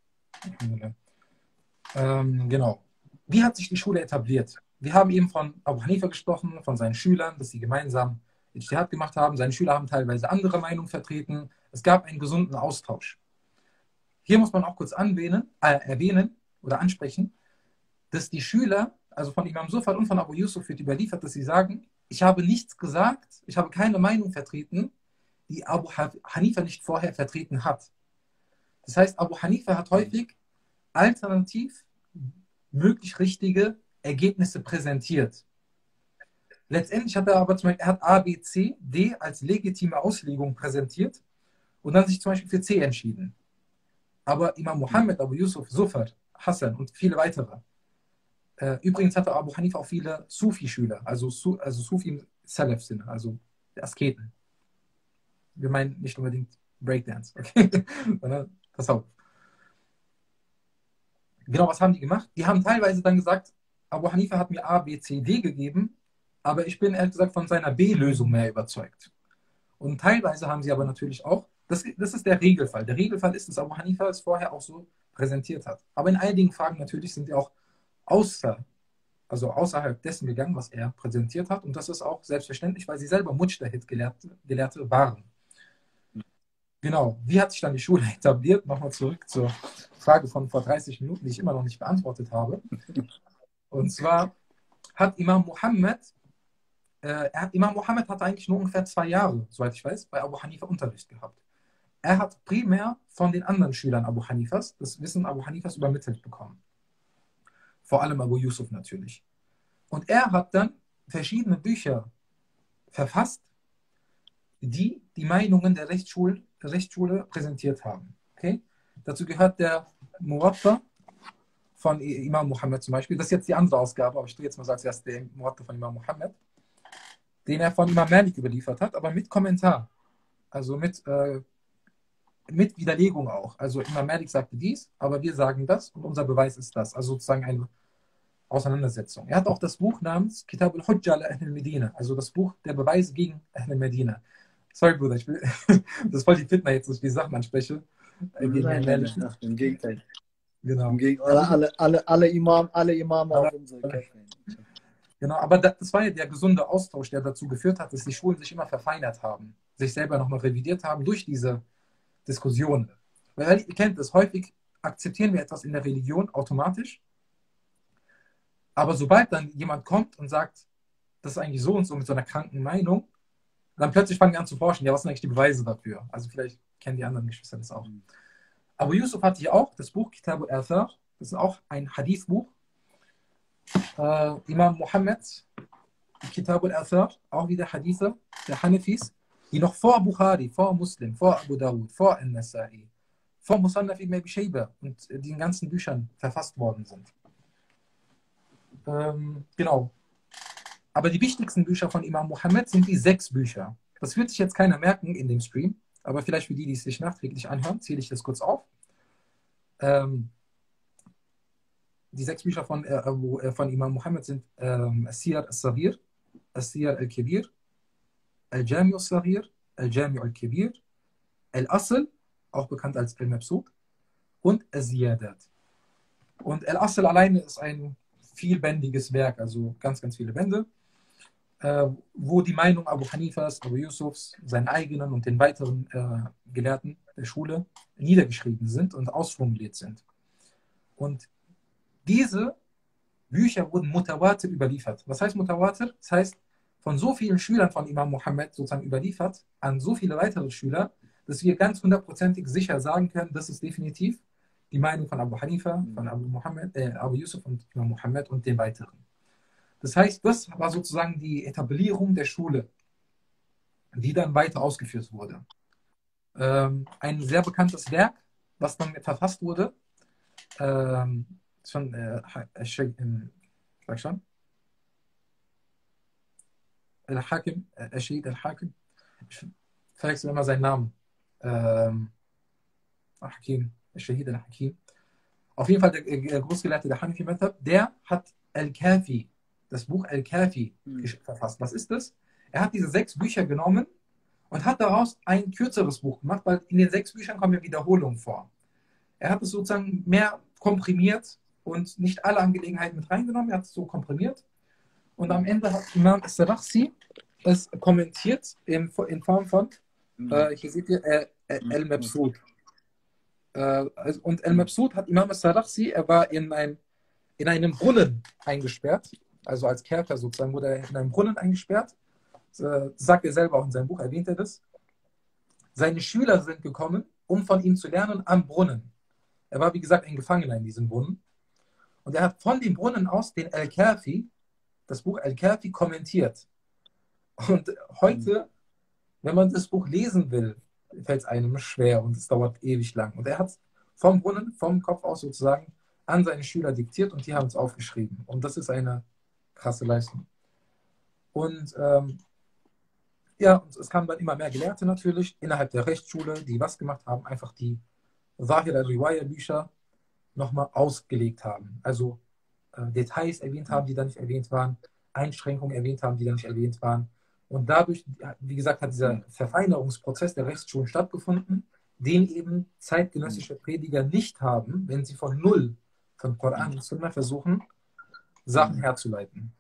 Ähm, genau. Wie hat sich die Schule etabliert? Wir haben eben von Abu Hanifa gesprochen, von seinen Schülern, dass sie gemeinsam Ijtihad gemacht haben. Seine Schüler haben teilweise andere Meinungen vertreten. Es gab einen gesunden Austausch. Hier muss man auch kurz anwähnen, äh, erwähnen oder ansprechen, dass die Schüler, also von Imam Sufat und von Abu Yusuf wird überliefert, dass sie sagen, ich habe nichts gesagt, ich habe keine Meinung vertreten, die Abu Hanifa nicht vorher vertreten hat. Das heißt, Abu Hanifa hat häufig alternativ möglich richtige Ergebnisse präsentiert. Letztendlich hat er aber zum Beispiel, er hat A, B, C, D als legitime Auslegung präsentiert und dann sich zum Beispiel für C entschieden. Aber Imam Mohammed, Abu Yusuf, Zufar, Hassan und viele weitere. Äh, übrigens hatte Abu Hanifa auch viele Sufi-Schüler, also, Su also Sufi im Salaf-Sinne, also Asketen. Wir meinen nicht unbedingt Breakdance, okay? Sondern pass auf. Genau, was haben die gemacht? Die haben teilweise dann gesagt, Abu Hanifa hat mir A, B, C, D gegeben, aber ich bin ehrlich gesagt von seiner B-Lösung mehr überzeugt. Und teilweise haben sie aber natürlich auch, das, das ist der Regelfall. Der Regelfall ist, dass Abu Hanifa es vorher auch so präsentiert hat. Aber in einigen Fragen natürlich sind die auch außer, also außerhalb dessen gegangen, was er präsentiert hat. Und das ist auch selbstverständlich, weil sie selber Mujtahid Gelehrte, Gelehrte waren. Genau. Wie hat sich dann die Schule etabliert? Nochmal zurück zur Frage von vor dreißig Minuten, die ich immer noch nicht beantwortet habe. Und zwar hat Imam Mohammed, äh, er hat, Imam Mohammed hatte eigentlich nur ungefähr zwei Jahre, soweit ich weiß, bei Abu Hanifa Unterricht gehabt. Er hat primär von den anderen Schülern Abu Hanifas das Wissen Abu Hanifas übermittelt bekommen. Vor allem Abu Yusuf natürlich. Und er hat dann verschiedene Bücher verfasst, die die Meinungen der Rechtsschule, der Rechtsschule präsentiert haben. Okay? Dazu gehört der Muwatta von Imam Mohammed zum Beispiel. Das ist jetzt die andere Ausgabe, aber ich tue jetzt mal als erst den Muwatta von Imam Mohammed, den er von Imam Malik überliefert hat, aber mit Kommentar. Also mit, äh, mit Widerlegung auch. Also Imam Malik sagte dies, aber wir sagen das und unser Beweis ist das. Also sozusagen eine Auseinandersetzung. Er hat auch das Buch namens Kitab al-Hujja ala Ahl al-Medina, also das Buch der Beweise gegen Ahl al-Medina. Sorry, Bruder, ich will, das ist voll die Fitna jetzt, dass ich die Sachen anspreche. Nein, nein, nein, nein, im Gegenteil. Genau. Im Gegenteil. Alle, alle, alle, Imam, alle Imame auf unsere Köpfe. Genau, aber das war ja der gesunde Austausch, der dazu geführt hat, dass die Schulen sich immer verfeinert haben, sich selber nochmal revidiert haben durch diese Diskussionen. Weil ihr kennt es, häufig akzeptieren wir etwas in der Religion automatisch, aber sobald dann jemand kommt und sagt, das ist eigentlich so und so mit so einer kranken Meinung, dann plötzlich fangen wir an zu forschen, ja, was sind eigentlich die Beweise dafür? Also vielleicht kennen die anderen Geschwister das auch. Abu Yusuf hatte hier auch das Buch Kitab al-Athar, das ist auch ein Hadith-Buch. Äh, Imam Mohammed, Kitab al-Athar, auch wieder Hadithe der Hanafis, die noch vor Bukhari, vor Muslim, vor Abu Dawud, vor An-Nasa'i, vor Musannaf ibn Abi Shayba und den ganzen Büchern verfasst worden sind. Ähm, genau. Aber die wichtigsten Bücher von Imam Mohammed sind die sechs Bücher. Das wird sich jetzt keiner merken in dem Stream, aber vielleicht für die, die es sich nachträglich anhören, zähle ich das kurz auf. Ähm, die sechs Bücher von, äh, äh, von Imam Mohammed sind ähm, As-Siyar al-Saghir, As-Siyar al-Kabir, Al-Jami' al-Saghir, Al-Jami' al-Kabir, Al-Asl, auch bekannt als Al-Mabsut, und Al-Ziyadat. Und Al-Asl alleine ist ein vielbändiges Werk, also ganz, ganz viele Bände, äh, wo die Meinung Abu Hanifas, Abu Yusufs, seinen eigenen und den weiteren äh, Gelehrten der Schule niedergeschrieben sind und ausformuliert sind. Und diese Bücher wurden Mutawatir überliefert. Was heißt Mutawatir? Das heißt, von so vielen Schülern von Imam Mohammed sozusagen überliefert an so viele weitere Schüler, dass wir ganz hundertprozentig sicher sagen können, das ist definitiv die Meinung von Abu Hanifa, von Abu, Muhammad, äh, Abu Yusuf und Imam Mohammed und den weiteren. Das heißt, das war sozusagen die Etablierung der Schule, die dann weiter ausgeführt wurde. Ähm, ein sehr bekanntes Werk, was dann verfasst wurde, ähm, von äh, ähm, sag schon, Al-Hakim, Ashid Al-Hakim, ich verwechsel immer seinen Namen, ähm, Hakim, Shahid al-Hakim. Auf jeden Fall der, der Großgelehrte der Hanafi Madhab, der hat Al-Kafi, das Buch Al-Kafi mhm. verfasst. Was ist das? Er hat diese sechs Bücher genommen und hat daraus ein kürzeres Buch gemacht, weil in den sechs Büchern kommen ja Wiederholungen vor. Er hat es sozusagen mehr komprimiert und nicht alle Angelegenheiten mit reingenommen, er hat es so komprimiert. Und am Ende hat Imam As-Sarakhsi es kommentiert in, in Form von, mhm. äh, hier seht ihr, äh, äh, Al-Mabsut. Äh, und Al-Mabsut hat Imam As-Sarakhsi, er war in, ein, in einem Brunnen eingesperrt, also als Kerker sozusagen wurde er in einem Brunnen eingesperrt. Das sagt er selber auch in seinem Buch, erwähnt er das. Seine Schüler sind gekommen, um von ihm zu lernen am Brunnen. Er war, wie gesagt, ein Gefangener in diesem Brunnen. Und er hat von dem Brunnen aus den Al-Kafi, das Buch Al-Kafi, kommentiert. Und heute, wenn man das Buch lesen will, fällt es einem schwer und es dauert ewig lang. Und er hat vom Brunnen, vom Kopf aus sozusagen an seine Schüler diktiert und die haben es aufgeschrieben. Und das ist eine krasse Leistung. Und ähm, ja, und es kamen dann immer mehr Gelehrte natürlich innerhalb der Rechtsschule, die was gemacht haben, einfach die Zahir al-Riwaya-Bücher nochmal ausgelegt haben. Also äh, Details erwähnt haben, die da nicht erwähnt waren, Einschränkungen erwähnt haben, die da nicht erwähnt waren. Und dadurch, wie gesagt, hat dieser Verfeinerungsprozess der Rechtsschulen stattgefunden, den eben zeitgenössische Prediger nicht haben, wenn sie von Null, von Koran und Sunna versuchen, Sachen herzuleiten.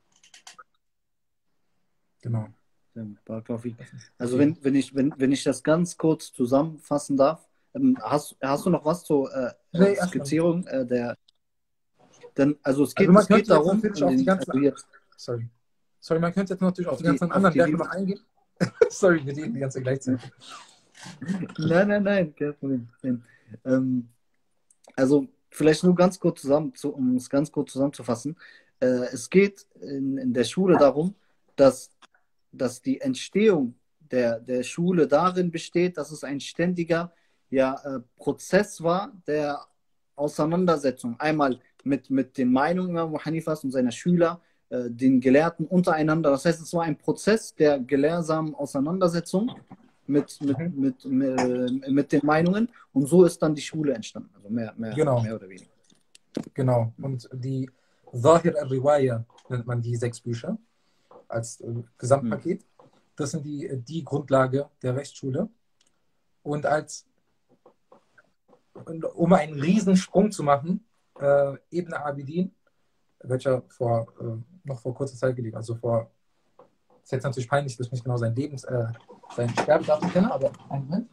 Genau. Also wenn, wenn, ich, wenn, wenn ich das ganz kurz zusammenfassen darf, ähm, hast, hast du noch was zur äh, Nee, Skizzierung äh, der... Denn, also es geht, also man es geht könnte jetzt darum, natürlich in auf die den, ganzen, also hier, sorry. Sorry, man könnte jetzt natürlich auf, auf die ganzen die, anderen die, Werke noch eingehen. Sorry, wir reden die ganze gleichzeitig. Nein, nein, nein, kein Problem. Nein. Ähm, also vielleicht nur ganz kurz zusammen, zu, um es ganz kurz zusammenzufassen. Äh, es geht in, in der Schule darum, dass, dass die Entstehung der, der Schule darin besteht, dass es ein ständiger ja, äh, Prozess war der Auseinandersetzung. Einmal mit, mit den Meinungen Imam Abu Hanifas und seiner Schüler, äh, den Gelehrten untereinander. Das heißt, es war ein Prozess der gelehrsamen Auseinandersetzung mit, mit, Mhm. mit, mit, mit den Meinungen. Und so ist dann die Schule entstanden. Also mehr, mehr, Genau. mehr oder weniger. Genau. Und die Zahir al-Riwaya nennt man die sechs Bücher als äh, Gesamtpaket. Das sind die, die Grundlage der Rechtsschule. Und als, um einen Riesensprung zu machen, äh, Ibn Abidin, welcher vor, äh, noch vor kurzer Zeit gelebt, also vor, ist jetzt natürlich peinlich, dass ich nicht genau sein Lebens, äh, sein Sterbedatum kenne, aber einen Moment.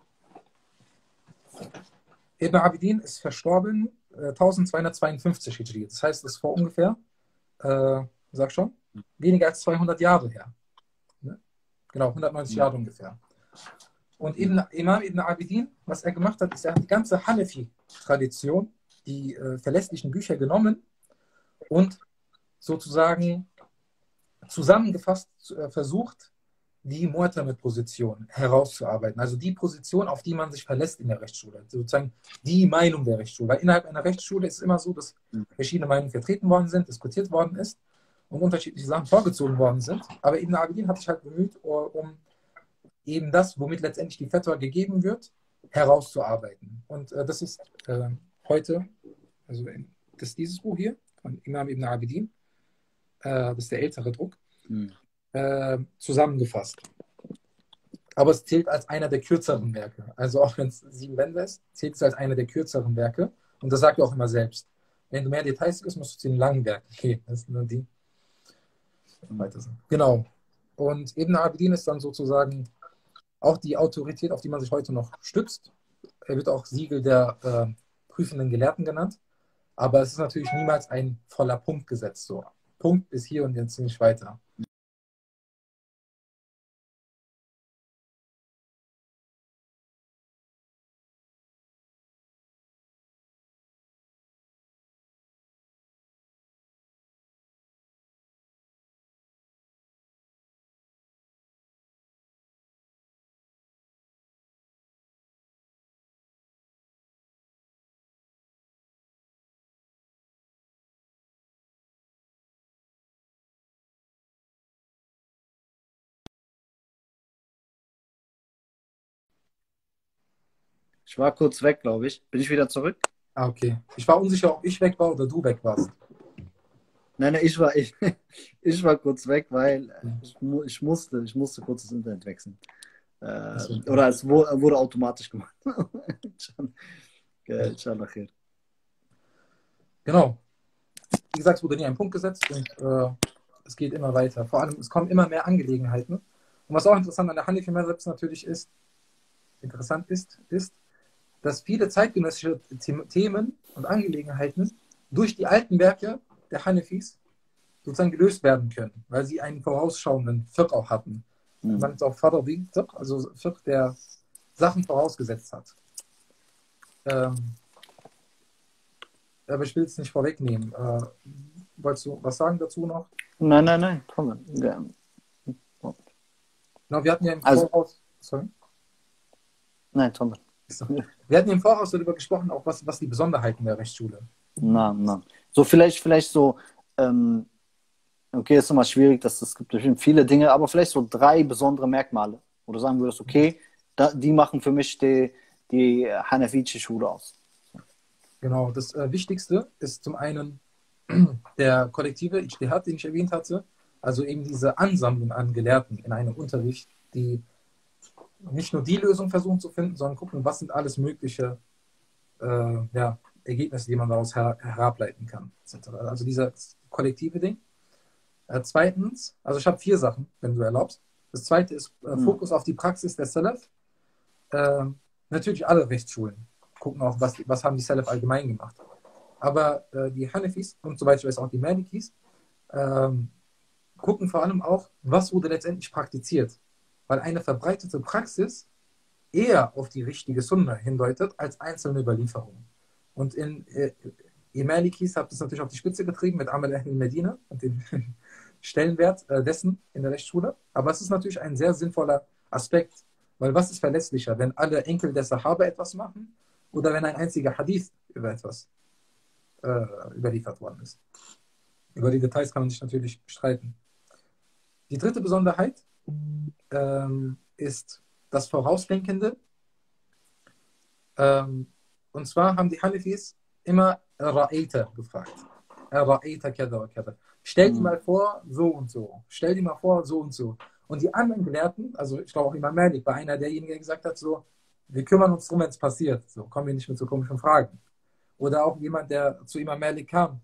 Ibn Abidin ist verstorben äh, eintausendzweihundertzweiundfünfzig Hijri. Das heißt, es ist vor ungefähr, äh, sag schon, weniger als zweihundert Jahre her. Ne? Genau, hundertneunzig Jahre ungefähr. Und Ibn, Imam Ibn Abidin, was er gemacht hat, ist, er hat die ganze Hanafi-Tradition, die äh, verlässlichen Bücher genommen und sozusagen zusammengefasst äh, versucht, die Mu'tamid-Position herauszuarbeiten. Also die Position, auf die man sich verlässt in der Rechtsschule. Sozusagen die Meinung der Rechtsschule. Weil innerhalb einer Rechtsschule ist es immer so, dass verschiedene Meinungen vertreten worden sind, diskutiert worden ist und unterschiedliche Sachen vorgezogen worden sind. Aber Ibn Abidin hat sich halt bemüht, um eben das, womit letztendlich die Fatwa gegeben wird, herauszuarbeiten. Und äh, das ist äh, heute, also in, das ist dieses Buch hier von Imam Ibn Abidin, äh, das ist der ältere Druck, mhm. äh, zusammengefasst. Aber es zählt als einer der kürzeren Werke. Also auch wenn es sieben Bände ist, zählt es als einer der kürzeren Werke. Und das sagt er auch immer selbst. Wenn du mehr Details willst, musst du zu den langen Werken gehen. Das sind nur die. Weiter sind. Genau. Und Ibn Abidin ist dann sozusagen auch die Autorität, auf die man sich heute noch stützt. Er wird auch Siegel der äh, prüfenden Gelehrten genannt. Aber es ist natürlich niemals ein voller Punkt gesetzt. So, Punkt bis hier und jetzt nicht weiter. Ich war kurz weg, glaube ich. Bin ich wieder zurück? Ah, okay. Ich war unsicher, ob ich weg war oder du weg warst. Nein, nein, ich war, ich, ich war kurz weg, weil ich, ich, musste, ich musste kurz das Internet wechseln. Äh, oder es wurde, wurde automatisch gemacht. Genau. Wie gesagt, es wurde nie ein Punkt gesetzt und äh, es geht immer weiter. Vor allem, es kommen immer mehr Angelegenheiten. Und was auch interessant an der Hanifi Mazhab natürlich ist, interessant ist, ist, dass viele zeitgenössische Themen und Angelegenheiten durch die alten Werke der Hanefis sozusagen gelöst werden können, weil sie einen vorausschauenden Fiqh auch hatten. Mhm. Man nennt es auch Fadawi, also Fiqh, der Sachen vorausgesetzt hat. Ähm, aber ich will es nicht vorwegnehmen. Äh, wolltest du was sagen dazu noch? Nein, nein, nein. Komm, ja. Genau, wir hatten ja im also, Voraus... Sorry? Nein, Tom. Wir hatten im Voraus darüber gesprochen, auch was, was die Besonderheiten der Rechtsschule. Na, na. So vielleicht, vielleicht so, ähm, okay, ist immer schwierig, dass es gibt bestimmt viele Dinge, aber vielleicht so drei besondere Merkmale, wo du sagen würdest, okay, da, die machen für mich die, die hanafitische Schule aus. Genau, das äh, Wichtigste ist zum einen der kollektive Ijtihad, den ich erwähnt hatte, also eben diese Ansammlung an Gelehrten in einem Unterricht, die nicht nur die Lösung versuchen zu finden, sondern gucken, was sind alles mögliche äh, ja, Ergebnisse, die man daraus her herableiten kann, et cetera. Also dieses kollektive Ding. Äh, zweitens, also ich habe vier Sachen, wenn du erlaubst. Das zweite ist äh, Fokus mhm. auf die Praxis der Salaf. Äh, natürlich alle Rechtsschulen gucken auch, was, was haben die Salaf allgemein gemacht. Aber äh, die Hanafis und soweit ich weiß auch die Malikis äh, gucken vor allem auch, was wurde letztendlich praktiziert. Weil eine verbreitete Praxis eher auf die richtige Sunna hindeutet, als einzelne Überlieferungen. Und in äh, ihr Malikis habt es natürlich auf die Spitze getrieben mit Amal Ahl Medina und dem Stellenwert äh, dessen in der Rechtsschule. Aber es ist natürlich ein sehr sinnvoller Aspekt, weil was ist verlässlicher, wenn alle Enkel der Sahaba etwas machen oder wenn ein einziger Hadith über etwas äh, überliefert worden ist. Über die Details kann man sich natürlich streiten. Die dritte Besonderheit ähm, ist das Vorausdenkende. Ähm, und zwar haben die Hanafis immer Ra'ayta gefragt. Ra'ayta kada wa kada. Stell dir mal vor, so und so. Stell dir mal vor, so und so. Und die anderen Gelehrten, also ich glaube auch Imam Malik, war einer derjenigen, der gesagt hat, so, wir kümmern uns drum, wenn es passiert. So, kommen wir nicht mit so komischen Fragen. Oder auch jemand, der zu Imam Malik kam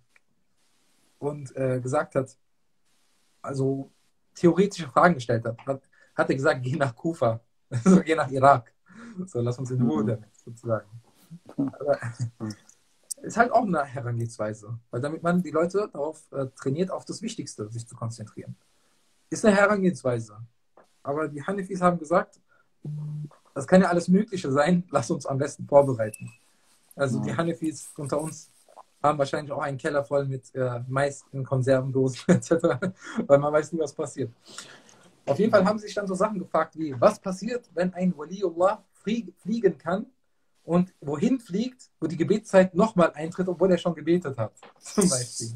und äh, gesagt hat, also theoretische Fragen gestellt hat, hat, hat er gesagt, geh nach Kufa, also geh nach Irak. So, lass uns in Ruhe damit, sozusagen. Aber ist halt auch eine Herangehensweise, weil damit man die Leute darauf äh, trainiert, auf das Wichtigste sich zu konzentrieren. Ist eine Herangehensweise. Aber die Hanafis haben gesagt, das kann ja alles Mögliche sein, lass uns am besten vorbereiten. Also die Hanafis unter uns haben wahrscheinlich auch einen Keller voll mit äh, Mais in Konservendosen et cetera, weil man weiß nie, was passiert. Auf jeden Fall haben sie sich dann so Sachen gefragt wie, was passiert, wenn ein Waliullah fliegen kann und wohin fliegt, wo die Gebetszeit nochmal eintritt, obwohl er schon gebetet hat, zum Beispiel.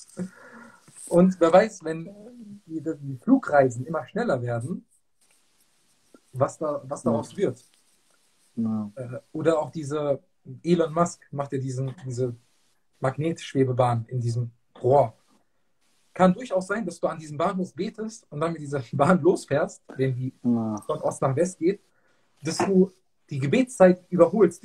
Und wer weiß, wenn die, die Flugreisen immer schneller werden, was, da, was daraus wird. Ja. Oder auch diese, Elon Musk macht ja diesen, diese Magnetschwebebahn in diesem Rohr. Kann durchaus sein, dass du an diesem Bahnhof betest und dann mit dieser Bahn losfährst, wenn die ja. von Ost nach West geht, dass du die Gebetszeit überholst.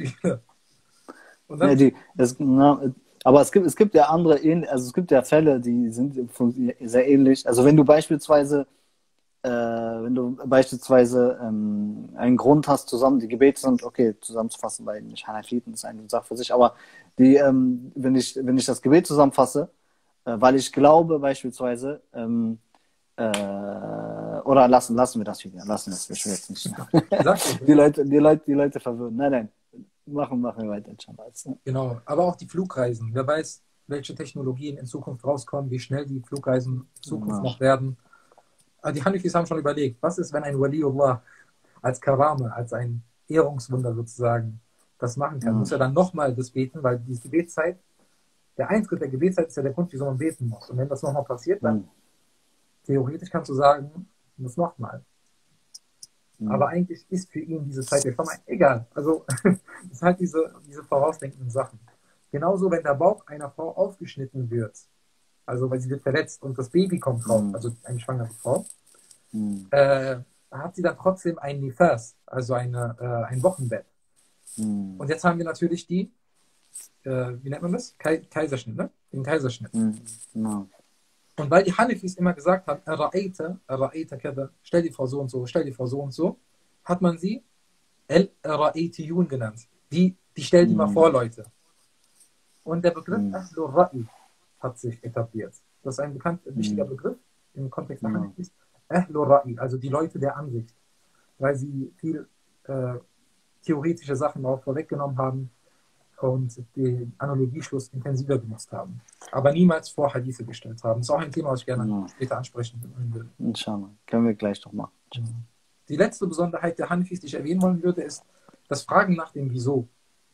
Und dann ja, die, das, na, aber es gibt, es gibt ja andere, also es gibt ja Fälle, die sind sehr ähnlich. Also wenn du beispielsweise äh, wenn du beispielsweise ähm, einen Grund hast, zusammen die Gebete sind, okay, zusammenzufassen, weil nicht Hanafiten ist eine Sache für sich, aber die, ähm, wenn ich, wenn ich das Gebet zusammenfasse, äh, weil ich glaube beispielsweise, ähm, äh, oder lassen, lassen wir das wieder, lassen wir das, ich will jetzt nicht. die Leute, die Leute, die Leute verwirren. Nein, nein, machen, machen wir weiter. Ne? Genau, aber auch die Flugreisen. Wer weiß, welche Technologien in Zukunft rauskommen, wie schnell die Flugreisen in Zukunft ja. noch werden. Die Hanafis haben schon überlegt, was ist, wenn ein Waliullah als Karame, als ein Ehrungswunder sozusagen das machen kann? Mhm. Muss er dann nochmal das beten, weil die Gebetszeit, der Eintritt der Gebetszeit ist ja der Grund, wieso man beten muss. Und wenn das nochmal passiert, dann mhm. theoretisch kannst du sagen, muss nochmal. Mhm. Aber eigentlich ist für ihn diese Zeit ja schon mal egal. Also das sind halt diese, diese vorausdenkenden Sachen. Genauso, wenn der Bauch einer Frau aufgeschnitten wird, also weil sie wird verletzt und das Baby kommt drauf, mhm. also eine schwangere Frau, mhm. äh, hat sie dann trotzdem ein Nifas, also eine, äh, ein Wochenbett. Mhm. Und jetzt haben wir natürlich die, äh, wie nennt man das? Kai Kaiserschnitt, ne? Den Kaiserschnitt. Mhm. Mhm. Und weil die Hanafis immer gesagt haben, Ra'ayta, Ra'ayta kada, stell die Frau so und so, stell die Frau so und so, hat man sie El-Ra'aytiyun genannt. Die, die stell die mhm. mal vor, Leute. Und der Begriff mhm. Ahlur Ra'i hat sich etabliert. Das ist ein bekannter, wichtiger mhm. Begriff im Kontext der Hanafis. Ahlur Ra'i, also die Leute der Ansicht. Weil sie viel äh, theoretische Sachen auch vorweggenommen haben und den Analogieschluss intensiver benutzt haben. Aber niemals vor Hadithe gestellt haben. Das ist auch ein Thema, was ich gerne ja. später ansprechen will. Inshallah. Können wir gleich noch machen. Die letzte Besonderheit der Hanafis, die ich erwähnen wollen würde, ist das Fragen nach dem Wieso.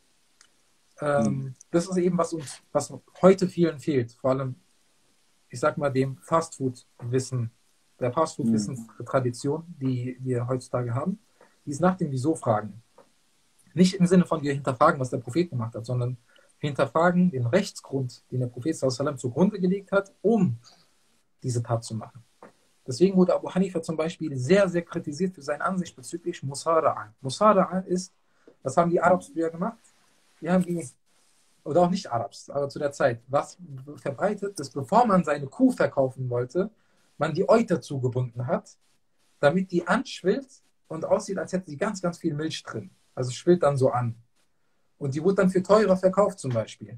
Ähm, Mhm. das ist eben, was uns, was heute vielen fehlt. Vor allem, ich sag mal, dem Fastfood-Wissen, der Mhm. Fastfood-Wissen-Tradition, die wir heutzutage haben, die ist nach dem Wieso fragen. Nicht im Sinne von wir hinterfragen, was der Prophet gemacht hat, sondern wir hinterfragen den Rechtsgrund, den der Prophet sallallahu alaihi wasallam zugrunde gelegt hat, um diese Tat zu machen. Deswegen wurde Abu Hanifa zum Beispiel sehr, sehr kritisiert für seine Ansicht bezüglich Musara'a. Musara'a ist, was haben die Arabs früher gemacht? Die haben die, oder auch nicht Arabs, aber zu der Zeit, was verbreitet, dass bevor man seine Kuh verkaufen wollte, man die Euter zugebunden hat, damit die anschwillt und aussieht, als hätte sie ganz, ganz viel Milch drin. Also schwillt dann so an. Und die wurde dann für teurer verkauft zum Beispiel.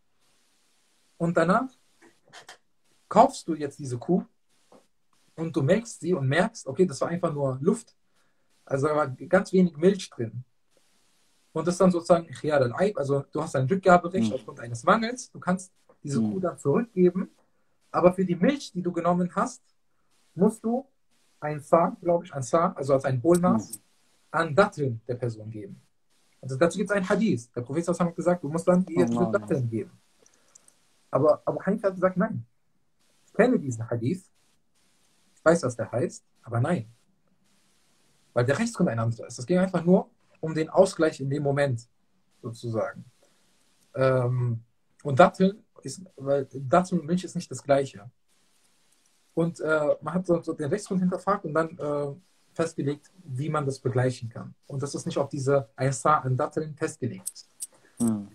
Und danach kaufst du jetzt diese Kuh und du melkst sie und merkst, okay, das war einfach nur Luft. Also da war ganz wenig Milch drin. Und das ist dann sozusagen Khiyar al-Aib, also du hast ein Rückgaberecht Mhm. aufgrund eines Mangels. Du kannst diese Kuh Mhm. dann zurückgeben, aber für die Milch, die du genommen hast, musst du ein Sa, glaube ich, ein Sa, also als ein Mhm. Hohlmaß, an Datteln der Person geben. Also dazu gibt es ein Hadith. Der Prophet hat gesagt, du musst dann ihr diese Allah. Datteln geben. Aber Abu Hanifa hat gesagt, nein, ich kenne diesen Hadith, ich weiß, was der heißt, aber nein. Weil der Rechtsgrund ein anderer ist. Es ging einfach nur um den Ausgleich in dem Moment, sozusagen. Ähm, und Datteln ist, weil Datteln und Milch ist nicht das Gleiche. Und äh, man hat so, so den Rechtsgrund hinterfragt und dann äh, festgelegt, wie man das begleichen kann. Und dass es nicht auf diese Einsa an Datteln festgelegt ist. Mhm.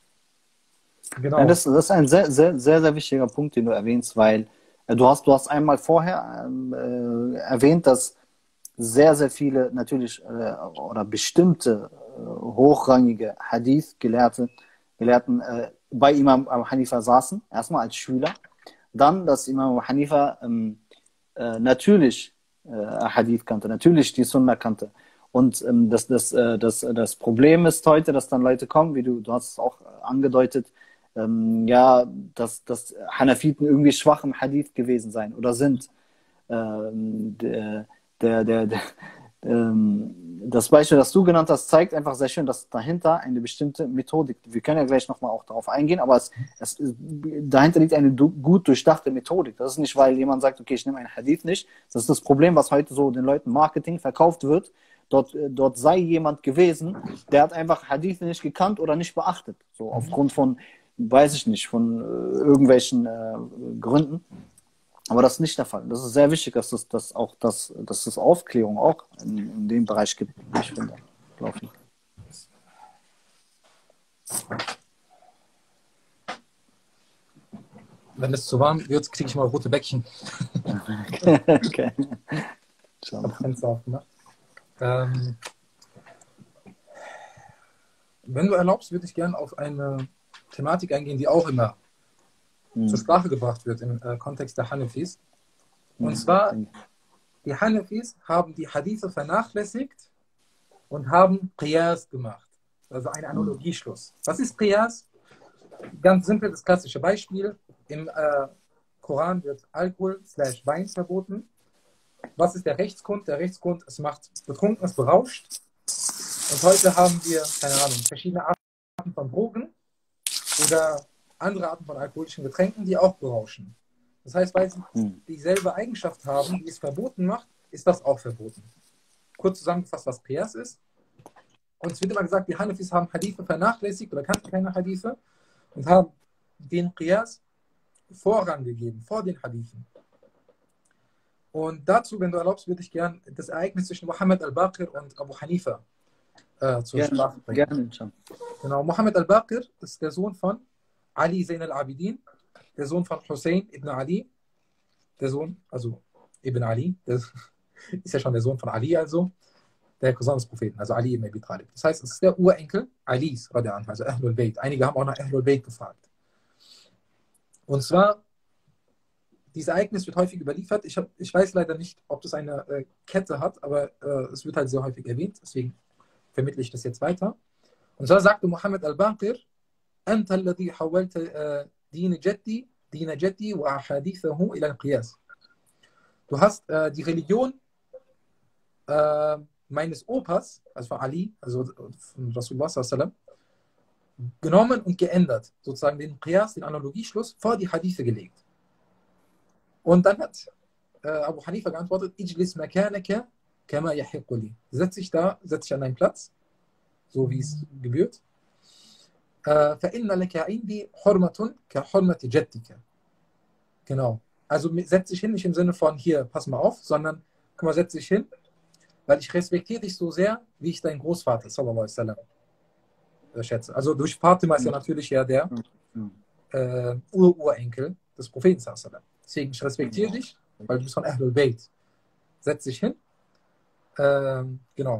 Nein, Genau. das, das ist ein sehr, sehr, sehr, sehr wichtiger Punkt, den du erwähnst, weil äh, du hast, du hast einmal vorher ähm, äh, erwähnt, dass sehr, sehr viele natürlich äh, oder bestimmte äh, hochrangige Hadith-Gelehrte, Gelehrten äh, bei Imam Abu Hanifa saßen, erstmal als Schüler. Dann, dass Imam Abu Hanifa ähm, äh, natürlich äh, Hadith kannte, natürlich die Sunna kannte. Und ähm, das, das, äh, das, das Problem ist heute, dass dann Leute kommen, wie du, du hast es auch angedeutet, ähm, ja, dass, dass Hanafiten irgendwie schwach im Hadith gewesen sein oder sind. Ähm, der, der, der, der, ähm, das Beispiel, das du genannt hast, zeigt einfach sehr schön, dass dahinter eine bestimmte Methodik, wir können ja gleich nochmal auch darauf eingehen, aber es, es, dahinter liegt eine du, gut durchdachte Methodik. Das ist nicht, weil jemand sagt, okay, ich nehme einen Hadith nicht. Das ist das Problem, was heute so den Leuten Marketing verkauft wird. Dort, dort sei jemand gewesen, der hat einfach Hadith nicht gekannt oder nicht beachtet. So Mhm. aufgrund von, weiß ich nicht, von äh, irgendwelchen äh, Gründen. Aber das ist nicht der Fall. Das ist sehr wichtig, dass es das auch, dass, dass es Aufklärung auch in, in dem Bereich gibt, wie ich finde. Laufen. Wenn es zu warm wird, kriege ich mal rote Bäckchen. Okay. Ich habe Inshallah. Fenster aufgemacht. Ähm, wenn du erlaubst, würde ich gerne auf eine Thematik eingehen, die auch immer zur Hm. Sprache gebracht wird im äh, Kontext der Hanafis. Und Hm. zwar, die Hanafis haben die Hadithe vernachlässigt und haben Qiyas gemacht. Also ein Hm. Analogieschluss. Was ist Qiyas? Ganz simpel, das klassische Beispiel. Im äh, Koran wird Alkohol slash Wein verboten. Was ist der Rechtsgrund? Der Rechtsgrund, es macht betrunken, es berauscht. Und heute haben wir, keine Ahnung, verschiedene Arten von Drogen oder andere Arten von alkoholischen Getränken, die auch berauschen. Das heißt, weil sie Hm. dieselbe Eigenschaft haben, die es verboten macht, ist das auch verboten. Kurz zusammengefasst, was Qiyas ist. Und es wird immer gesagt, die Hanafis haben Hadithe vernachlässigt oder kannten keine Hadithe und haben den Qiyas Vorrang gegeben, vor den Hadithen. Und dazu, wenn du erlaubst, würde ich gerne das Ereignis zwischen Mohammed al-Baqir und Abu Hanifa äh, zur Gerne, Sprache bringen. gerne, inshallah. Genau, Mohammed al-Baqir ist der Sohn von Ali Zain al-Abidin, der Sohn von Hussein ibn Ali, der Sohn, also Ibn Ali, der ist ja schon der Sohn von Ali, also der Cousin des Propheten, also Ali ibn Abi Talib. Das heißt, es ist der Urenkel Alis, also Ahlul Bayt. Einige haben auch nach Ahlul Bayt gefragt. Und zwar, dieses Ereignis wird häufig überliefert. Ich, hab, ich weiß leider nicht, ob das eine äh, Kette hat, aber äh, es wird halt sehr häufig erwähnt. Deswegen vermittle ich das jetzt weiter. Und zwar sagte Mohammed al-Baqir, أنت الذي حولت دين جدي دين جدي وأحاديثه إلى القياس. Du hast äh, die Religion äh, meines Opas, also von Ali, also von Rasulullah sallallahu alaihi wasallam, genommen und geändert, sozusagen den Qiyas, den Analogieschluss, vor die Hadithe gelegt. Und dann hat äh, Abu Hanifa geantwortet, Ijlis makanaka kama yahiqqu li. Setz dich da, setz dich an deinen Platz, so wie es gebührt. فَإِنَّ لَكَ عِنْدِي حُرْمَةٌ كَحُرْمَةِ جَدِّكَ. Genau. Also setz dich hin, nicht im Sinne von, hier, pass mal auf, sondern, guck mal, setz dich hin, weil ich respektiere dich so sehr, wie ich deinen Großvater, sallallahu alaihi wasallam, schätze. Also durch Fatima ist ja natürlich ja der äh, Ur-Urenkel des Propheten, sallallahu alaihi wasallam. Deswegen, ich respektiere dich, weil du bist von Ahlul Bayt. Setz dich hin. Ähm, genau.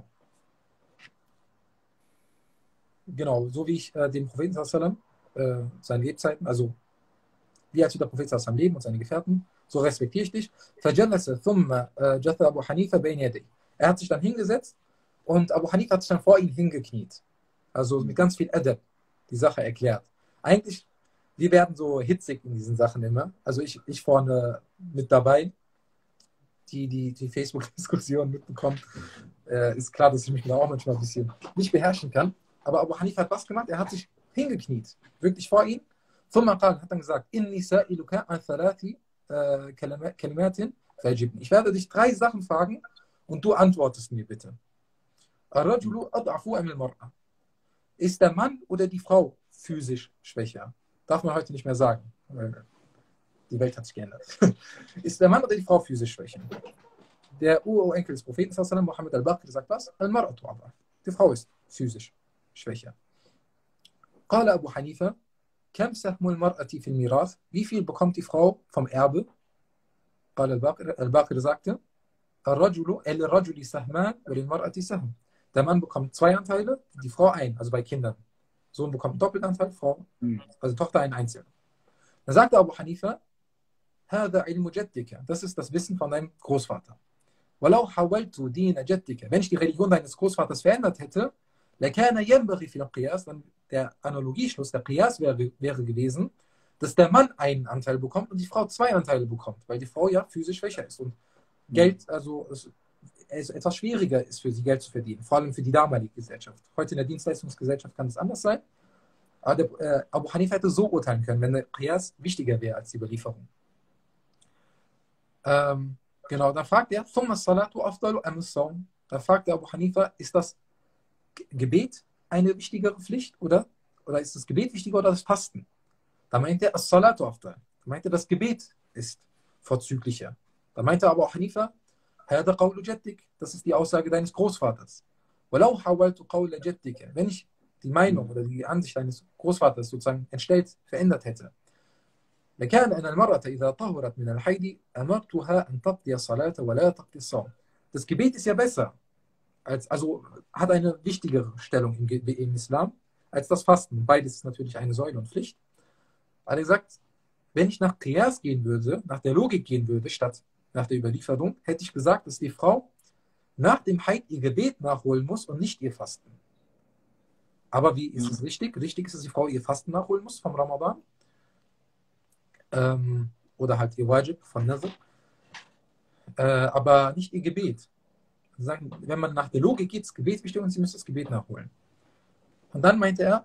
Genau, so wie ich äh, den Propheten sallallahu alaihi wasallam, äh, seine Lebzeiten, also wie als der Prophet sallallahu alaihi wasallam leben und seine Gefährten, so respektiere ich dich. فَجَلَسَ ثُمَّ جَثَ أَبُو حَنِيفَ بَيْنَ يَدَيْهِ. Er hat sich dann hingesetzt und Abu Hanifa hat sich dann vor ihn hingekniet. Also mit ganz viel Adab die Sache erklärt. Eigentlich, wir werden so hitzig in diesen Sachen immer. Also ich, ich vorne mit dabei, die die, die Facebook-Diskussion mitbekommen, äh, ist klar, dass ich mich da auch manchmal ein bisschen nicht beherrschen kann. Aber Abu Hanifa hat was gemacht? Er hat sich hingekniet, wirklich vor ihn. ثم قال, hat dann gesagt, إِنِّي سَائِلُكَ عَنْ ثَلَاثِ كَلِمَاتٍ فَأَجِبْنِي. Ich werde dich drei Sachen fragen und du antwortest mir bitte. الرَّجُلُ أَضْعَفُ أَمِ الْمَرْأَةِ. Ist der Mann oder die Frau physisch schwächer? Darf man heute nicht mehr sagen. Die Welt hat sich geändert. Ist der Mann oder die Frau physisch schwächer? Der Urenkel des Propheten, Mohammed al-Baqir, sagt was? Al-Mar'atu ad'af. Die Frau ist physisch schwächer. قال Abu Hanifa, كم سهم المرأة في الميراث? Wie viel bekommt die Frau vom Erbe? قال الباقر, al-Baqir sagte, الرجل الرجل سهمان وللمرأة سهم. Der Mann bekommt zwei Anteile, die Frau ein, also bei Kindern. Sohn bekommt einen Doppelanteil, Frau, also Tochter einen einzelnen. Dann sagte Abu Hanifa, هذا علم جدك. Das ist das Wissen von deinem Großvater. ولو حولت دين جدك. Wenn ich die Religion deines Großvaters verändert hätte, لكان ينبغي في القياس, dann der Analogieschluss, der Qiyas wäre, wäre gewesen, dass der Mann einen Anteil bekommt und die Frau zwei Anteile bekommt, weil die Frau ja physisch schwächer ist und Geld, also es, es etwas schwieriger ist für sie, Geld zu verdienen, vor allem für die damalige Gesellschaft. Heute in der Dienstleistungsgesellschaft kann es anders sein, aber der, äh, Abu Hanifa hätte so urteilen können, wenn der Qiyas wichtiger wäre als die Überlieferung. Ähm, genau, dann fragt er, ثم الصلاة أفضل أم الصوم? Da fragt der Abu Hanifa, ist das Gebet eine wichtigere Pflicht oder, oder ist das Gebet wichtiger oder das Fasten? Da meint er, as-salatu afdal. Da meint er, das Gebet ist vorzüglicher. Da meint er aber auch Hanifa, hada qawlu jaddik, das ist die Aussage deines Großvaters. Walau hawaltu qawla jaddika, wenn ich die Meinung oder die Ansicht deines Großvaters sozusagen entstellt, verändert hätte. لكان أن المرأة إذا طهرت من الحيض أمرتها أن تقضي الصلاة ولا تقضي الصوم. Das Gebet ist ja besser. Als, also hat eine wichtigere Stellung im, im Islam als das Fasten. Beides ist natürlich eine Säule und Pflicht. Aber er sagt, wenn ich nach Qiyas gehen würde, nach der Logik gehen würde, statt nach der Überlieferung, hätte ich gesagt, dass die Frau nach dem Haid ihr Gebet nachholen muss und nicht ihr Fasten. Aber wie ist es richtig? Richtig ist, dass die Frau ihr Fasten nachholen muss vom Ramadan. Ähm, oder halt ihr Wajib von Nazr. Äh, aber nicht ihr Gebet. Sagen, wenn man nach der Logik geht, das Gebet wichtig und sie müsste das Gebet nachholen. Und dann meinte er,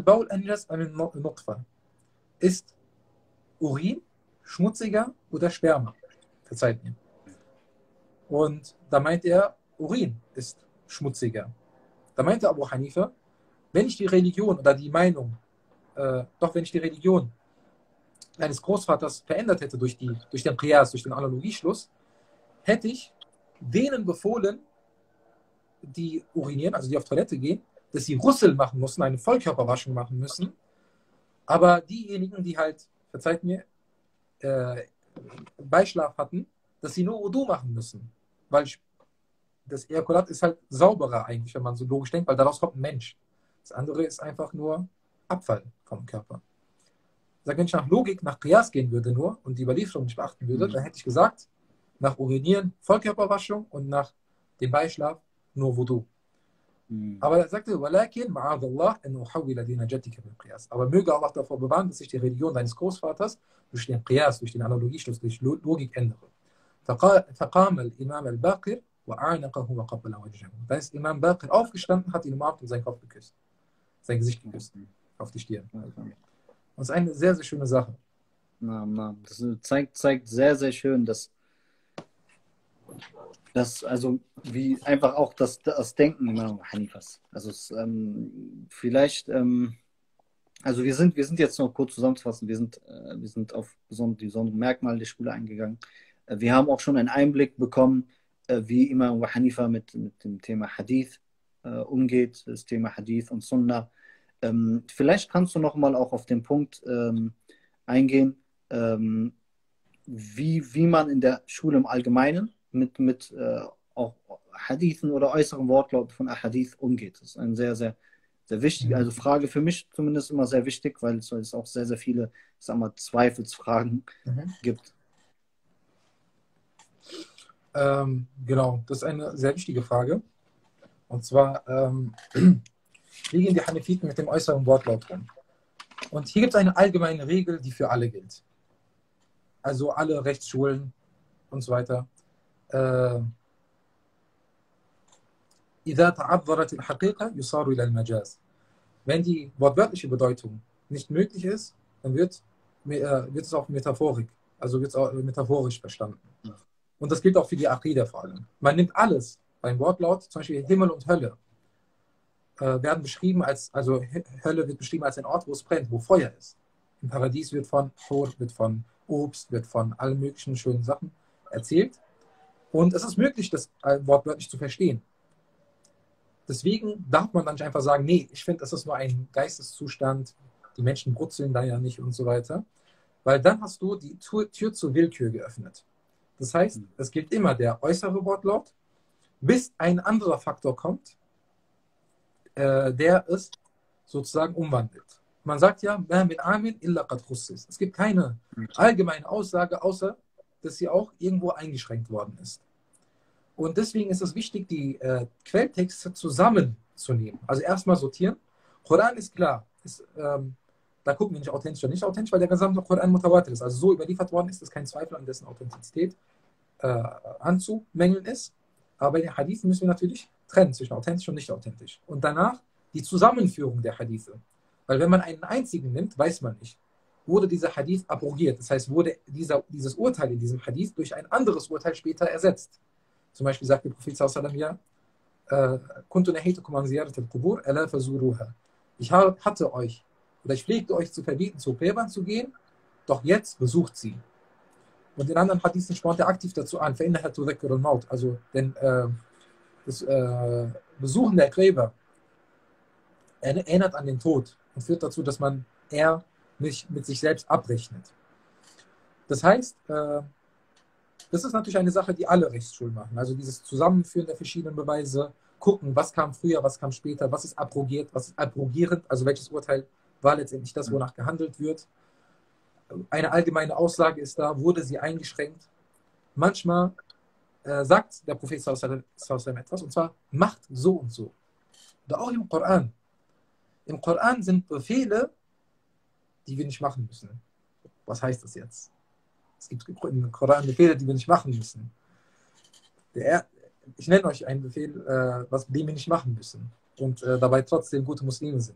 ist Urin schmutziger oder Sperma? Verzeiht mir. Und da meinte er, Urin ist schmutziger. Da meinte Abu Hanifa, wenn ich die Religion oder die Meinung, äh, doch wenn ich die Religion eines Großvaters verändert hätte durch, die, durch den Qiyas, durch den Analogieschluss, hätte ich denen befohlen, die urinieren, also die auf Toilette gehen, dass sie Russel machen müssen, eine Vollkörperwaschung machen müssen. Aber diejenigen, die halt, verzeiht mir, äh, Beischlaf hatten, dass sie nur Wudu machen müssen. Weil das Ejakulat ist halt sauberer eigentlich, wenn man so logisch denkt, weil daraus kommt ein Mensch. Das andere ist einfach nur Abfall vom Körper. Sag, wenn ich nach Logik, nach Qiyas gehen würde nur und die Überlieferung nicht beachten würde, mhm. dann hätte ich gesagt, nach Urinieren Vollkörperwaschung und nach dem Beischlaf nur Wudu. Mhm. Aber er sagte, وَلَكِنْ مَعَاذَ اللَّهِ أَنْ أُحَوِّلَ دِينَ جَدِّكَ بِالْقِيَاسِ. Aber möge Allah davor bewahren, dass ich die Religion deines Großvaters durch den Qiyas, durch den Analogieschluss, durch Logik ändere. فقام الإمام الباقر وَأَعْنَقَهُ وَقَبَّلَ وَجْهَهُ. Da ist Imam Baqir aufgestanden, hat ihn umarmt und seinen Kopf geküsst. Sein Gesicht geküsst. Auf die Stirn. Und das ist eine sehr, sehr schöne Sache. Na, na, das zeigt, zeigt sehr, sehr schön, dass, dass also wie einfach auch das, das Denken Imam Hanifas. Also es, ähm, vielleicht, ähm, also wir sind, wir sind jetzt noch kurz zusammenzufassen, wir sind, äh, wir sind auf besondere, die besonderen Merkmale der Schule eingegangen. Äh, wir haben auch schon einen Einblick bekommen, äh, wie Imam Abu Hanifa mit, mit dem Thema Hadith äh, umgeht, das Thema Hadith und Sunnah. Ähm, vielleicht kannst du noch mal auch auf den Punkt ähm, eingehen, ähm, wie, wie man in der Schule im Allgemeinen mit, mit äh, auch Hadithen oder äußeren Wortlauten von Ahadith umgeht. Das ist ein sehr, sehr, sehr wichtige, also Frage für mich zumindest immer sehr wichtig, weil es, es auch sehr, sehr viele, ich sag mal, Zweifelsfragen Mhm. gibt. Ähm, genau, das ist eine sehr wichtige Frage. Und zwar, ähm, wie gehen die Hanefiten mit dem äußeren Wortlaut um? Und hier gibt es eine allgemeine Regel, die für alle gilt. Also alle Rechtsschulen und so weiter. Äh, إذا تعذرت الحقيقة يصار إلى المجاز. Wenn die wortwörtliche Bedeutung nicht möglich ist, dann wird, äh, wird es auch Metaphorik, also wird es auch metaphorisch verstanden. Und das gilt auch für die Aqida vor allem. Man nimmt alles beim Wortlaut, zum Beispiel Himmel und Hölle, äh, werden beschrieben als, also Hölle wird beschrieben als ein Ort, wo es brennt, wo Feuer ist. Im Paradies wird von Hur, wird von Obst, wird von allen möglichen schönen Sachen erzählt. Und es ist möglich, das wortwörtlich zu verstehen. Deswegen darf man dann nicht einfach sagen, nee, ich finde, das ist nur ein Geisteszustand, die Menschen brutzeln da ja nicht und so weiter. Weil dann hast du die Tür, Tür zur Willkür geöffnet. Das heißt, es gilt immer der äußere Wortlaut, bis ein anderer Faktor kommt, äh, der es sozusagen umwandelt. Man sagt ja, es gibt keine allgemeine Aussage, außer dass sie auch irgendwo eingeschränkt worden ist. Und deswegen ist es wichtig, die äh, Quelltexte zusammenzunehmen. Also erstmal sortieren. Koran ist klar. Ist, ähm, da gucken wir nicht authentisch oder nicht authentisch, weil der gesamte Koran mutawatir ist. Also so überliefert worden ist, dass kein Zweifel an dessen Authentizität äh, anzumängeln ist. Aber bei den Hadithen müssen wir natürlich trennen zwischen authentisch und nicht authentisch. Und danach die Zusammenführung der Hadithe. Weil wenn man einen einzigen nimmt, weiß man nicht, wurde dieser Hadith abrogiert. Das heißt, wurde dieser, dieses Urteil in diesem Hadith durch ein anderes Urteil später ersetzt. Zum Beispiel sagt der Prophet sallallahu alaihi wasallam, ja, ich hatte euch, oder ich pflegte euch zu verbieten, zu Gräbern zu gehen, doch jetzt besucht sie. Und in anderen Hadithen spornt er aktiv dazu an, also denn äh, das äh, Besuchen der Gräber erinnert an den Tod und führt dazu, dass man eher nicht mit sich selbst abrechnet. Das heißt, äh, das ist natürlich eine Sache, die alle Rechtsschulen machen. Also dieses Zusammenführen der verschiedenen Beweise, gucken, was kam früher, was kam später, was ist abrogiert, was ist abrogierend, also welches Urteil war letztendlich das, wonach gehandelt wird. Eine allgemeine Aussage ist da, wurde sie eingeschränkt. Manchmal äh, sagt der Prophet sallallahu alaihi wasallam etwas, und zwar, macht so und so. Oder auch im Koran. Im Koran sind Befehle, die wir nicht machen müssen. Was heißt das jetzt? Es gibt im Koran Befehle, die wir nicht machen müssen. Der, ich nenne euch einen Befehl, äh, was, den wir nicht machen müssen. Und äh, dabei trotzdem gute Muslime sind.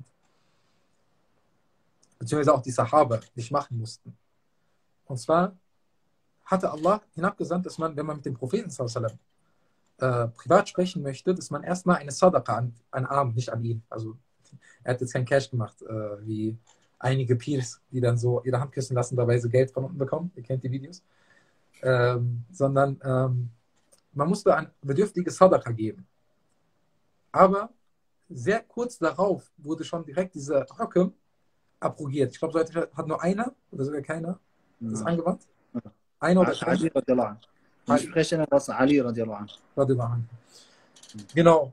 Beziehungsweise auch die Sahaba nicht machen mussten. Und zwar hatte Allah hinabgesandt, dass man, wenn man mit dem Propheten sallallahu äh, privat sprechen möchte, dass man erstmal eine Sadaqa an, an Arm, nicht an ihn. Also er hat jetzt kein Cash gemacht, äh, wie einige Peers, die dann so ihre Hand küssen lassen, dabei sie Geld von unten bekommen. Ihr kennt die Videos. Ähm, sondern ähm, man musste ein bedürftiges Sadaqa geben. Aber sehr kurz darauf wurde schon direkt dieser Hukm abrogiert. Ich glaube, so hat nur einer oder sogar keiner das Ja. angewandt. Einer oder keiner. Ali radiallahu anhu. Ich spreche was Ali radiallahu anhu. Radiallahu anhu. Genau.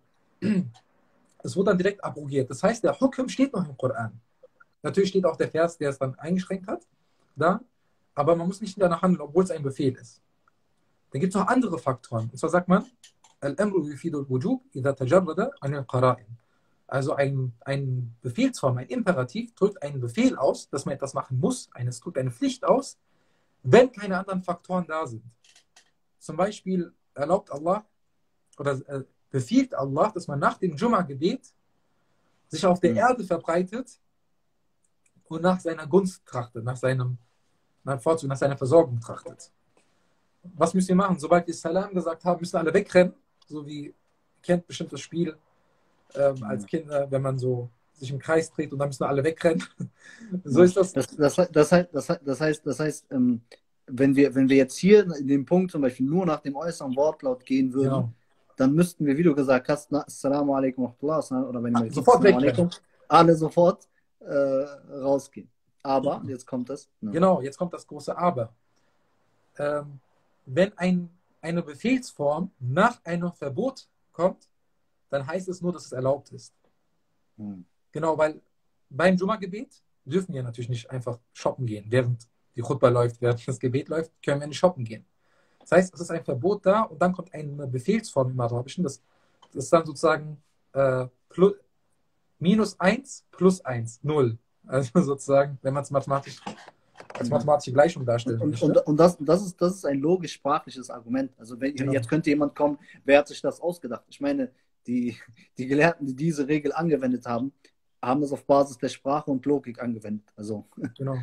Es wurde dann direkt abrogiert. Das heißt, der Hukm steht noch im Koran. Natürlich steht auch der Vers, der es dann eingeschränkt hat, da, aber man muss nicht danach handeln, obwohl es ein Befehl ist. Dann gibt es noch andere Faktoren. Und zwar sagt man, Al-Amru yufidu al-Wujub idha tajarrada an al-Qara'in. Also ein, ein Befehlsform, ein Imperativ drückt einen Befehl aus, dass man etwas machen muss, es drückt eine Pflicht aus, wenn keine anderen Faktoren da sind. Zum Beispiel erlaubt Allah oder äh, befiehlt Allah, dass man nach dem Jum'a-Gebet sich auf der Mhm. Erde verbreitet und nach seiner Gunst trachtet, nach seinem nach, Vorzug, nach seiner Versorgung trachtet. Was müsst ihr machen? Sobald wir Salam gesagt haben, müssen alle wegrennen, so wie, ihr kennt bestimmt das Spiel ähm, Ja. als Kinder, wenn man so sich im Kreis dreht und dann müssen alle wegrennen. So Ja. ist das. Das, das, das, heißt, das, heißt, das heißt, das heißt ähm, wenn, wir, wenn wir jetzt hier in dem Punkt zum Beispiel nur nach dem äußeren Wortlaut gehen würden, Genau. dann müssten wir, wie du gesagt hast, na, Assalamu alaikum wa rahmatullah, oder wenn Ah, jemand sofort Assalamu wegrennen. alaikum, alle sofort äh, rausgehen. Aber, jetzt kommt das. Ja. Genau, jetzt kommt das große Aber. Ähm, wenn ein, eine Befehlsform nach einem Verbot kommt, dann heißt es nur, dass es erlaubt ist. Hm. Genau, weil beim Jumma-Gebet dürfen wir natürlich nicht einfach shoppen gehen. Während die Khutbah läuft, während das Gebet läuft, können wir nicht shoppen gehen. Das heißt, es ist ein Verbot da und dann kommt eine Befehlsform im Arabischen, das, das ist dann sozusagen äh, plus, minus eins plus eins, null. Also sozusagen, wenn man es mathematisch als mathematische Gleichung darstellen Und, möchte. und, und das, das, ist, das ist ein logisch-sprachliches Argument. Also wenn, Genau. jetzt könnte jemand kommen, wer hat sich das ausgedacht? Ich meine, die, die Gelehrten, die diese Regel angewendet haben, haben das auf Basis der Sprache und Logik angewendet. Also, Genau.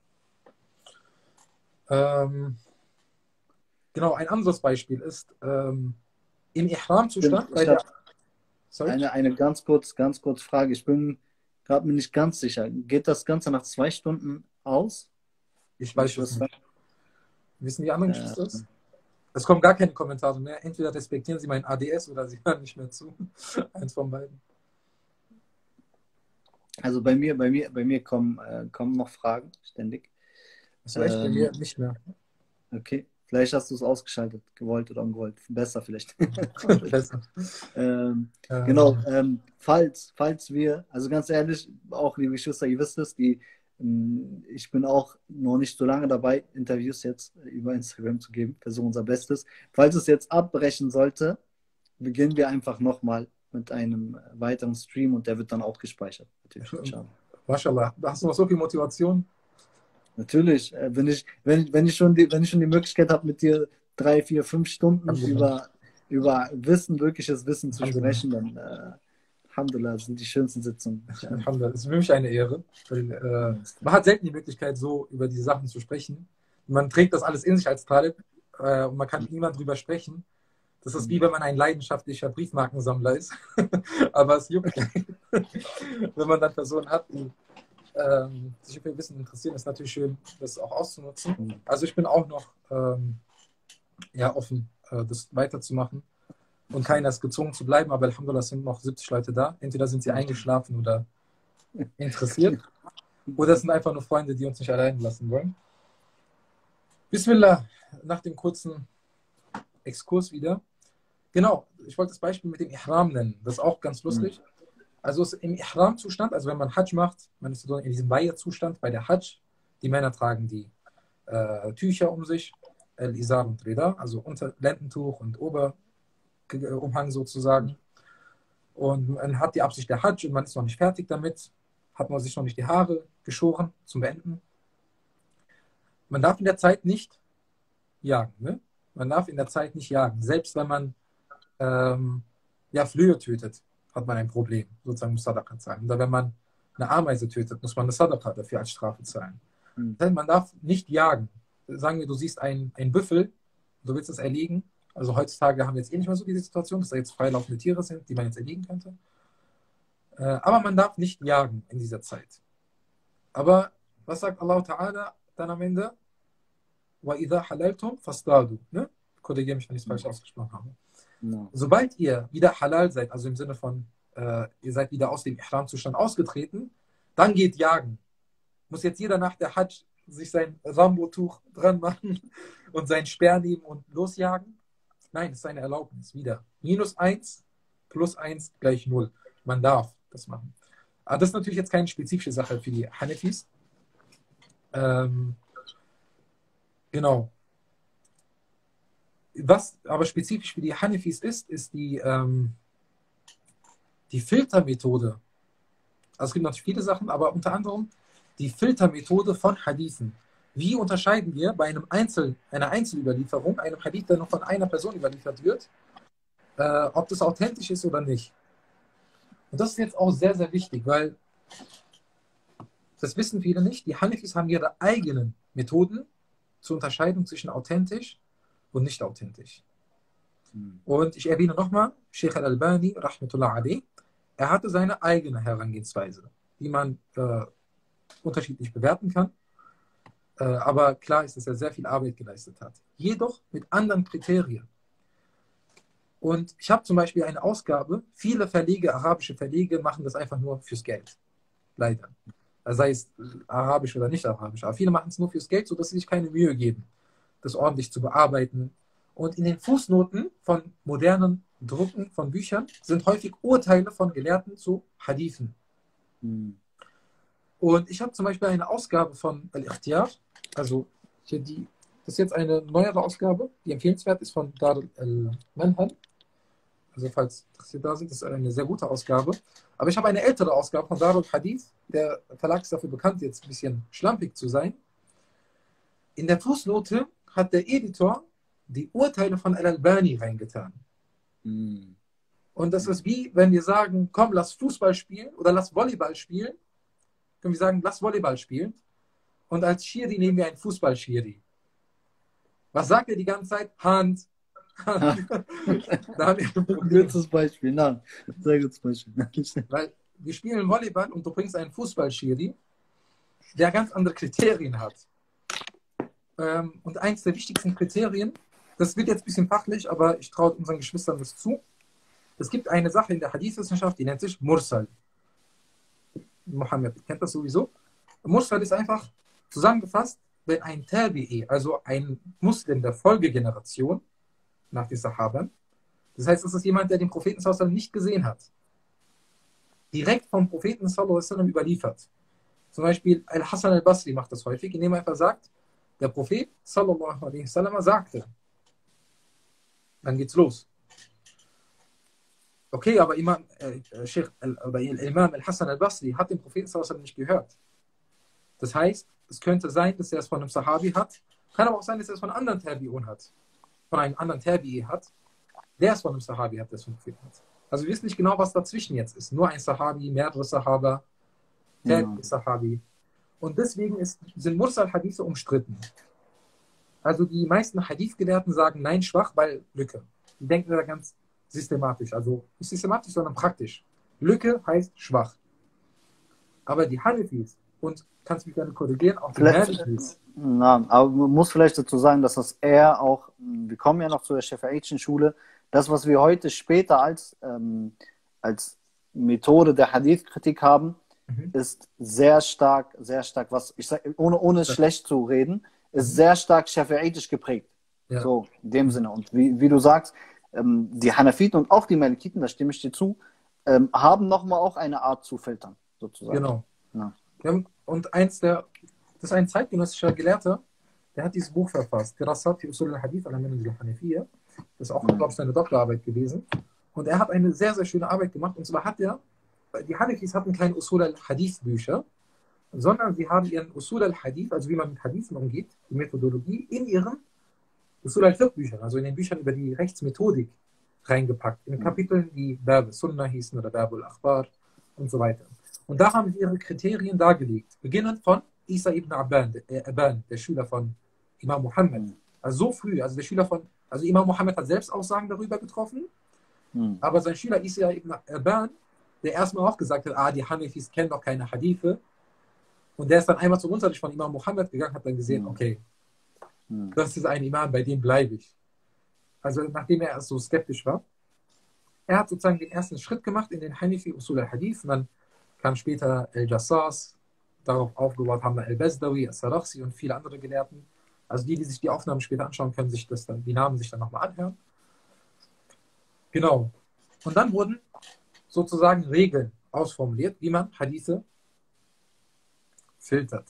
Ähm, genau, ein anderes Beispiel ist ähm, im Ihram-Zustand bei ich der. habe Sorry? eine, eine ganz kurz, ganz kurz Frage. Ich bin gerade mir nicht ganz sicher. Geht das Ganze nach zwei Stunden aus? Ich weiß es was nicht. Wissen die anderen Äh, Geschwister das? Es kommen gar keine Kommentare mehr. Entweder respektieren sie meinen A D S oder sie hören nicht mehr zu. Eins von beiden. Also bei mir, bei mir, bei mir kommen, äh, kommen noch Fragen ständig. Das war echt bei Ähm, mir nicht mehr. Okay, vielleicht hast du es ausgeschaltet, gewollt oder ungewollt. Besser vielleicht. Besser. ähm, Ähm, genau, ähm, falls, falls wir, also ganz ehrlich, auch liebe Geschwister, ihr wisst es, die, ähm, ich bin auch noch nicht so lange dabei, Interviews jetzt über Instagram zu geben, versuche unser Bestes. Falls es jetzt abbrechen sollte, beginnen wir einfach nochmal mit einem weiteren Stream und der wird dann auch gespeichert. Natürlich, inshallah. Mashallah. Hast du noch so viel Motivation? Natürlich, äh, wenn ich, wenn, wenn ich schon die, wenn ich schon die Möglichkeit habe, mit dir drei, vier, fünf Stunden Alhamdulillah. über, über Wissen, wirkliches Wissen zu Alhamdulillah. sprechen, dann äh, Alhamdulillah, das sind die schönsten Sitzungen. Alhamdulillah. Das ist für mich eine Ehre. Weil, äh, man hat selten die Möglichkeit, so über diese Sachen zu sprechen. Man trägt das alles in sich als Talib äh, und man kann mit niemandem drüber sprechen. Das ist wie wenn man ein leidenschaftlicher Briefmarkensammler ist. Aber es juckt, wenn man dann Personen hat, die ähm, sich für Wissen interessieren, ist natürlich schön, das auch auszunutzen. Also ich bin auch noch ähm, ja, offen, äh, das weiterzumachen. Und keiner ist gezwungen zu bleiben, aber Alhamdulillah sind noch siebzig Leute da. Entweder sind sie eingeschlafen oder interessiert. Oder es sind einfach nur Freunde, die uns nicht allein lassen wollen. Bismillah, nach dem kurzen Exkurs wieder. Genau, ich wollte das Beispiel mit dem Ihram nennen. Das ist auch ganz lustig. Also es ist im Ihram-Zustand, also wenn man Hajj macht, man ist so in diesem Weihezustand bei der Hajj. Die Männer tragen die äh, Tücher um sich, Al-Izar und Rida, also unter Lendentuch und Oberumhang sozusagen. Und man hat die Absicht der Hajj und man ist noch nicht fertig damit, hat man sich noch nicht die Haare geschoren zum Beenden. Man darf in der Zeit nicht jagen. Ne? Man darf in der Zeit nicht jagen. Selbst wenn man ähm, ja, Flöhe tötet, hat man ein Problem, sozusagen muss Sadaqa zahlen. Oder wenn man eine Ameise tötet, muss man eine Sadaqa dafür als Strafe zahlen. Mhm. Das heißt, man darf nicht jagen. Sagen wir, du siehst einen, einen Büffel, du willst es erlegen. Also heutzutage haben wir jetzt eh nicht mehr so diese Situation, dass da jetzt freilaufende Tiere sind, die man jetzt erlegen könnte. Äh, aber man darf nicht jagen in dieser Zeit. Aber was sagt Allah Ta'ala dann am Ende? وَإِذَا حَلَلْتُمْ فَاسْتَادُوا. Ne? Korrigiere mich, wenn ich es falsch ausgesprochen habe. No. Sobald ihr wieder halal seid, also im Sinne von, äh, ihr seid wieder aus dem Ihram-Zustand ausgetreten, dann geht jagen. Muss jetzt jeder nach der Hajj sich sein Rambo-Tuch dran machen und seinen Speer nehmen und losjagen? Nein, das ist eine Erlaubnis. Wieder. Minus eins plus eins gleich null. Man darf das machen. Aber das ist natürlich jetzt keine spezifische Sache für die Hanefis. Ähm, genau. Was aber spezifisch für die Hanefis ist, ist die, ähm, die Filtermethode. Also es gibt natürlich viele Sachen, aber unter anderem die Filtermethode von Hadithen. Wie unterscheiden wir bei einem Einzel, einer Einzelüberlieferung, einem Hadith, der nur von einer Person überliefert wird, äh, ob das authentisch ist oder nicht. Und das ist jetzt auch sehr, sehr wichtig, weil das wissen viele nicht. Die Hanafis haben ihre eigenen Methoden zur Unterscheidung zwischen authentisch und nicht authentisch. Hm. Und ich erwähne nochmal, Sheikh al-Albani, Rahmatullah alayh, er hatte seine eigene Herangehensweise, die man äh, unterschiedlich bewerten kann. Äh, aber klar ist, dass er sehr viel Arbeit geleistet hat. Jedoch mit anderen Kriterien. Und ich habe zum Beispiel eine Ausgabe, viele Verlege, arabische Verlege, machen das einfach nur fürs Geld. Leider. Sei es arabisch oder nicht arabisch. Aber viele machen es nur fürs Geld, sodass sie sich keine Mühe geben, das ordentlich zu bearbeiten. Und in den Fußnoten von modernen Drucken von Büchern sind häufig Urteile von Gelehrten zu Hadithen. Hm. Und ich habe zum Beispiel eine Ausgabe von Al-Ikhtiyar, also hier die, das ist jetzt eine neuere Ausgabe, die empfehlenswert ist von Dar al-Manhal. Also falls Sie da sind, das ist eine sehr gute Ausgabe. Aber ich habe eine ältere Ausgabe von Dar al-Hadith. Der Verlag ist dafür bekannt, jetzt ein bisschen schlampig zu sein. In der Fußnote hat der Editor die Urteile von Al-Albani reingetan. Mm. Und das ist wie, wenn wir sagen, komm, lass Fußball spielen oder lass Volleyball spielen. Können wir sagen, lass Volleyball spielen. Und als Schiri nehmen wir einen Fußball-Schiri. Was sagt er die ganze Zeit? Hand. Hand. Da haben wir ein Problem. Gutes Beispiel, nein. Sehr gutes Beispiel. Weil wir spielen Volleyball und du bringst einen Fußball-Schiri, der ganz andere Kriterien hat. Ähm, und eins der wichtigsten Kriterien, das wird jetzt ein bisschen fachlich, aber ich traue unseren Geschwistern das zu. Es gibt eine Sache in der Hadith-Wissenschaft, die nennt sich Mursal. Mohammed kennt das sowieso. Mursal ist einfach zusammengefasst, wenn ein Tabi'i, also ein Muslim der Folgegeneration nach den Sahabern, das heißt, es ist jemand, der den Propheten sallallahu alaihi wasallam nicht gesehen hat, direkt vom Propheten sallallahu alaihi wasallam überliefert. Zum Beispiel Al-Hasan al-Basri macht das häufig, indem er einfach sagt, der Prophet sallallahu alaihi wasallam sagte. Dann geht's los. Okay, aber Imam, äh, Sheikh, oder Imam Al-Hasan al-Basri hat den Propheten sallallahu alaihi wasallam nicht gehört. Das heißt, es könnte sein, dass er es von einem Sahabi hat, kann aber auch sein, dass er es von einem anderen Tabi'un hat, von einem anderen Tabi'i hat, der es von einem Sahabi hat, der es von einem Propheten hat. Also wir wissen nicht genau, was dazwischen jetzt ist. Nur ein Sahabi, mehrere Sahaba, Tabi'i, Sahabi. Und deswegen ist, sind Mursal-Hadithe umstritten. Also die meisten Hadith-Gelehrten sagen, nein, schwach, weil Lücke. Die denken da ganz systematisch. Also nicht systematisch, sondern praktisch. Lücke heißt schwach. Aber die Hanafis, und kannst mich gerne korrigieren, auch die Malikis. Na, aber man muss vielleicht dazu sagen, dass das eher auch, wir kommen ja noch zu der Schafi'itischen Schule, das, was wir heute später als, ähm, als Methode der Hadith-Kritik haben, mhm. ist sehr stark, sehr stark, was ich sage, ohne, ohne es schlecht zu reden, ist mhm. sehr stark schafi'itisch geprägt. Ja. So, in dem Sinne. Und wie, wie du sagst, ähm, die Hanafiten und auch die Malikiten, da stimme ich dir zu, ähm, haben nochmal auch eine Art zu filtern, sozusagen. Genau. Ja. Und eins der, das ist ein zeitgenössischer Gelehrter, der hat dieses Buch verfasst, Dirasat fi Usul al-Hadith ala Manhaj al-Hanafiyya. Das ist auch, mhm. glaube ich, seine Doktorarbeit gewesen. Und er hat eine sehr, sehr schöne Arbeit gemacht. Und zwar hat er, die Hanafis hatten keine Usul al-Hadith-Bücher, sondern sie haben ihren Usul al-Hadith, also wie man mit Hadithen umgeht, die Methodologie, in ihren Usul al-Fiqh-Büchern, also in den Büchern über die Rechtsmethodik reingepackt. In den Kapiteln, die Bab al-Sunnah hießen oder Bab al-Akhbar und so weiter. Und da haben sie ihre Kriterien dargelegt. Beginnend von Isa ibn Abban, der, Abban, der Schüler von Imam Muhammad. Also so früh, also der Schüler von, also Imam Muhammad hat selbst Aussagen darüber getroffen, mhm. aber sein Schüler Isa ibn Abban, der erstmal auch gesagt hat, ah, die Hanafis kennen doch keine Hadithe. Und der ist dann einmal zum Unterricht von Imam Muhammad gegangen, hat dann gesehen, mhm. okay, mhm. das ist ein Imam, bei dem bleibe ich. Also nachdem er erst so skeptisch war. Er hat sozusagen den ersten Schritt gemacht in den Hanafi Usul al-Hadith und dann kam später Al-Jassas, darauf aufgebaut haben wir Al-Bazdawi, Al-Sarakhsi und viele andere Gelehrten. Also die, die sich die Aufnahmen später anschauen, können sich das dann, die Namen sich dann nochmal anhören. Genau. Und dann wurden sozusagen Regeln ausformuliert, wie man Hadithe filtert.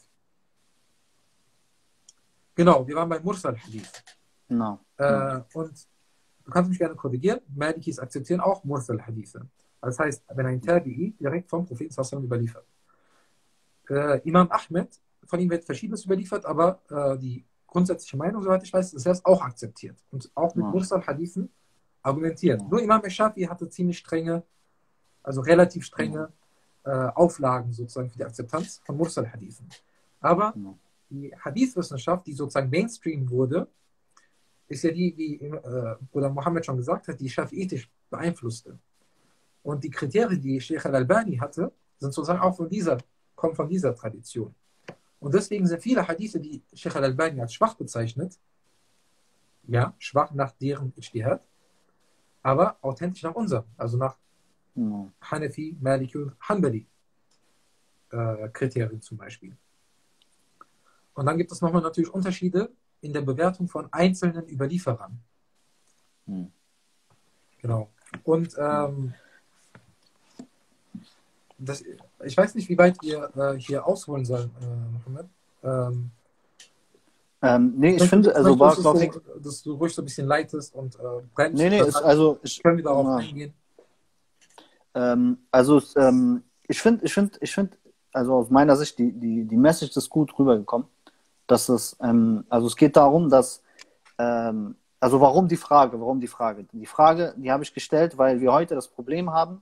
Genau, wir waren bei Mursal Hadith. No. Äh, und du kannst mich gerne korrigieren, Malikis akzeptieren auch Mursal Hadithe. Das heißt, wenn ein Tabi'i direkt vom Propheten sallallahu alaihi wasallam überliefert. Äh, Imam Ahmed, von ihm wird Verschiedenes überliefert, aber äh, die grundsätzliche Meinung, soweit ich weiß, ist erst auch akzeptiert. Und auch mit ja. Mursal Hadithen argumentiert. Ja. Nur Imam al-Shafi'i hatte ziemlich strenge, also relativ strenge äh, Auflagen sozusagen für die Akzeptanz von Mursal-Hadithen. Aber Ja. die Hadith-Wissenschaft, die sozusagen Mainstream wurde, ist ja die, wie äh, Bruder Mohammed schon gesagt hat, die schafiitisch beeinflusste. Und die Kriterien, die Sheikh al-Albani hatte, sind sozusagen auch von dieser, kommen von dieser Tradition. Und deswegen sind viele Hadithe, die Sheikh al-Albani als schwach bezeichnet, ja, schwach nach deren Ijtihad, aber authentisch nach unserem, also nach Ja. Hanafi, Maliki und Hanbali äh, Kriterien zum Beispiel. Und dann gibt es nochmal natürlich Unterschiede in der Bewertung von einzelnen Überlieferern. Hm. Genau. Und ähm, das, ich weiß nicht, wie weit ihr äh, hier ausholen sollt, äh, Mohammed. Ähm, Ähm, nee, ich möchte, finde, ich also möchte, dass, du Barakallahu so, dass du ruhig so ein bisschen leitest und äh, brennst. nee, nee, ist, Dann also ich, können wir darauf ja, eingehen. ähm, also es, ähm, ich finde, ich finde, ich finde, also aus meiner Sicht, die, die, die Message ist gut rübergekommen, dass es, ähm, also es geht darum, dass, ähm, also warum die Frage, warum die Frage? Die Frage, die habe ich gestellt, weil wir heute das Problem haben,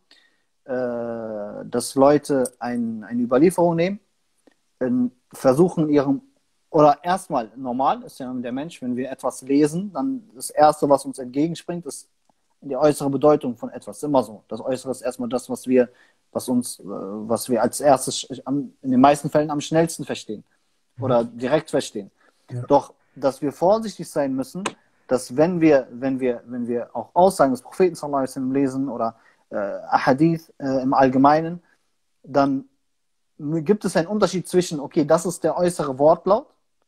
äh, dass Leute ein, eine Überlieferung nehmen, ähm, versuchen ihren, oder erstmal normal ist ja der Mensch, wenn wir etwas lesen, dann das Erste, was uns entgegenspringt, ist die äußere Bedeutung von etwas. Ist immer so. Das Äußere ist erstmal das, was wir, was uns, äh, was wir als erstes am, in den meisten Fällen am schnellsten verstehen oder direkt verstehen. Ja. Doch, dass wir vorsichtig sein müssen, dass wenn wir, wenn wir, wenn wir auch Aussagen des Propheten sallallahu alaihi wasallam lesen oder äh, Ahadith äh, im Allgemeinen, dann gibt es einen Unterschied zwischen, okay, das ist der äußere Wortlaut,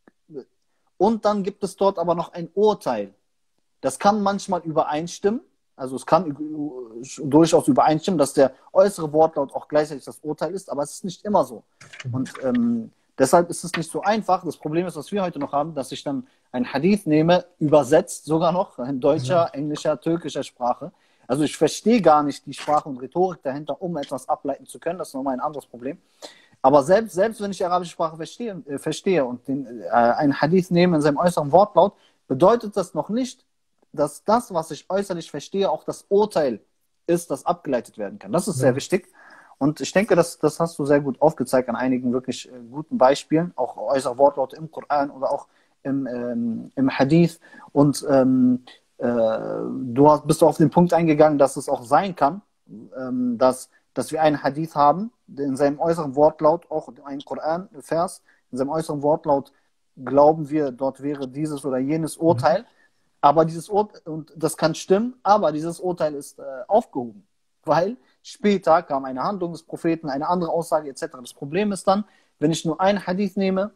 und dann gibt es dort aber noch ein Urteil. Das kann manchmal übereinstimmen, also es kann durchaus übereinstimmen, dass der äußere Wortlaut auch gleichzeitig das Urteil ist, aber es ist nicht immer so. Und ähm, deshalb ist es nicht so einfach. Das Problem ist, was wir heute noch haben, dass ich dann ein Hadith nehme, übersetzt sogar noch in deutscher, englischer, türkischer Sprache. Also ich verstehe gar nicht die Sprache und Rhetorik dahinter, um etwas ableiten zu können. Das ist nochmal ein anderes Problem. Aber selbst, selbst wenn ich die arabische Sprache verstehe, äh, verstehe und den, äh, einen Hadith nehme in seinem äußeren Wortlaut, bedeutet das noch nicht, dass das, was ich äußerlich verstehe, auch das Urteil ist, das abgeleitet werden kann. Das ist sehr Ja. wichtig. Und ich denke, das, das hast du sehr gut aufgezeigt an einigen wirklich äh, guten Beispielen, auch äußere Wortlaute im Koran oder auch im, ähm, im Hadith. Und ähm, äh, du hast, bist auf den Punkt eingegangen, dass es auch sein kann, ähm, dass dass wir einen Hadith haben, in seinem äußeren Wortlaut, auch ein Koran-Vers, in seinem äußeren Wortlaut glauben wir, dort wäre dieses oder jenes Urteil, mhm. aber dieses Urteil, und das kann stimmen, aber dieses Urteil ist äh, aufgehoben, weil später kam eine Handlung des Propheten, eine andere Aussage et cetera. Das Problem ist dann, wenn ich nur einen Hadith nehme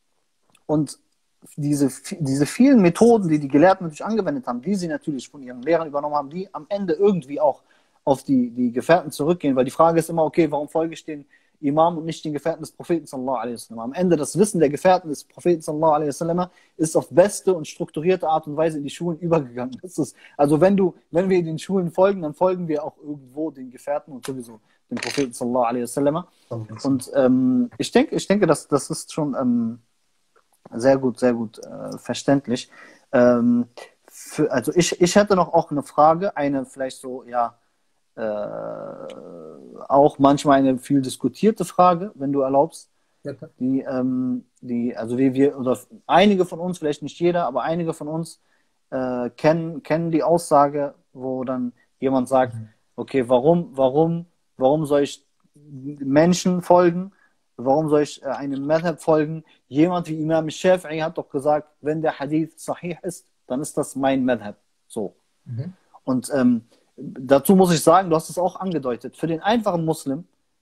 und diese, diese vielen Methoden, die die Gelehrten natürlich angewendet haben, die sie natürlich von ihren Lehrern übernommen haben, die am Ende irgendwie auch auf die, die Gefährten zurückgehen, weil die Frage ist immer, okay, warum folge ich den Imam und nicht den Gefährten des Propheten sallallahu alaihi wasallam? Am Ende das Wissen der Gefährten des Propheten sallallahu alaihi wasallam ist auf beste und strukturierte Art und Weise in die Schulen übergegangen. Das ist, also wenn du, wenn wir den Schulen folgen, dann folgen wir auch irgendwo den Gefährten und sowieso dem Propheten sallallahu alaihi wasallam. Und ähm, ich denke, ich denke, dass das ist schon ähm, sehr gut, sehr gut äh, verständlich. Ähm, für, also ich, ich hätte noch auch eine Frage, eine vielleicht so, ja, Äh, auch manchmal eine viel diskutierte Frage, wenn du erlaubst, Ja, die, ähm, die, also die wir, oder einige von uns, vielleicht nicht jeder, aber einige von uns äh, kennen, kennen die Aussage, wo dann jemand sagt, Mhm. okay, warum, warum, warum soll ich Menschen folgen? Warum soll ich äh, einem Madhab folgen? Jemand wie Imam Shafi'i hat doch gesagt, wenn der Hadith sahih ist, dann ist das mein Madhab. So. Mhm. Und ähm, dazu muss ich sagen, du hast es auch angedeutet, für den einfachen Muslim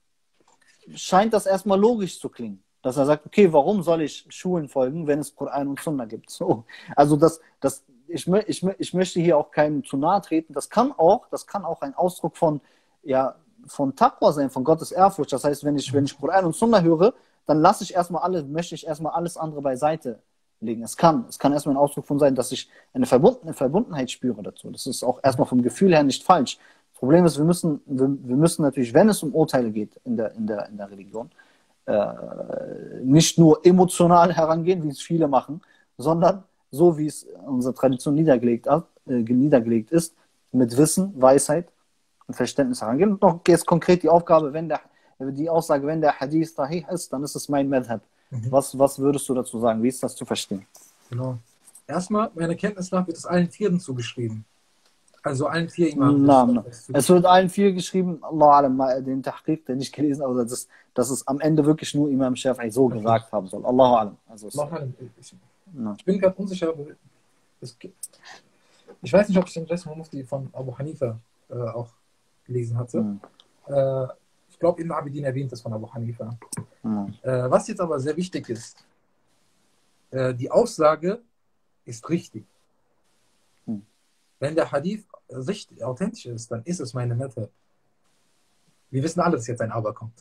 scheint das erstmal logisch zu klingen, dass er sagt, okay, warum soll ich Schulen folgen, wenn es Koran und Sunna gibt? So. Also das, das, ich, ich, ich möchte hier auch keinem zu nahe treten, das kann auch, das kann auch ein Ausdruck von, ja, von Taqwa sein, von Gottes Ehrfurcht. Das heißt, wenn ich, wenn ich Koran und Sunna höre, dann lasse ich erstmal alles, möchte ich erstmal alles andere beiseite legen. Es kann, es kann erstmal ein Ausdruck von sein, dass ich eine Verbunden, Verbundenheit spüre dazu. Das ist auch erstmal vom Gefühl her nicht falsch. Das Problem ist, wir müssen, wir, wir müssen natürlich, wenn es um Urteile geht in der, in der, in der Religion, äh, nicht nur emotional herangehen, wie es viele machen, sondern so, wie es unsere Tradition niedergelegt, äh, niedergelegt ist, mit Wissen, Weisheit und Verständnis herangehen. Und noch jetzt konkret die Aufgabe, wenn der, die Aussage, wenn der Hadith sahih ist, dann ist es mein Madhab. Mhm. Was, was würdest du dazu sagen? Wie ist das zu verstehen? Genau. Erstmal, meiner Kenntnis nach wird es allen Vieren zugeschrieben. Also allen vier Imamen. Na, na. Es wird allen vier geschrieben, Allah alam, den Tahqiq, den ich gelesen habe, dass es, dass es am Ende wirklich nur Imam Shafi'i so Okay. gesagt haben soll. Allahu alam. Also es, Allah alam. Ich, na. ich bin gerade unsicher. Es, ich weiß nicht, ob ich den letzten Mufti von Abu Hanifa äh, auch gelesen hatte. Hm. Äh, ich glaube, Ibn Abidin erwähnt das von Abu Hanifa. Hm. Äh, was jetzt aber sehr wichtig ist, äh, die Aussage ist richtig. Hm. Wenn der Hadith richtig, authentisch ist, dann ist es meine Methode. Wir wissen alle, dass jetzt ein Aber kommt.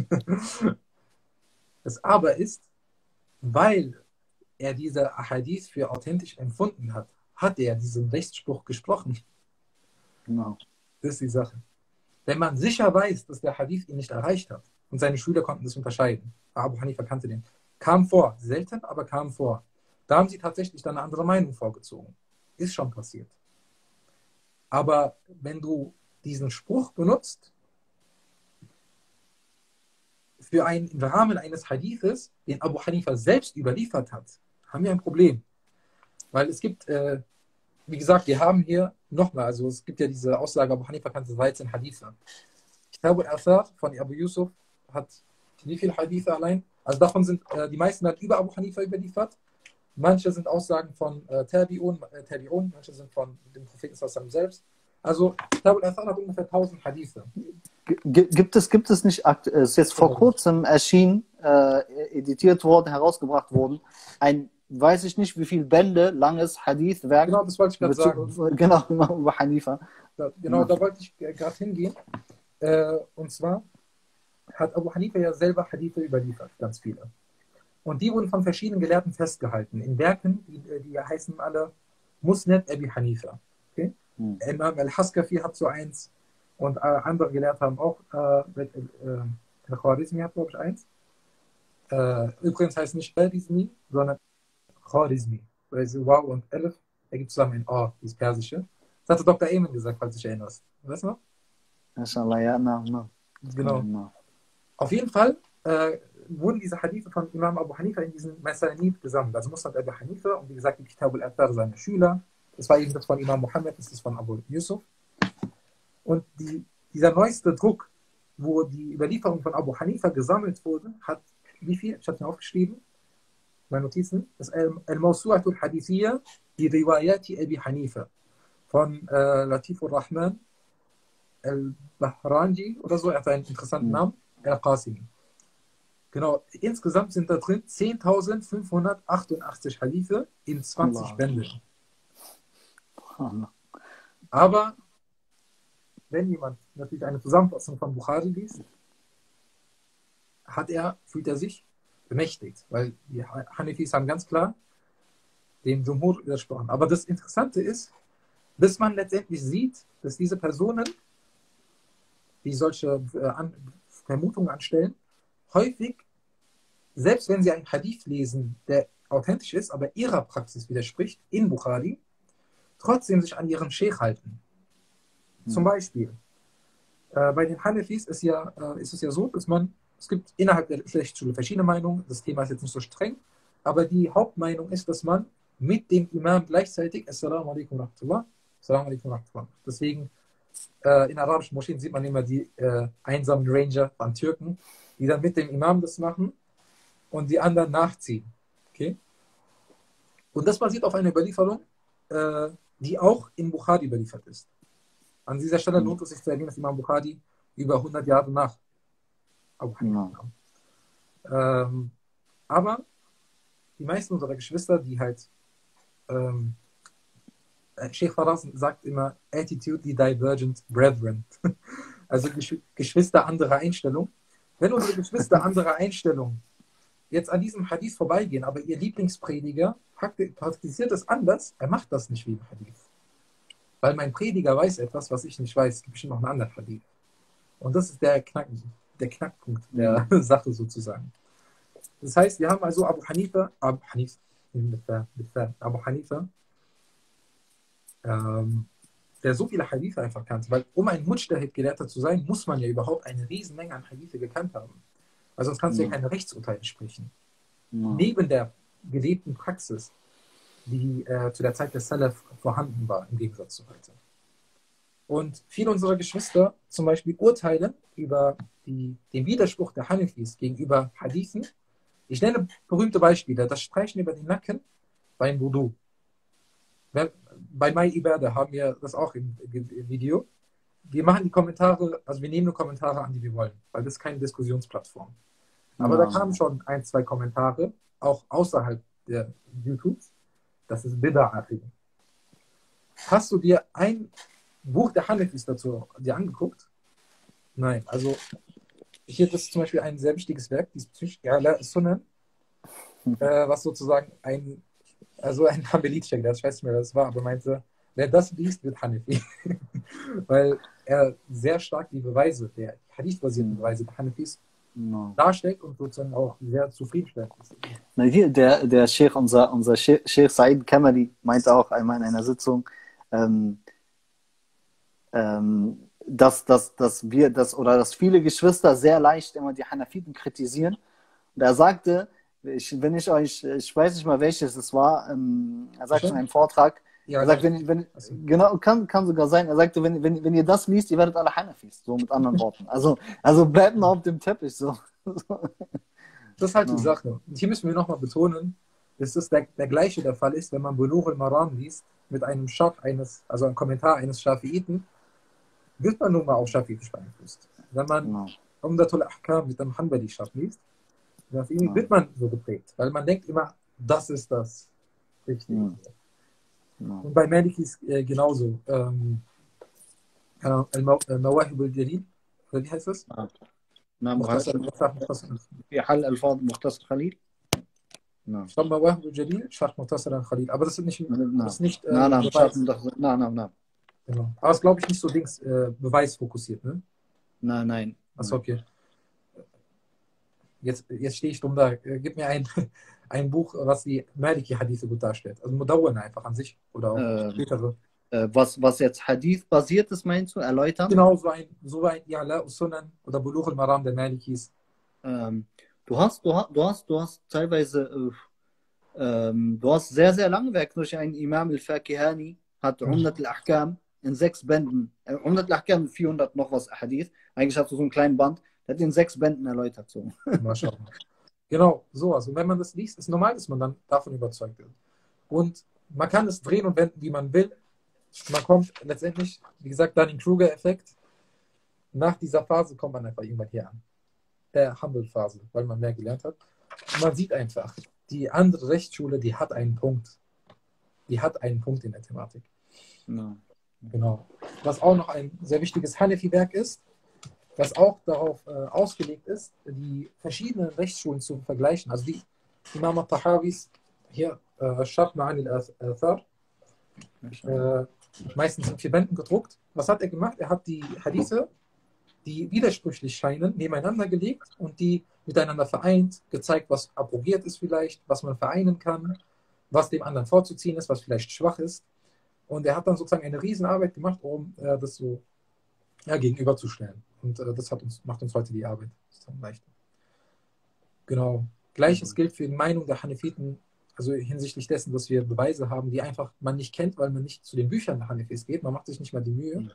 Das Aber ist, weil er diese Hadith für authentisch empfunden hat, hat er diesen Rechtsspruch gesprochen. Genau. Das ist die Sache. Wenn man sicher weiß, dass der Hadith ihn nicht erreicht hat, und seine Schüler konnten das unterscheiden, Abu Hanifa kannte den, kam vor, selten, aber kam vor. Da haben sie tatsächlich dann eine andere Meinung vorgezogen. Ist schon passiert. Aber wenn du diesen Spruch benutzt, für einen, im Rahmen eines Hadithes, den Abu Hanifa selbst überliefert hat, haben wir ein Problem. Weil es gibt, äh, wie gesagt, wir haben hier nochmal, also es gibt ja diese Aussage, Abu Hanifa kannte dreizehn Hadithe. Kitab al-Athar von Abu Yusuf hat wie viele Hadithe allein? Also davon sind äh, die meisten halt über Abu Hanifa überliefert. Manche sind Aussagen von äh, Tabi'un, äh, Tabi'un, manche sind von dem Propheten selbst. Also Kitab al-Athar hat ungefähr tausend Hadithe. G gibt es, gibt es nicht, es ist jetzt vor kurzem erschienen, äh, editiert worden, herausgebracht worden, ein, weiß ich nicht, wie viel Bände langes Hadith-Werk. Genau, das wollte ich gerade sagen. Genau, über Hanifa. Da, genau, ja. Da wollte ich gerade hingehen. Äh, und zwar hat Abu Hanifa ja selber Hadithe überliefert, ganz viele. Und die wurden von verschiedenen Gelehrten festgehalten, in Werken, die, die heißen alle Musnad Abi Hanifa. Okay? Hm. Imam al-Haskafi hat so eins. Und äh, andere Gelehrte haben auch, äh, äh, Al-Khwarizmi hat, glaube ich, eins. Äh, übrigens heißt nicht Khwarizmi, sondern Khwarizmi. Also Wow und Elif ergibt zusammen ein A, dieses Persische. Das hatte Doktor Eamon gesagt, falls du dich erinnerst. Weißt du noch? Inshallah, ja, na, na. Genau. Na. Auf jeden Fall äh, wurden diese Hadithe von Imam Abu Hanifa in diesen Masanid gesammelt. Also Musnad Abu Hanifa und wie gesagt, die Kitab al-Athar seine Schüler. Das war eben das von Imam Muhammad, das ist von Abu Yusuf. Und die, dieser neueste Druck, wo die Überlieferung von Abu Hanifa gesammelt wurde, hat wie viel? Ich habe es mir aufgeschrieben, meine Notizen. Das ist Al-Mawsu'at al-Hadithiyya bi Riwayati Abi Hanifa von äh, Latif al-Rahman al-Bahranji oder so. Er hat einen interessanten mhm. Namen. Al-Qasimi. Genau, insgesamt sind da drin zehntausendfünfhundertachtundachtzig Hadithe in zwanzig Allah. Bänden. Allah. Aber wenn jemand natürlich eine Zusammenfassung von Bukhari liest, hat er, fühlt er sich bemächtigt, weil die Hanefis haben ganz klar dem Jumhur widersprochen. Aber das Interessante ist, bis man letztendlich sieht, dass diese Personen, die solche äh, an, Vermutungen anstellen, häufig, selbst wenn sie einen Hadith lesen, der authentisch ist, aber ihrer Praxis widerspricht, in Bukhari, trotzdem sich an ihren Sheikh halten. Zum Beispiel, äh, bei den Hanefis ist, ja, äh, ist es ja so, dass man, es gibt innerhalb der Rechtsschule verschiedene Meinungen, das Thema ist jetzt nicht so streng, aber die Hauptmeinung ist, dass man mit dem Imam gleichzeitig Assalamu alaikum wa rahmatullah, Assalamu alaikum wa rahmatullah. Deswegen, äh, in arabischen Moscheen sieht man immer die äh, einsamen Ranger von Türken, die dann mit dem Imam das machen und die anderen nachziehen. Okay? Und das basiert auf einer Überlieferung, äh, die auch in Bukhari überliefert ist. An dieser Stelle lohnt es sich zu erwähnen, dass Imam Bukhari über hundert Jahre nach Abu Hanifa kam. Ähm, aber die meisten unserer Geschwister, die halt ähm, Sheikh Faraz sagt immer Attitudely Divergent Brethren. Also Gesch Geschwister anderer Einstellung. Wenn unsere Geschwister anderer Einstellung jetzt an diesem Hadith vorbeigehen, aber ihr Lieblingsprediger praktiziert es anders, er macht das nicht wie im Hadith. Weil mein Prediger weiß etwas, was ich nicht weiß. Es gibt bestimmt noch einen anderen Hadith. Und das ist der, Knack, der Knackpunkt der mhm. Sache sozusagen. Das heißt, wir haben also Abu Hanifa, Abu Hanifa, Abu Hanifa, ähm, der so viele Hadithe einfach kannte. Weil um ein Mujtahid-Gelehrter zu sein, muss man ja überhaupt eine Riesenmenge an Hadithe gekannt haben. Weil sonst kannst du ja Ja. keine Rechtsurteile sprechen. Ja. Neben der gelebten Praxis, die äh, zu der Zeit des Salaf vorhanden war, im Gegensatz zu heute. Und viele unserer Geschwister zum Beispiel urteilen über die, den Widerspruch der Hanafis gegenüber Hadithen. Ich nenne berühmte Beispiele. Das Streichen über den Nacken beim Wudu. Bei My Ibadah haben wir das auch im, im Video. Wir machen die Kommentare, also wir nehmen nur Kommentare an, die wir wollen, weil das ist keine Diskussionsplattform. Aber Ja. da kamen schon ein, zwei Kommentare, auch außerhalb der YouTubes. Das ist Bid'ah. Hast du dir ein Buch der Hanafis dazu dir angeguckt? Nein, also hier, das ist zum Beispiel ein sehr wichtiges Werk, diesbezüglich, ja, Sunan, äh, was sozusagen ein, also ein Hanbalitischer, ich weiß nicht mehr, was es war, aber meinte, wer das liest, wird Hanafi. Weil er sehr stark die Beweise, der Hadith-basierten Beweise der Hanafis Ja. darstellt und sozusagen auch sehr zufriedenstellend ist. Na, hier, der, der Sheikh, unser, unser Sheikh, Sheikh Said Kamali, meinte auch einmal in einer Sitzung, ähm, ähm, dass, dass, dass wir das oder dass viele Geschwister sehr leicht immer die Hanafiten kritisieren. Und er sagte, ich, wenn ich euch, ich weiß nicht mal welches es war, ähm, er sagte in einem Vortrag, Ja, er sagt, wenn, ich- wenn, genau, kann, kann sogar sein, er sagte, wenn, wenn, wenn ihr das liest, ihr werdet alle Hanafis, so mit anderen Worten. Also, also bleibt mal auf dem Teppich, so. das ist halt die Ja. Sache. Und hier müssen wir nochmal betonen, dass das der, der gleiche der Fall ist, wenn man Bulugh al-Maram liest, mit einem Schaf eines, also einem Kommentar eines Schafiiten, wird man nun mal auch Schafiitisch beeinflusst. Wenn man Ja. Umdatul Ahkam mit einem Hanbali-Schaf liest, dann Ja. wird man so geprägt, weil man denkt immer, das ist das Richtige. Ja. Ja. Und bei Malikis äh, genauso. Ähm, äh, Al-Mawahib al-Jalil, oder wie heißt das? نعم Mukhtasar- Mukhtasar- Mukhtasar- في حل ألفاظ مختصر خليل نعم Al-Mawahib al-Jalil, Sharh Mukhtasar al-Khalil. Aber das ist nicht, نعم das ist nicht äh, نعم نعم Beweis. شرط مدخل نعم نعم نعم Genau. Aber es ist, glaube ich, nicht so Dings, äh, beweisfokussiert, ne? nein nein Achso, okay. Jetzt, jetzt stehe ich dumm da. Äh, Gib mir ein, ein Buch, was die Maliki-Hadithe gut darstellt. Also Mudawwana einfach an sich. Oder auch Ähm. spätere. Äh, was, was jetzt Hadith basiert ist, meinst du, erläutern? Genau, so ein, so ein I'ala Sunan oder Bulugh al-Maram der Malikis. Ähm, du hast, du hast, du hast, du hast teilweise, äh, ähm, du hast sehr, sehr lange Werke durch einen Imam al-Fakihani, hat Mhm. Umdat al-Ahkam in sechs Bänden, äh, Umdat al-Ahkam vierhundert noch was Hadith, eigentlich hast du so einen kleinen Band, der hat in sechs Bänden erläutert. So. Mal schauen. Genau, sowas. Und wenn man das liest, ist normal, dass man dann davon überzeugt wird. Und man kann es drehen und wenden, wie man will. Man kommt letztendlich, wie gesagt, dann den Kruger-Effekt. Nach dieser Phase kommt man einfach irgendwann hier an. Der Humble-Phase, weil man mehr gelernt hat. Und man sieht einfach, die andere Rechtsschule, die hat einen Punkt. Die hat einen Punkt in der Thematik. Ja. Genau. Was auch noch ein sehr wichtiges Hanafi-Werk ist, was auch darauf äh, ausgelegt ist, die verschiedenen Rechtsschulen zu vergleichen. Also die Imam al-Tahawis, hier, äh, Sharh Ma'ani al-Athar, äh, meistens in vier Bänden gedruckt. Was hat er gemacht? Er hat die Hadithe, die widersprüchlich scheinen, nebeneinander gelegt und die miteinander vereint, gezeigt, was abrogiert ist vielleicht, was man vereinen kann, was dem anderen vorzuziehen ist, was vielleicht schwach ist. Und er hat dann sozusagen eine Riesenarbeit gemacht, um äh, das so ja, gegenüberzustellen. Und äh, das hat uns, macht uns heute die Arbeit sozusagen leichter. Genau. Gleiches gilt für die Meinung der Hanefiten, also hinsichtlich dessen, dass wir Beweise haben, die einfach man nicht kennt, weil man nicht zu den Büchern der Hanefis geht. Man macht sich nicht mal die Mühe. Mhm.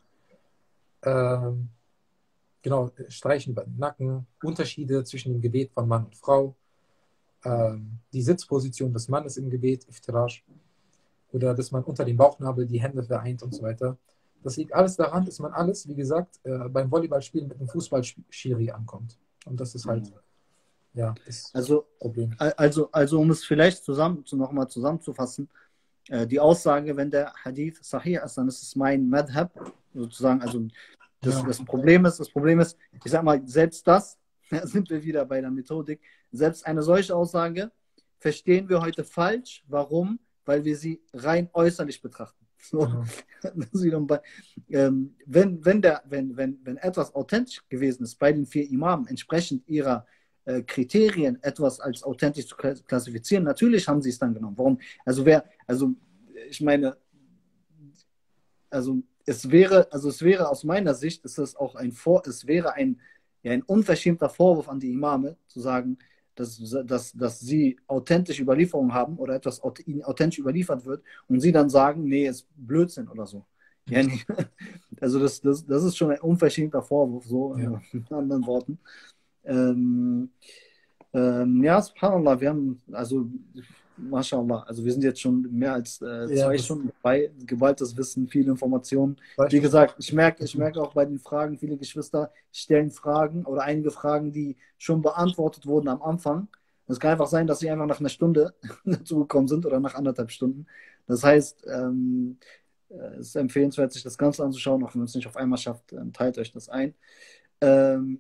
Ähm, genau, Streichen über den Nacken, Unterschiede zwischen dem Gebet von Mann und Frau, ähm, die Sitzposition des Mannes im Gebet, Iftirash, oder dass man unter dem Bauchnabel die Hände vereint und so weiter. Das liegt alles daran, dass man alles, wie gesagt, äh, beim Volleyballspielen mit einem Fußballschiri ankommt. Und das ist halt, ja, das Also, Problem. also, also um es vielleicht zusammen, nochmal zusammenzufassen, äh, die Aussage, wenn der Hadith sahih ist, dann ist es mein Madhab, sozusagen, also das, Ja. das Problem ist, das Problem ist, ich sag mal, selbst das, da sind wir wieder bei der Methodik, selbst eine solche Aussage verstehen wir heute falsch. Warum? Weil wir sie rein äußerlich betrachten. So, Genau. das ist wiederum bei, ähm, wenn, wenn, der, wenn, wenn, wenn etwas authentisch gewesen ist bei den vier Imamen, entsprechend ihrer äh, Kriterien etwas als authentisch zu klassifizieren, natürlich haben sie es dann genommen. Warum? Also wer, also ich meine, also es wäre, also es wäre aus meiner Sicht, ist es auch ein Vor, es wäre ein, ja, ein unverschämter Vorwurf an die Imame, zu sagen, dass, dass, dass sie authentische Überlieferungen haben oder etwas aut- ihnen authentisch überliefert wird und sie dann sagen, nee, ist Blödsinn oder so. Ja, nee. Also das, das, das ist schon ein unverschämter Vorwurf, so Ja. äh, mit anderen Worten. Ähm, ähm, ja, subhanallah, wir haben, also, mashallah, also wir sind jetzt schon mehr als äh, Ja, zwei das Stunden dabei, geballtes Wissen, viele Informationen. zwei Wie Stunden. gesagt, ich merke, ich merke auch bei den Fragen, viele Geschwister stellen Fragen oder einige Fragen, die schon beantwortet wurden am Anfang. Es kann einfach sein, dass sie einfach nach einer Stunde dazugekommen sind oder nach anderthalb Stunden. Das heißt, ähm, äh, es ist empfehlenswert, sich das Ganze anzuschauen, auch wenn man es nicht auf einmal schafft, ähm, teilt euch das ein. Ähm,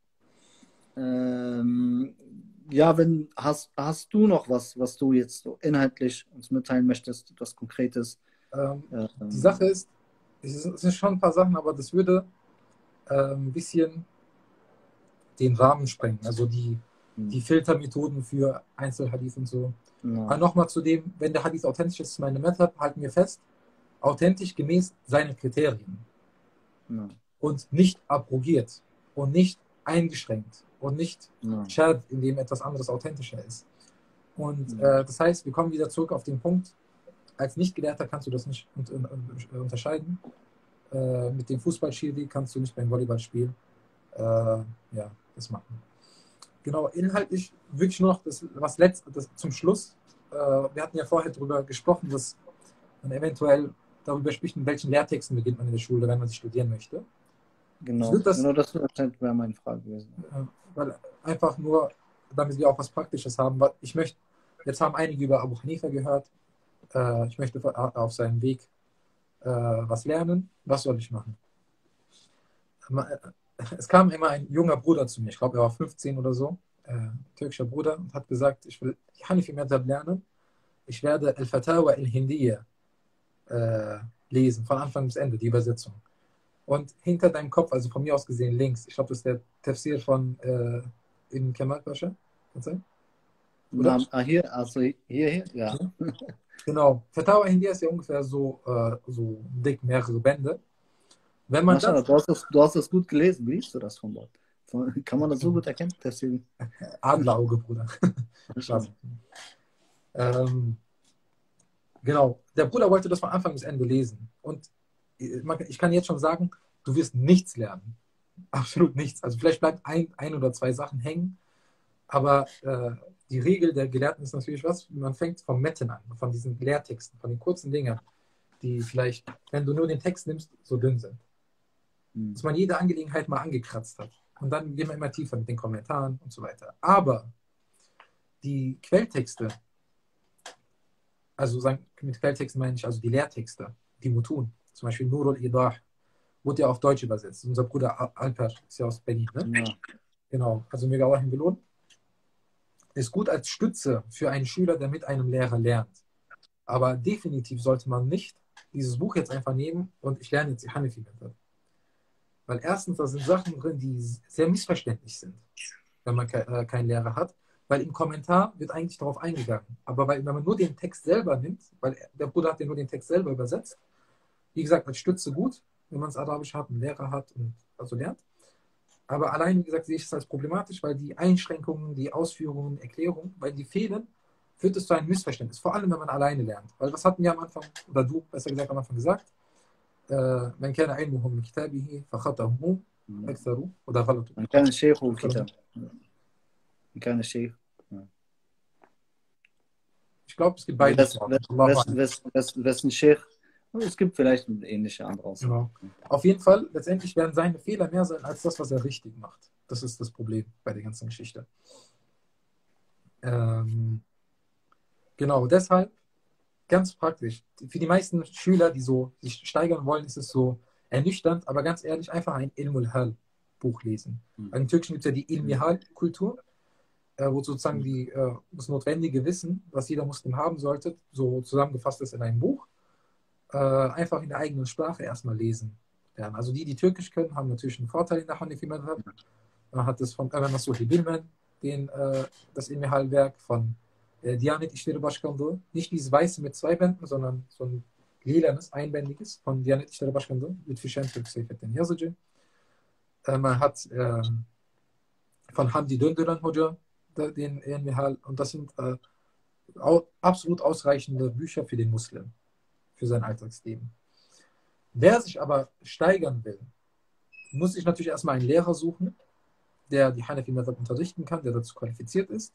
ähm, ja, wenn hast, hast du noch was, was du jetzt so inhaltlich uns mitteilen möchtest, etwas Konkretes? Ähm, die Sache Ähm, ist, es ist- es sind schon ein paar Sachen, aber das würde ähm, ein bisschen den Rahmen sprengen. Also die, die Filtermethoden für Einzelhadith und so. ja, Aber nochmal zu dem, wenn der Hadith authentisch ist, ist meine Method, halten wir fest, authentisch gemäß seinen Kriterien ja, und nicht abrogiert und nicht eingeschränkt und nicht ja, shared, indem etwas anderes authentischer ist. Und ja, äh, das heißt, wir kommen wieder zurück auf den Punkt, als Nichtgelehrter kannst du das nicht un un unterscheiden. Äh, mit dem Fußballschiri kannst du nicht beim Volleyballspiel äh, ja, das machen. Genau, inhaltlich wirklich nur noch das, was letzt, das zum Schluss. Äh, wir hatten ja vorher darüber gesprochen, dass man eventuell darüber spricht, in welchen Lehrtexten beginnt man in der Schule, wenn man sie studieren möchte. Ich genau. würde das, Genau, das wäre meine Frage gewesen. äh, weil einfach nur, damit wir auch was Praktisches haben, weil ich möchte, jetzt haben einige über Abu Hanifa gehört, äh, ich möchte auf seinem Weg äh, was lernen, was soll ich machen? Es kam immer ein junger Bruder zu mir, ich glaube, er war fünfzehn oder so, äh, türkischer Bruder, und hat gesagt, ich will Hanifi Madhab lernen, ich werde Al-Fatawa al-Hindiyya äh, lesen, von Anfang bis Ende, die Übersetzung. Und hinter deinem Kopf, also von mir aus gesehen links, ich glaube, das ist der Tafsir von äh, Ibn Kemal Pasha, kann sein? Oder? Na, ah, hier, also hier, hier, ja. Ja. Genau. Fatawa al-Hindiyya ist ja ungefähr so, äh, so dick, mehrere Bände. Wenn man Maschallah, das, du hast das, du hast das gut gelesen. Wie liest du das von dort? Von, kann man das so gut erkennen? Deswegen. Adlerauge, Bruder. Spaß. Ähm, genau. Der Bruder wollte das von Anfang bis Ende lesen. Und ich kann jetzt schon sagen, du wirst nichts lernen. Absolut nichts. Also vielleicht bleibt ein, ein oder zwei Sachen hängen, aber äh, die Regel der Gelehrten ist natürlich was, man fängt vom Metten an, von diesen Lehrtexten, von den kurzen Dingern, die vielleicht, wenn du nur den Text nimmst, so dünn sind. Dass man jede Angelegenheit mal angekratzt hat. Und dann gehen wir immer tiefer mit den Kommentaren und so weiter. Aber die Quelltexte, also sagen, mit Quelltexten meine ich also die Lehrtexte, die Mutun, zum Beispiel Nurul Idah, wurde ja auf Deutsch übersetzt. Unser Bruder Alper ist ja aus Berlin, ne? Ja. Genau, also mega Allah belohnt. Ist gut als Stütze für einen Schüler, der mit einem Lehrer lernt. Aber definitiv sollte man nicht dieses Buch jetzt einfach nehmen und ich lerne jetzt die Hanifi-Methode. Weil erstens, da sind Sachen drin, die sehr missverständlich sind, wenn man ke äh, keinen Lehrer hat. Weil im Kommentar wird eigentlich darauf eingegangen. Aber weil, wenn man nur den Text selber nimmt, weil der Bruder hat ja nur den Text selber übersetzt, wie gesagt, als Stütze gut, wenn man es Arabisch hat, einen Lehrer hat und also lernt. Aber allein, wie gesagt, sehe ich es als problematisch, weil die Einschränkungen, die Ausführungen, Erklärungen, weil die fehlen, führt es zu einem Missverständnis. Vor allem, wenn man alleine lernt. Weil was hatten wir am Anfang, oder du, besser gesagt, am Anfang gesagt? من كان علمه من كتابه فخطأه أكثر oder غلطه. Man kann Sheikh und Kitab. Man kann Sheikh. Ich glaube, es gibt beide. Wessen Sheikh? Es gibt vielleicht eine ähnliche andere Aussage. Genau. Auf jeden Fall, letztendlich werden seine Fehler mehr sein als das, was er richtig macht. Das ist das Problem bei der ganzen Geschichte. Ähm, genau, deshalb ganz praktisch. Für die meisten Schüler, die so sich steigern wollen, ist es so ernüchternd, aber ganz ehrlich, einfach ein Ilmul Hal Buch lesen. Mhm. Im Türkischen gibt es ja die Ilmi Hal Kultur, äh, wo sozusagen die, äh, das notwendige Wissen, was jeder Muslim haben sollte, so zusammengefasst ist in einem Buch, äh, einfach in der eigenen Sprache erstmal lesen. Ja, also die, die Türkisch können, haben natürlich einen Vorteil in der Hanifi Madhab. Man hat das von Ömer Nasuhi Bilmen, den, äh, das Ilmi Hal Werk von Diyanet İşleri Başkanlığı, nicht dieses weiße mit zwei Bänden, sondern so ein lilanes, einbändiges von Diyanet İşleri Başkanlığı Lütfi Şentürk Seyfettin Yazıcı. Äh, man hat äh, von Hamdi Döndüren Hoca den Enmihal und das sind äh, au, absolut ausreichende Bücher für den Muslim, für sein Alltagsleben. Wer sich aber steigern will, muss sich natürlich erstmal einen Lehrer suchen, der die Hanafi-Madhab unterrichten kann, der dazu qualifiziert ist.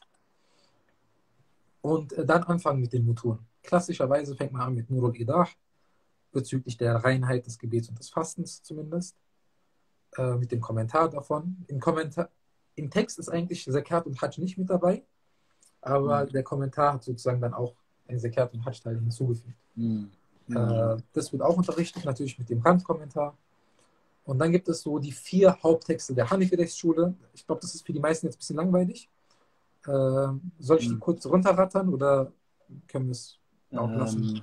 Und äh, dann anfangen mit den Motoren. Klassischerweise fängt man an mit Nur al-Idah, bezüglich der Reinheit des Gebets und des Fastens zumindest, äh, mit dem Kommentar davon. Im, Kommentar, Im Text ist eigentlich Zakat und Hajj nicht mit dabei, aber mhm. der Kommentar hat sozusagen dann auch einen Zakat- und Hajj-Teil hinzugefügt. Mhm. Äh, das wird auch unterrichtet, natürlich mit dem Randkommentar. Und dann gibt es so die vier Haupttexte der Hanafi-Rechtsschule. Ich glaube, das ist für die meisten jetzt ein bisschen langweilig. Äh, soll ich die Mhm. kurz runterrattern oder können wir es auch lassen?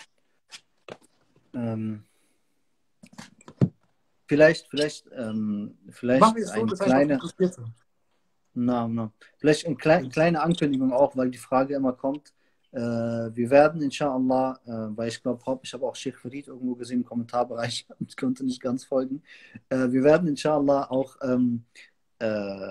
Ähm, ähm, vielleicht, vielleicht, ähm, vielleicht Machen wir es so, eine das heißt kleine, auch interessiert. na, na, vielleicht eine kleine, kleine Ankündigung auch, weil die Frage immer kommt. Äh, wir werden inshallah, äh, weil ich glaube, ich habe auch Sheikh Farid irgendwo gesehen im Kommentarbereich und konnte nicht ganz folgen. Äh, wir werden inshallah auch ähm, äh,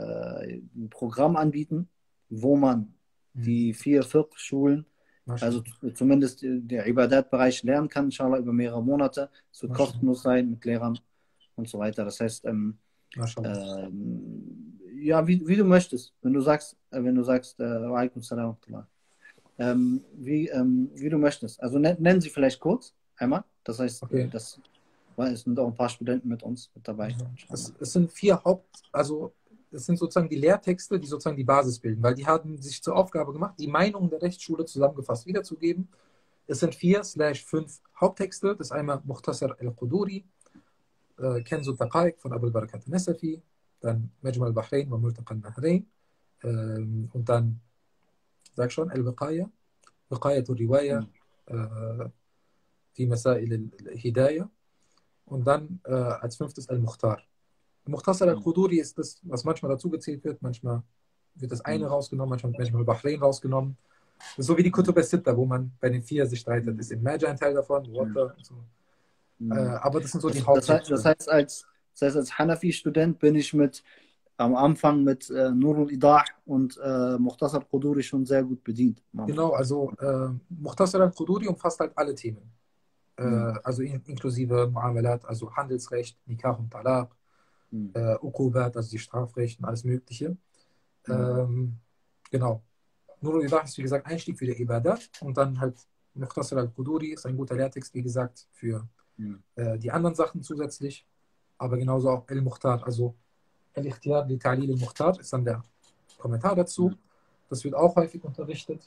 ein Programm anbieten, wo man Mhm. die vier Fiqh-Schulen, Maschallah. also zumindest der Ibadat-Bereich lernen kann, inshallah über mehrere Monate. Es wird Maschallah. kostenlos sein mit Lehrern und so weiter. Das heißt, ähm, Maschallah. ähm, ja, wie, wie du möchtest. Wenn du sagst, äh, wenn du sagst, äh, wa alaikum salam wa rahmatullah. Ähm, wie, ähm, wie du möchtest. Also nen- nennen Sie vielleicht kurz einmal. Das heißt, Okay. äh, das, weil es sind auch ein paar Studenten mit uns mit dabei. Es, es sind vier Haupt, also es sind sozusagen die Lehrtexte, die sozusagen die Basis bilden, weil die haben sich zur Aufgabe gemacht, die Meinungen der Rechtsschule zusammengefasst wiederzugeben. Es sind vier slash fünf Haupttexte. Das ist einmal Mukhtasar al-Quduri, äh, Kenzu Taqaiq von Abul Barakat al-Nasafi, dann Majma al-Bahrain wa Multaqa al-Nahrain ähm, und dann, sag schon, al-Biqaya, Biqayat al-Riwaya, äh, fi Masail al-Hidayah und dann äh, als fünftes Al-Mukhtar. Mukhtasar al-Quduri ist das, was manchmal dazu gezählt wird, manchmal wird das eine rausgenommen, manchmal wird manchmal Bahrain rausgenommen. Das ist so wie die Kutub al-Sitta, wo man bei den vier sich streitet. Ist im Majah ein Teil davon, Water und so. Äh, aber das sind so die Das, das, heißt, Haupttexte. das, heißt, als, das heißt, als Hanafi-Student bin ich mit am Anfang mit äh, Nur al-Idah und äh, Mukhtasar al-Quduri schon sehr gut bedient. Genau, also äh, Mukhtasar al-Quduri umfasst halt alle Themen. Äh, Mhm. also in, inklusive Muamalat, also Handelsrecht, Nikah und Talaq, Mhm. äh, Uqubat, also die Strafrecht und alles Mögliche. Mhm. Ähm, genau. Nur al-Idah ist wie gesagt Einstieg für die Ibadat und dann halt Mukhtasar al-Quduri ist ein guter Lehrtext, wie gesagt, für Mhm. äh, die anderen Sachen zusätzlich, aber genauso auch al-Mukhtar, also al-Ikhtiyar li Ta'lil al-Mukhtar ist dann der Kommentar dazu. Mhm. Das wird auch häufig unterrichtet.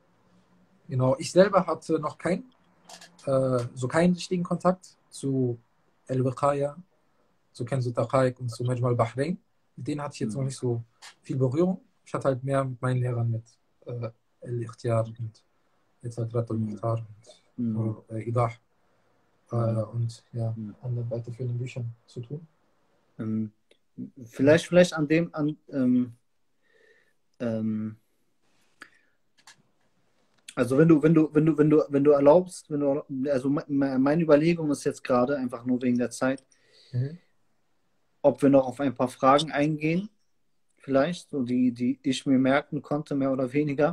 Genau, ich selber hatte noch kein, äh, so keinen richtigen Kontakt zu al-Wiqaya, zu Kenzu Taqaiq und zu Majma al-Bahrain. Mit denen hatte ich jetzt Mhm. noch nicht so viel Berührung. Ich hatte halt mehr mit meinen Lehrern mit äh, al-Ikhtiyar und Al-Sadrat al-Mukhtar Mhm. und äh, Idah äh, Mhm. und ja, Mhm. anderen weiterführenden Büchern zu tun. Ähm, vielleicht, vielleicht an dem, an, ähm, ähm, also wenn du, wenn du, wenn du, wenn du, wenn du erlaubst, wenn du, also me- meine Überlegung ist jetzt gerade einfach nur wegen der Zeit, Mhm. ob wir noch auf ein paar Fragen eingehen, vielleicht, so die, die ich mir merken konnte, mehr oder weniger.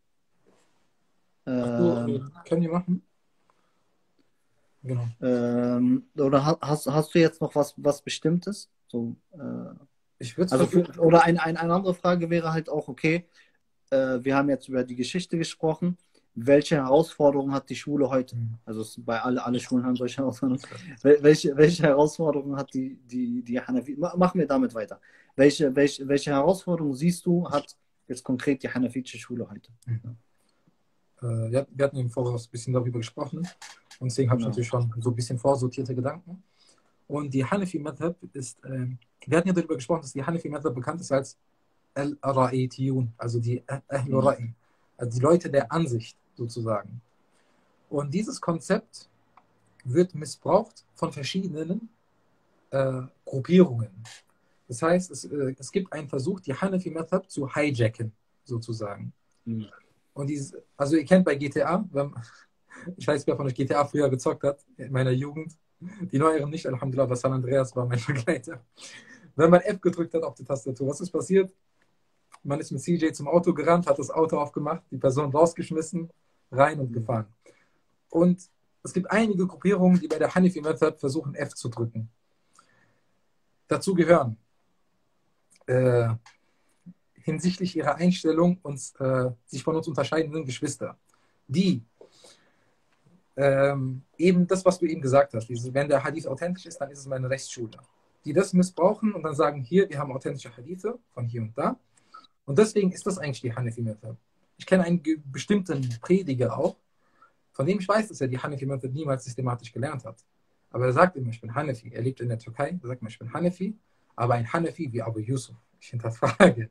Ach so, äh, Ähm, können wir machen? Genau. ähm, oder ha- hast, hast du jetzt noch was, was Bestimmtes? So, äh, Ich würde es also für, versuchen. oder ein, ein, eine andere Frage wäre halt auch, okay, äh, wir haben jetzt über die Geschichte gesprochen. Welche Herausforderungen hat die Schule heute? Mhm. Also es, bei alle, alle Schulen haben solche Herausforderungen. Wel- Welche, welche Herausforderungen hat die, die, die Hanafi? Ma- Machen wir damit weiter. Welche, welche, welche Herausforderungen siehst du, hat jetzt konkret die hanafitische Schule heute? Mhm. Äh, wir, wir hatten im Voraus ein bisschen darüber gesprochen und deswegen habe ich Genau. natürlich schon so ein bisschen vorsortierte Gedanken. Und die Hanafi Madhab ist, ähm, wir hatten ja darüber gesprochen, dass die Hanafi Madhab bekannt ist als Al-Ra'itiyun, also die Ahlul Mhm. Ra'i, also die Leute der Ansicht sozusagen. Und dieses Konzept wird missbraucht von verschiedenen äh, Gruppierungen. Das heißt, es, äh, es gibt einen Versuch, die Hanafi Madhab zu hijacken, sozusagen. Mhm. Und dieses, also ihr kennt bei G T A, wenn, Ich weiß, wer von euch G T A früher gezockt hat, in meiner Jugend. Die neueren nicht, Alhamdulillah, aber San Andreas war mein Begleiter. Wenn man F gedrückt hat auf die Tastatur, was ist passiert? Man ist mit C J zum Auto gerannt, hat das Auto aufgemacht, die Person rausgeschmissen, rein und gefahren. Und es gibt einige Gruppierungen, die bei der Hanafi Method versuchen, F zu drücken. Dazu gehören äh, hinsichtlich ihrer Einstellung uns, äh, sich von uns unterscheidenden Geschwister, die ähm, eben das, was du eben gesagt hast, dieses, wenn der Hadith authentisch ist, dann ist es meine Rechtsschule. Die das missbrauchen und dann sagen, hier, wir haben authentische Hadithe von hier und da. Und deswegen ist das eigentlich die Hanafi-Methode. Ich kenne einen bestimmten Prediger auch, von dem ich weiß, dass er die Hanafi-Methode niemals systematisch gelernt hat. Aber er sagt immer, ich bin Hanafi. Er lebt in der Türkei, er sagt immer, ich bin Hanafi, aber ein Hanafi wie Abu Yusuf. Ich hinterfrage.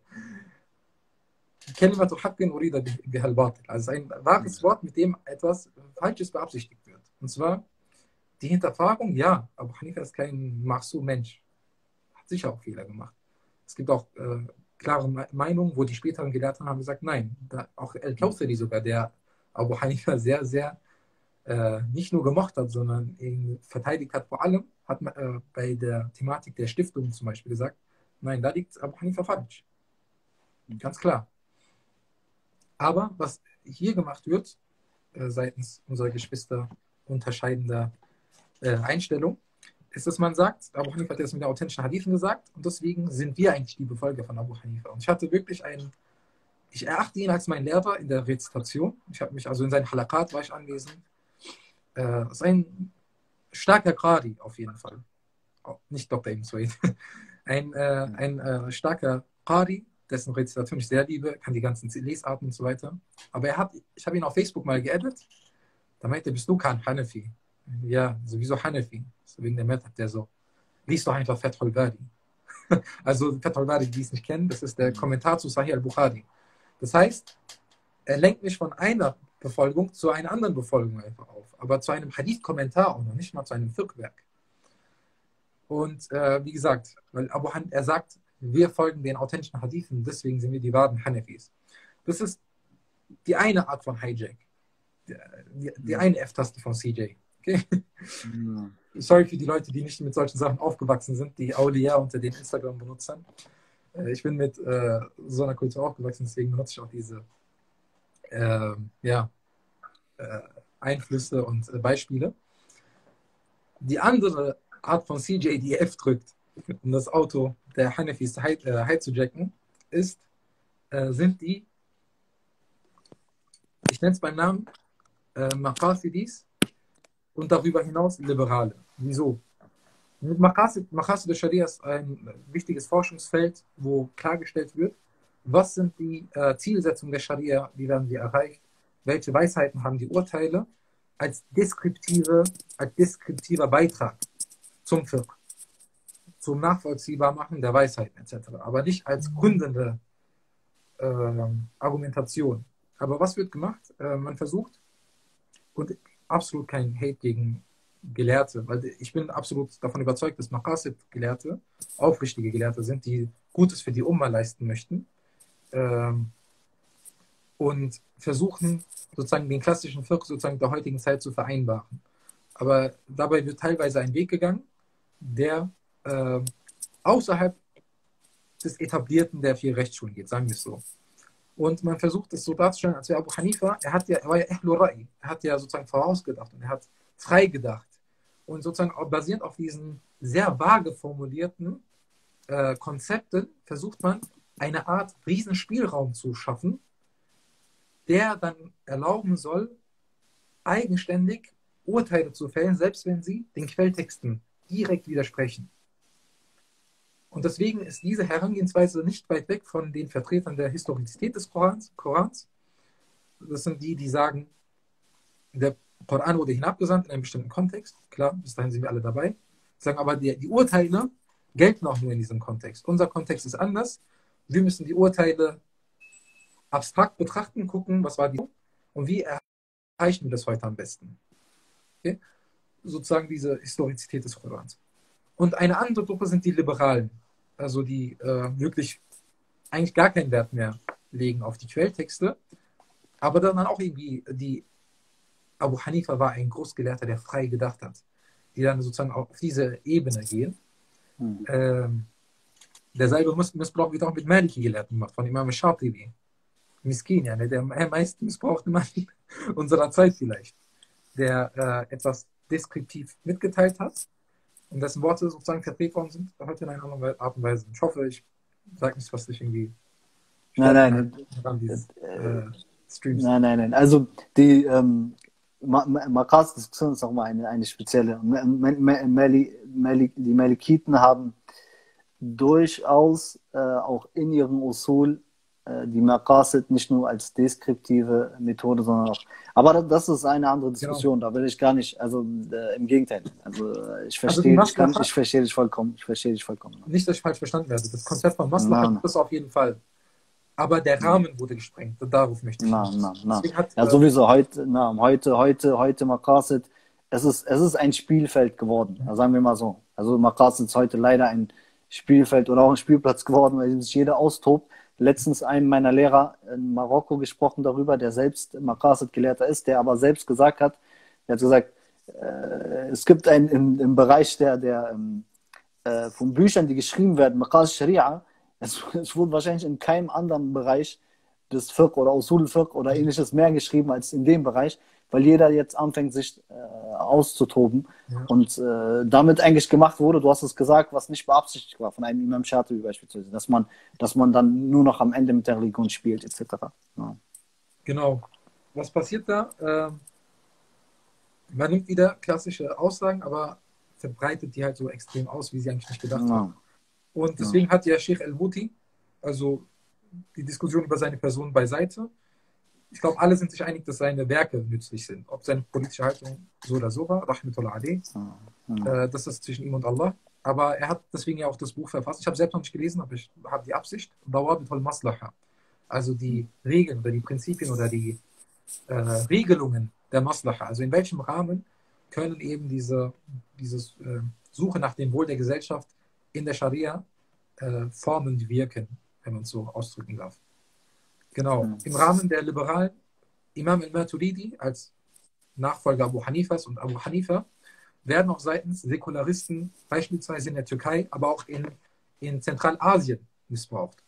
Kalimatu Haqqin urida bihal batil. Also ein wahres Wort, mit dem etwas Falsches beabsichtigt wird. Und zwar die Hinterfragung, ja, Abu Hanifa ist kein Machsum-Mensch. Hat sicher auch Fehler gemacht. Es gibt auch äh, klare Meinungen, wo die späteren Gelehrten haben gesagt, nein, da, auch El-Kawthari sogar, der Abu Hanifa sehr, sehr äh, nicht nur gemocht hat, sondern ihn verteidigt hat. Vor allem hat man äh, bei der Thematik der Stiftung zum Beispiel gesagt, nein, da liegt Abu Hanifa falsch. Ganz klar. Aber was hier gemacht wird, äh, seitens unserer Geschwister unterscheidender äh, Einstellung, ist, dass man sagt, Abu Hanifa hat das mit den authentischen Hadithen gesagt und deswegen sind wir eigentlich die Befolger von Abu Hanifa. Und ich hatte wirklich einen, ich erachte ihn als mein Lehrer in der Rezitation. Ich habe mich, also in seinen Halakat war ich anwesend. Äh, ist ein starker Qadi auf jeden Fall. Oh, nicht Doktor Ibn Suwaid. Ein, äh, ein äh, starker Qadi, dessen Rezitation ich sehr liebe, kann die ganzen Lesarten und so weiter. Aber er hat, ich habe ihn auf Facebook mal geaddet. Da meinte er, bist du kein Hanafi? Ja, sowieso Hanafi. So wegen der Method, der so, liest doch einfach Fathul Bari. Also Fathul Bari, die es nicht kennen, das ist der Kommentar zu Sahih al-Bukhari. Das heißt, er lenkt mich von einer Befolgung zu einer anderen Befolgung einfach auf. Aber zu einem Hadith-Kommentar auch noch, nicht mal zu einem Fiqh-Werk. Und äh, wie gesagt, weil Abu Han, er sagt, wir folgen den authentischen Hadithen, deswegen sind wir die wahren Hanafis. Das ist die eine Art von Hijack. Die, die, die eine F-Taste von C J. Okay? Ja. Sorry für die Leute, die nicht mit solchen Sachen aufgewachsen sind, die Auliya unter den Instagram-Benutzern. Äh, ich bin mit äh, so einer Kultur aufgewachsen, deswegen benutze ich auch diese äh, ja, äh, Einflüsse und äh, Beispiele. Die andere Art von C J, die F drückt, um das Auto der Hanafis hijacken, ist, äh, sind die, ich nenne es beim Namen, äh, Maqasidis und darüber hinaus Liberale. Wieso? Mit Maqasid, Maqasid der Scharia ist ein wichtiges Forschungsfeld, wo klargestellt wird, was sind die äh, Zielsetzungen der Scharia, wie werden sie erreicht, welche Weisheiten haben die Urteile, als deskriptive, als deskriptiver Beitrag zum Fiqh, zum Nachvollziehbarmachen der Weisheiten et cetera. Aber nicht als gründende äh, Argumentation. Aber was wird gemacht? Äh, man versucht, und absolut kein Hate gegen Gelehrte, weil ich bin absolut davon überzeugt, dass Maqasid-Gelehrte aufrichtige Gelehrte sind, die Gutes für die Umma leisten möchten ähm, und versuchen, sozusagen den klassischen Fiqh sozusagen der heutigen Zeit zu vereinbaren. Aber dabei wird teilweise ein Weg gegangen, der äh, außerhalb des Etablierten der vier Rechtsschulen geht, sagen wir es so. Und man versucht es so darzustellen, als wäre Abu Hanifa, er, hat ja, er war ja Ahlul Ra'i, er hat ja sozusagen vorausgedacht und er hat frei gedacht. Und sozusagen basierend auf diesen sehr vage formulierten äh, Konzepten versucht man, eine Art Riesenspielraum zu schaffen, der dann erlauben soll, eigenständig Urteile zu fällen, selbst wenn sie den Quelltexten direkt widersprechen. Und deswegen ist diese Herangehensweise nicht weit weg von den Vertretern der Historizität des Korans. Korans. Das sind die, die sagen, der Koran wurde hinabgesandt in einem bestimmten Kontext. Klar, bis dahin sind wir alle dabei. Sagen aber, die, die Urteile gelten auch nur in diesem Kontext. Unser Kontext ist anders. Wir müssen die Urteile abstrakt betrachten, gucken, was war die und wie erreichen wir das heute am besten. Okay? Sozusagen diese Historizität des Korans. Und eine andere Gruppe sind die Liberalen, also die äh, wirklich eigentlich gar keinen Wert mehr legen auf die Quelltexte, aber dann auch irgendwie die Abu Hanifa war ein Großgelehrter, der frei gedacht hat, die dann sozusagen auf diese Ebene gehen. Hm. Ähm, derselbe Missbrauch wird auch mit Maliki-Gelehrten gemacht, von Imam Shatibi. Miskin, ja, der am meisten missbrauchte Mann unserer Zeit vielleicht, der äh, etwas deskriptiv mitgeteilt hat und dessen Worte sozusagen verdreht worden sind, heute in einer anderen Art und Weise. Ich hoffe, ich sage nichts, was dich irgendwie Nein, stört nein, an dieses äh, Streams. nein, nein, nein. Also die ähm, Maqas-Diskussion ist auch mal eine, eine spezielle. Mali, Mali, die Malikiten haben durchaus äh, auch in ihrem Usul äh, die Maqasid nicht nur als deskriptive Methode, sondern auch. Aber das ist eine andere Diskussion. Genau. Da will ich gar nicht. Also äh, im Gegenteil. Also äh, ich verstehe also dich ganz, ich verstehe dich vollkommen. Ich verstehe dich vollkommen. Nicht, dass ich falsch verstanden werde. Das Konzept von Maslaha gibt es auf jeden Fall. Aber der Rahmen wurde gesprengt. Darauf möchte ich nicht. Na, na, na. Hat, ja, sowieso heute, na, heute, heute, heute Maqasid. Es ist, es ist ein Spielfeld geworden. Mhm. Sagen wir mal so. Also Maqasid ist heute leider ein Spielfeld oder auch ein Spielplatz geworden, weil sich jeder austobt. Letztens einem meiner Lehrer in Marokko gesprochen darüber, der selbst Maqasid-Gelehrter ist, der aber selbst gesagt hat, der hat gesagt, äh, es gibt einen im, im Bereich der, der äh, von Büchern, die geschrieben werden, Maqasid Sharia, es, es wurde wahrscheinlich in keinem anderen Bereich des Fiqh oder Usul Fiqh oder ähnliches mehr geschrieben als in dem Bereich, weil jeder jetzt anfängt, sich äh, auszutoben ja. und äh, damit eigentlich gemacht wurde, du hast es gesagt, was nicht beabsichtigt war, von einem Imam Shatibi beispielsweise, dass man, dass man dann nur noch am Ende mit der Religion spielt, et cetera. Ja. Genau. Was passiert da? Ähm, man nimmt wieder klassische Aussagen, aber verbreitet die halt so extrem aus, wie sie eigentlich nicht gedacht ja. haben. Und deswegen ja. hat ja Sheikh al-Muti, also die Diskussion über seine Person beiseite. Ich glaube, alle sind sich einig, dass seine Werke nützlich sind. Ob seine politische Haltung so oder so war, Rahmatullah alayh, mhm. äh, das ist zwischen ihm und Allah. Aber er hat deswegen ja auch das Buch verfasst. Ich habe selbst noch nicht gelesen, aber ich habe die Absicht. Dawabit al-Maslaha. Also die Regeln oder die Prinzipien oder die äh, Regelungen der Maslaha. Also in welchem Rahmen können eben diese dieses, äh, Suche nach dem Wohl der Gesellschaft in der Scharia äh, formend wirken, wenn man es so ausdrücken darf. Genau. Mhm. Im Rahmen der Liberalen, Imam al-Maturidi als Nachfolger Abu Hanifas und Abu Hanifa werden auch seitens Säkularisten, beispielsweise in der Türkei, aber auch in, in Zentralasien missbraucht.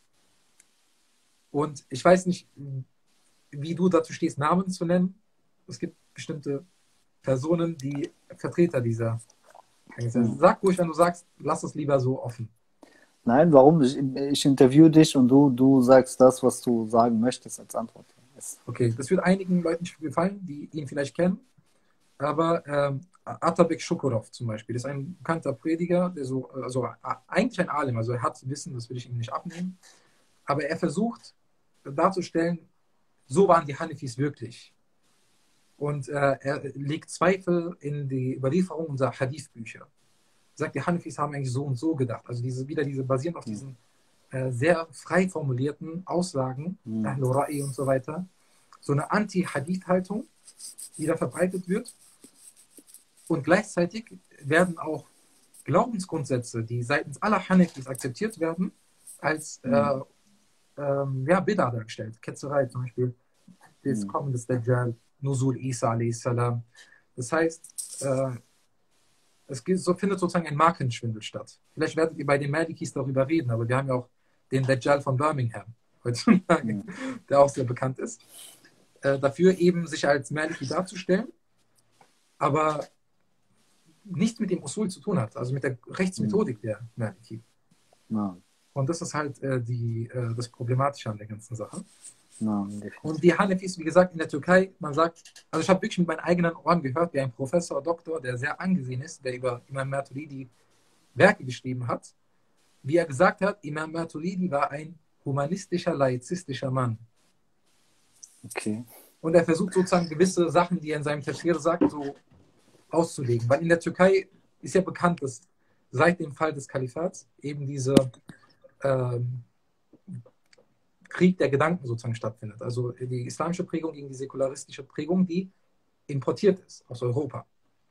Und ich weiß nicht, wie du dazu stehst, Namen zu nennen. Es gibt bestimmte Personen, die Vertreter dieser. Mhm. Sag ruhig, wenn du sagst, lass es lieber so offen. Nein, warum? Ich, ich interviewe dich und du, du sagst das, was du sagen möchtest als Antwort. Okay, das wird einigen Leuten nicht gefallen, die ihn vielleicht kennen. Aber ähm, Atabek Shukurov zum Beispiel, das ist ein bekannter Prediger, der so, also eigentlich ein Alim, also er hat Wissen, das will ich ihm nicht abnehmen. Aber er versucht darzustellen, so waren die Hanefis wirklich. Und äh, er legt Zweifel in die Überlieferung unserer Hadith-Bücher. Sagt, die Hanefis haben eigentlich so und so gedacht. Also diese, wieder diese basieren auf diesen äh, sehr frei formulierten Aussagen, mhm. Ahl Ra'i und so weiter. So eine Anti-Hadith-Haltung, die da verbreitet wird. Und gleichzeitig werden auch Glaubensgrundsätze, die seitens aller Hanefis akzeptiert werden, als mhm. äh, ähm, ja, Bid'a dargestellt. Ketzerei zum Beispiel, das mhm. Kommen des Dajjal, Nuzul Isa alayhi salam. Das heißt, äh, es so findet sozusagen ein Markenschwindel statt. Vielleicht werdet ihr bei den Malikis darüber reden, aber wir haben ja auch den Dajjal von Birmingham heutzutage, mhm. der auch sehr bekannt ist. Äh, dafür eben sich als Maliki darzustellen, aber nichts mit dem Usul zu tun hat, also mit der Rechtsmethodik der Maliki. Ja. Und das ist halt äh, die, äh, das Problematische an der ganzen Sache. Ja, und die Hanefis, wie gesagt, in der Türkei, man sagt, also ich habe wirklich mit meinen eigenen Ohren gehört, wie ein Professor, Doktor, der sehr angesehen ist, der über Imam Maturidi Werke geschrieben hat, wie er gesagt hat, Imam Maturidi war ein humanistischer, laizistischer Mann. Okay. Und er versucht sozusagen gewisse Sachen, die er in seinem Tafsir sagt, so auszulegen. Weil in der Türkei ist ja bekannt, dass seit dem Fall des Kalifats eben diese ähm, Krieg der Gedanken sozusagen stattfindet. Also die islamische Prägung gegen die säkularistische Prägung, die importiert ist aus Europa.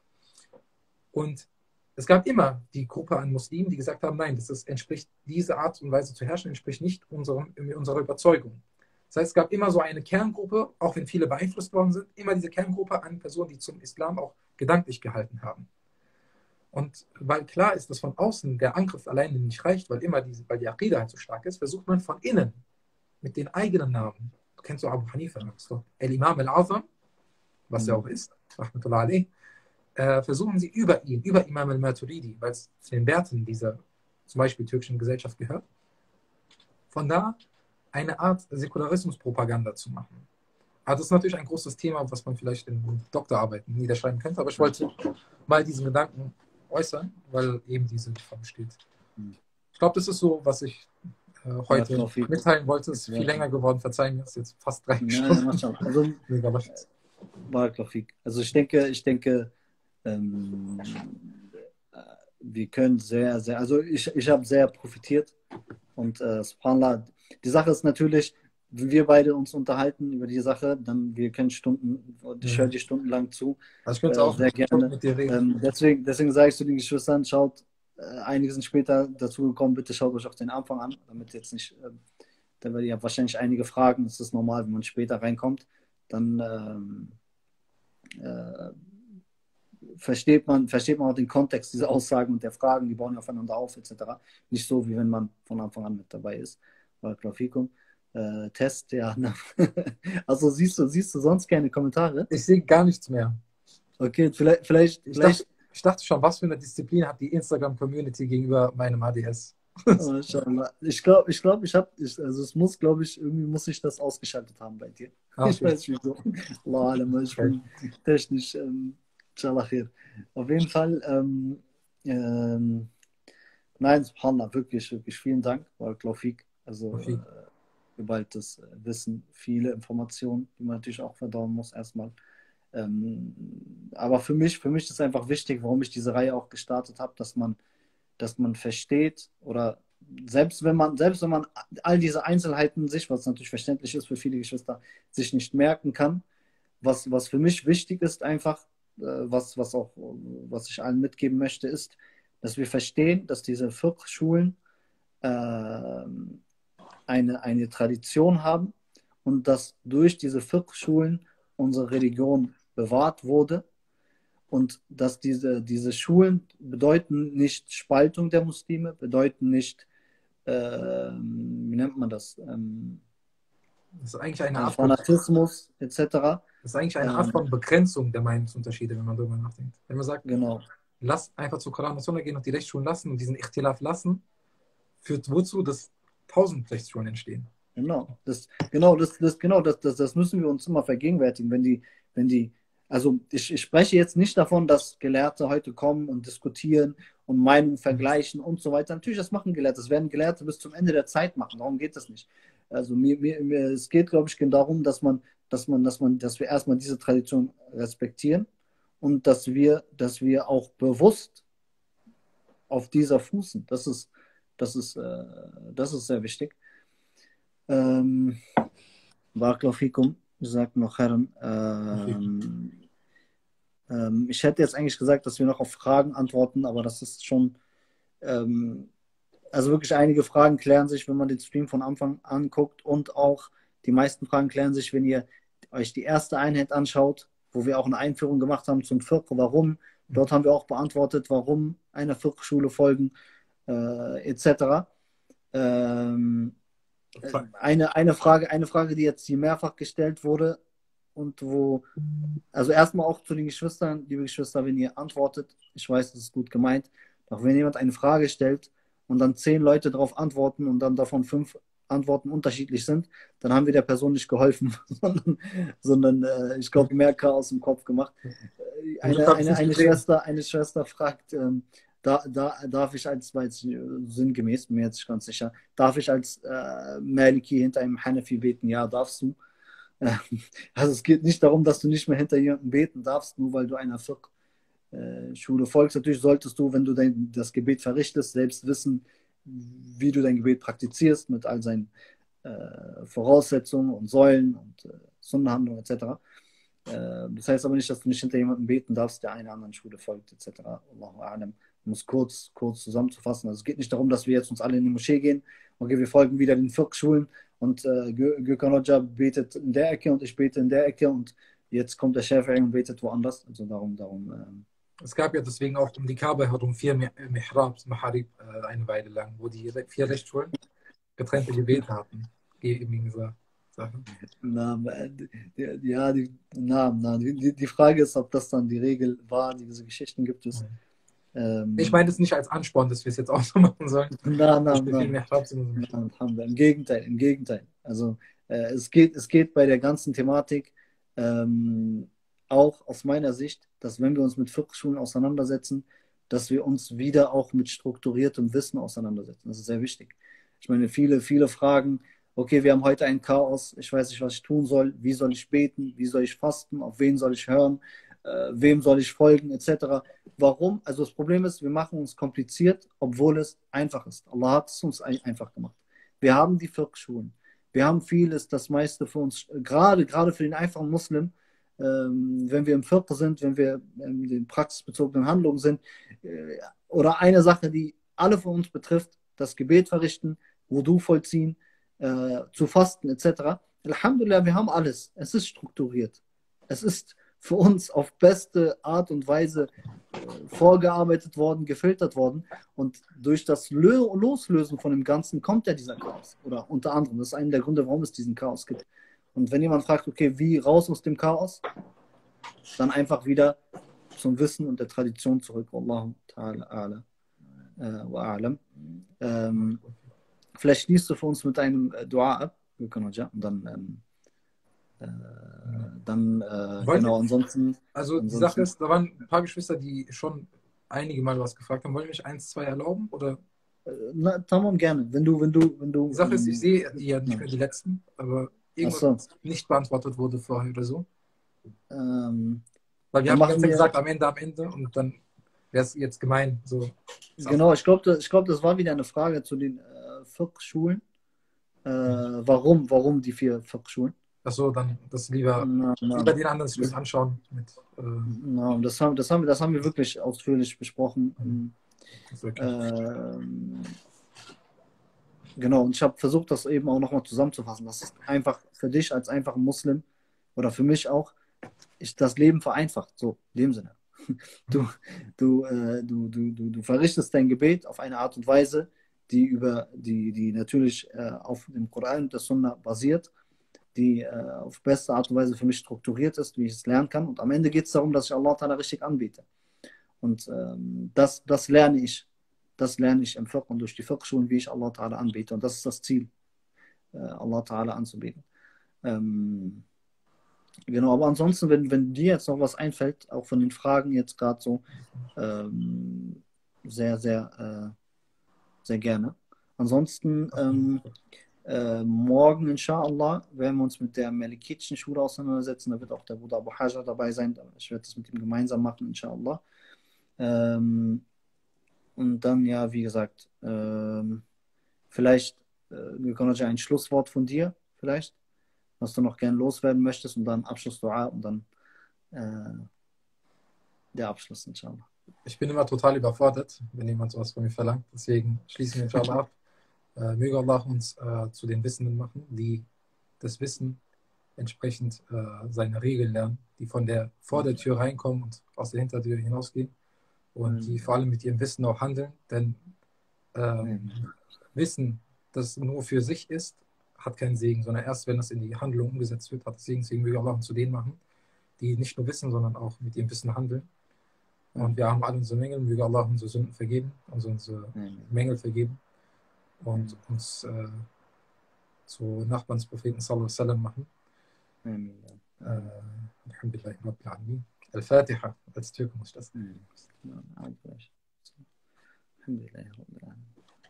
Und es gab immer die Gruppe an Muslimen, die gesagt haben, nein, das ist, entspricht, diese Art und Weise zu herrschen, entspricht nicht unserem, unserer Überzeugung. Das heißt, es gab immer so eine Kerngruppe, auch wenn viele beeinflusst worden sind, immer diese Kerngruppe an Personen, die zum Islam auch gedanklich gehalten haben. Und weil klar ist, dass von außen der Angriff alleine nicht reicht, weil immer diese, weil die Aqida halt so stark ist, versucht man von innen mit den eigenen Namen. Du kennst doch Abu Hanifa, so El-Imam al-Azam, was er auch ist, Rahmatullah alayh, äh, versuchen sie über ihn, über Imam al-Maturidi, weil es zu den Werten dieser zum Beispiel türkischen Gesellschaft gehört, von da eine Art Säkularismuspropaganda zu machen. Aber das ist natürlich ein großes Thema, was man vielleicht in Doktorarbeiten niederschreiben könnte, aber ich wollte mal diesen Gedanken äußern, weil eben diese Gefahr besteht. Ich glaube, das ist so, was ich äh, heute ja, mitteilen wollte. Es ist viel länger geworden, verzeihen mir, es ist jetzt fast drei ja, Stunden. Ja, also, also ich denke, ich denke, ähm, wir können sehr, sehr, also ich, ich habe sehr profitiert und äh, subhanallah, die Sache ist natürlich, wenn wir beide uns unterhalten über die Sache, dann wir können Stunden, und ich höre dir stundenlang zu. Also ich könnte äh, auch sehr gerne. Mit dir reden. Ähm, deswegen, deswegen sage ich zu den Geschwistern, schaut, äh, einige sind später dazu gekommen, bitte schaut euch auch den Anfang an, damit jetzt nicht, äh, denn ihr habt wahrscheinlich einige Fragen, das ist normal, wenn man später reinkommt, dann ähm, äh, versteht man, versteht man auch den Kontext dieser Aussagen und der Fragen, die bauen aufeinander auf, et cetera. Nicht so, wie wenn man von Anfang an mit dabei ist. Äh, Test, ja. Also siehst du, siehst du sonst keine Kommentare? Ich sehe gar nichts mehr. Okay, vielleicht, vielleicht, ich, vielleicht dachte, ich dachte schon, was für eine Disziplin hat die Instagram-Community gegenüber meinem A D S? Oh, ich glaube, ich glaube, ich habe, also es muss, glaube ich, irgendwie muss ich das ausgeschaltet haben bei dir. Okay. Ich weiß nicht wieso. Allah, ich bin technisch, ähm, auf jeden Fall, ähm, ähm, nein, subhanallah, wirklich, wirklich, vielen Dank, war Klaufik, also äh, geballtes Wissen, viele Informationen, die man natürlich auch verdauen muss erstmal. Ähm, aber für mich, für mich ist einfach wichtig, warum ich diese Reihe auch gestartet habe, dass man dass man versteht oder selbst wenn man, selbst wenn man all diese Einzelheiten sich, was natürlich verständlich ist für viele Geschwister, sich nicht merken kann, was, was für mich wichtig ist einfach, äh, was, was auch, was ich allen mitgeben möchte, ist, dass wir verstehen, dass diese Fiqh-Schulen äh, eine, eine Tradition haben und dass durch diese Fiqh-Schulen unsere Religion bewahrt wurde. Und dass diese, diese Schulen bedeuten nicht Spaltung der Muslime, bedeuten nicht, äh, wie nennt man das? Ähm, das ist eigentlich eine Art Fanatismus et cetera. Das ist eigentlich eine Art von Begrenzung der Meinungsunterschiede, wenn man darüber nachdenkt. Wenn man sagt, genau. lass einfach zu Koran und Sunna gehen und die Rechtsschulen lassen und diesen Ichtilaf lassen, führt wozu, dass tausend Rechtsschulen entstehen. Genau, das, genau, das, das, genau das, das, das müssen wir uns immer vergegenwärtigen, wenn die, wenn die Also ich, ich spreche jetzt nicht davon, dass Gelehrte heute kommen und diskutieren und Meinungen vergleichen und so weiter. Natürlich, das machen Gelehrte. Das werden Gelehrte bis zum Ende der Zeit machen. Darum geht es nicht. Also mir, mir, mir, es geht, glaube ich, darum, dass man, dass man, dass man, dass wir erstmal diese Tradition respektieren und dass wir, dass wir auch bewusst auf dieser fußen. Das ist, das ist, äh, das ist sehr wichtig. Ähm, Barakallahu fikum, sagt noch Herren. Ähm, ähm, ich hätte jetzt eigentlich gesagt, dass wir noch auf Fragen antworten, aber das ist schon, ähm, also wirklich einige Fragen klären sich, wenn man den Stream von Anfang an guckt und auch die meisten Fragen klären sich, wenn ihr euch die erste Einheit anschaut, wo wir auch eine Einführung gemacht haben zum Fiqh, warum. Dort haben wir auch beantwortet, warum einer Fiqh-Schule folgen, äh, et cetera. Ähm, eine, eine, Frage, eine Frage, die jetzt hier mehrfach gestellt wurde und wo, also erstmal auch zu den Geschwistern, liebe Geschwister, wenn ihr antwortet, ich weiß, das ist gut gemeint, doch wenn jemand eine Frage stellt und dann zehn Leute darauf antworten und dann davon fünf Antworten unterschiedlich sind, dann haben wir der Person nicht geholfen, sondern, sondern äh, ich glaube, mehr Chaos im Kopf gemacht. Eine, eine, eine, Schwester, eine Schwester fragt, ähm, da, da, darf ich als, weil es sinngemäß, bin mir jetzt nicht ganz sicher, darf ich als äh, Maliki hinter einem Hanafi beten? Ja, darfst du. Äh, also es geht nicht darum, dass du nicht mehr hinter jemandem beten darfst, nur weil du einer Fiqh-Schule folgst. Natürlich solltest du, wenn du dein, das Gebet verrichtest, selbst wissen, wie du dein Gebet praktizierst, mit all seinen äh, Voraussetzungen und Säulen und äh, Sunnenhandlungen et cetera. Äh, das heißt aber nicht, dass du nicht hinter jemandem beten darfst, der einer anderen Schule folgt et cetera. Allahu a'lam. Um es kurz, kurz zusammenzufassen. Also es geht nicht darum, dass wir jetzt uns alle in die Moschee gehen. Okay, wir folgen wieder den Fiqh-Schulen und äh, Gökhan Hoxha betet in der Ecke und ich bete in der Ecke und jetzt kommt der Schäfer und betet woanders. Also darum, darum. Ähm, Es gab ja deswegen auch um die Kaaba herum vier Mihrabs, Maharib, äh, eine Weile lang, wo die vier Rechtsschulen getrennte Gebete hatten. Gegen diese Sachen. na, die, ja, die, na, na, die, die Frage ist, ob das dann die Regel war, diese Geschichten gibt es. Ähm, Ich meine es nicht als Ansporn, dass wir es jetzt auch so machen sollen. Na, na, Ich na. viel Mihrabs in unserem Ja, haben wir. Im Gegenteil, im Gegenteil. Also äh, es geht, es geht bei der ganzen Thematik ähm, auch aus meiner Sicht, dass wenn wir uns mit Fiqh-Schulen auseinandersetzen, dass wir uns wieder auch mit strukturiertem Wissen auseinandersetzen. Das ist sehr wichtig. Ich meine, viele, viele fragen, okay, wir haben heute ein Chaos, ich weiß nicht, was ich tun soll, wie soll ich beten, wie soll ich fasten, auf wen soll ich hören, äh, wem soll ich folgen, et cetera. Warum? Also das Problem ist, wir machen uns kompliziert, obwohl es einfach ist. Allah hat es uns ein einfach gemacht. Wir haben die Fiqh-Schulen. Wir haben vieles, das meiste für uns, gerade, gerade für den einfachen Muslim, ähm, wenn wir im Fiqh sind, wenn wir in den praxisbezogenen Handlungen sind, äh, oder eine Sache, die alle von uns betrifft, das Gebet verrichten, Wudu vollziehen, äh, zu fasten, et cetera. Alhamdulillah, wir haben alles. Es ist strukturiert. Es ist für uns auf beste Art und Weise vorgearbeitet worden, gefiltert worden. Und durch das Loslösen von dem Ganzen kommt ja dieser Chaos. Oder unter anderem, das ist einer der Gründe, warum es diesen Chaos gibt. Und wenn jemand fragt, okay, wie raus aus dem Chaos, dann einfach wieder zum Wissen und der Tradition zurück. Wallahu ta'ala a'la wa a'lam. Ähm, vielleicht schließt du für uns mit einem Dua ab, und dann ähm, äh, dann äh, genau, ansonsten. Also die ansonsten, Sache ist, da waren ein paar Geschwister, die schon einige Mal was gefragt haben. Wollen wir mich eins, zwei erlauben? Oder? Äh, na, tamam, gerne. Wenn du, wenn du, wenn du. Die Sache ist, ich Ähm, sehe ja nicht mehr die letzten, aber irgendwas, achso, was nicht beantwortet wurde vorher oder so. ähm, Weil wir dann haben die ganze machen Zeit wir. gesagt, am Ende, am Ende und dann wäre es jetzt gemein. So. Genau, ich glaube, das, ich glaub, das war wieder eine Frage zu den äh, Fiqh-Schulen. Äh, warum, warum die vier Fiqh-Schulen? Achso, dann das lieber, Na, na, lieber den anderen sich das anschauen. Mit, äh, na, das, haben, das, haben wir, das haben wir wirklich ausführlich besprochen. das ist wirklich- Ähm, genau, und ich habe versucht, das eben auch nochmal zusammenzufassen. Das ist einfach für dich als einfacher Muslim oder für mich auch, ist das Leben vereinfacht, so in dem Sinne. Du, du, äh, du, du, du, du verrichtest dein Gebet auf eine Art und Weise, die über die, die natürlich äh, auf dem Koran und der Sunna basiert, die äh, auf beste Art und Weise für mich strukturiert ist, wie ich es lernen kann. Und am Ende geht es darum, dass ich Allah Ta'ala richtig anbiete. Und ähm, das, das lerne ich. Das lerne ich im Fiqh und durch die Fiqh-Schulen, wie ich Allah Ta'ala anbiete. Und das ist das Ziel, äh, Allah Ta'ala anzubieten. Ähm, Genau, aber ansonsten, wenn, wenn dir jetzt noch was einfällt, auch von den Fragen jetzt gerade so, ähm, sehr, sehr, äh, sehr gerne. Ansonsten, ähm, äh, morgen, inshallah, werden wir uns mit der Malikitischen Schule auseinandersetzen. Da wird auch der Bruder Abu Hajar dabei sein. Ich werde das mit ihm gemeinsam machen, inshallah. Ähm, und dann, ja, wie gesagt, ähm, vielleicht, äh, wir können ja ein Schlusswort von dir, vielleicht, was du noch gern loswerden möchtest und dann Abschlussdua und dann äh, der Abschluss, inshallah. Ich bin immer total überfordert, wenn jemand sowas von mir verlangt. Deswegen schließen wir inshallah ab. Äh, möge Allah uns äh, zu den Wissenden machen, die das Wissen entsprechend äh, seine Regeln lernen, die von der vor der Tür reinkommen und aus der Hintertür hinausgehen und die vor allem mit ihrem Wissen auch handeln. Denn ähm, Wissen, das nur für sich ist, hat keinen Segen, sondern erst wenn das in die Handlung umgesetzt wird, hat es Segen. Deswegen möge Allah uns zu denen machen, die nicht nur wissen, sondern auch mit ihrem Wissen handeln. Und wir haben alle unsere Mängel, möge Allah unsere Sünden vergeben, also unsere Mängel vergeben und uns äh, zu Nachbarn des Propheten sallallahu alaihi wasallam machen. Alhamdulillah Rabbil Alamin. Al-Fatiha, als Türke muss ich das. Alhamdulillah Rabbil Alamin.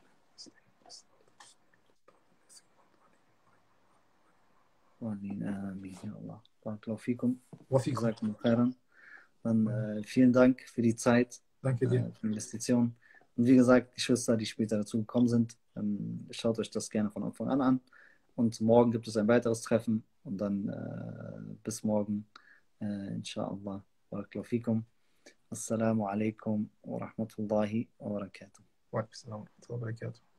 Amin, amin, ya Allah. Barakallahu fikum. Dann äh, vielen Dank für die Zeit, Danke dir. äh, für die Investition. Und wie gesagt, die Schwester, die später dazu gekommen sind, ähm, schaut euch das gerne von Anfang an an. Und morgen gibt es ein weiteres Treffen. Und dann äh, bis morgen, äh, inshallah. Barakallahu fikum. Assalamu alaikum wa rahmatullahi wa barakatuh. Wa alaikum salam wa rahmatullahi wa barakatuh.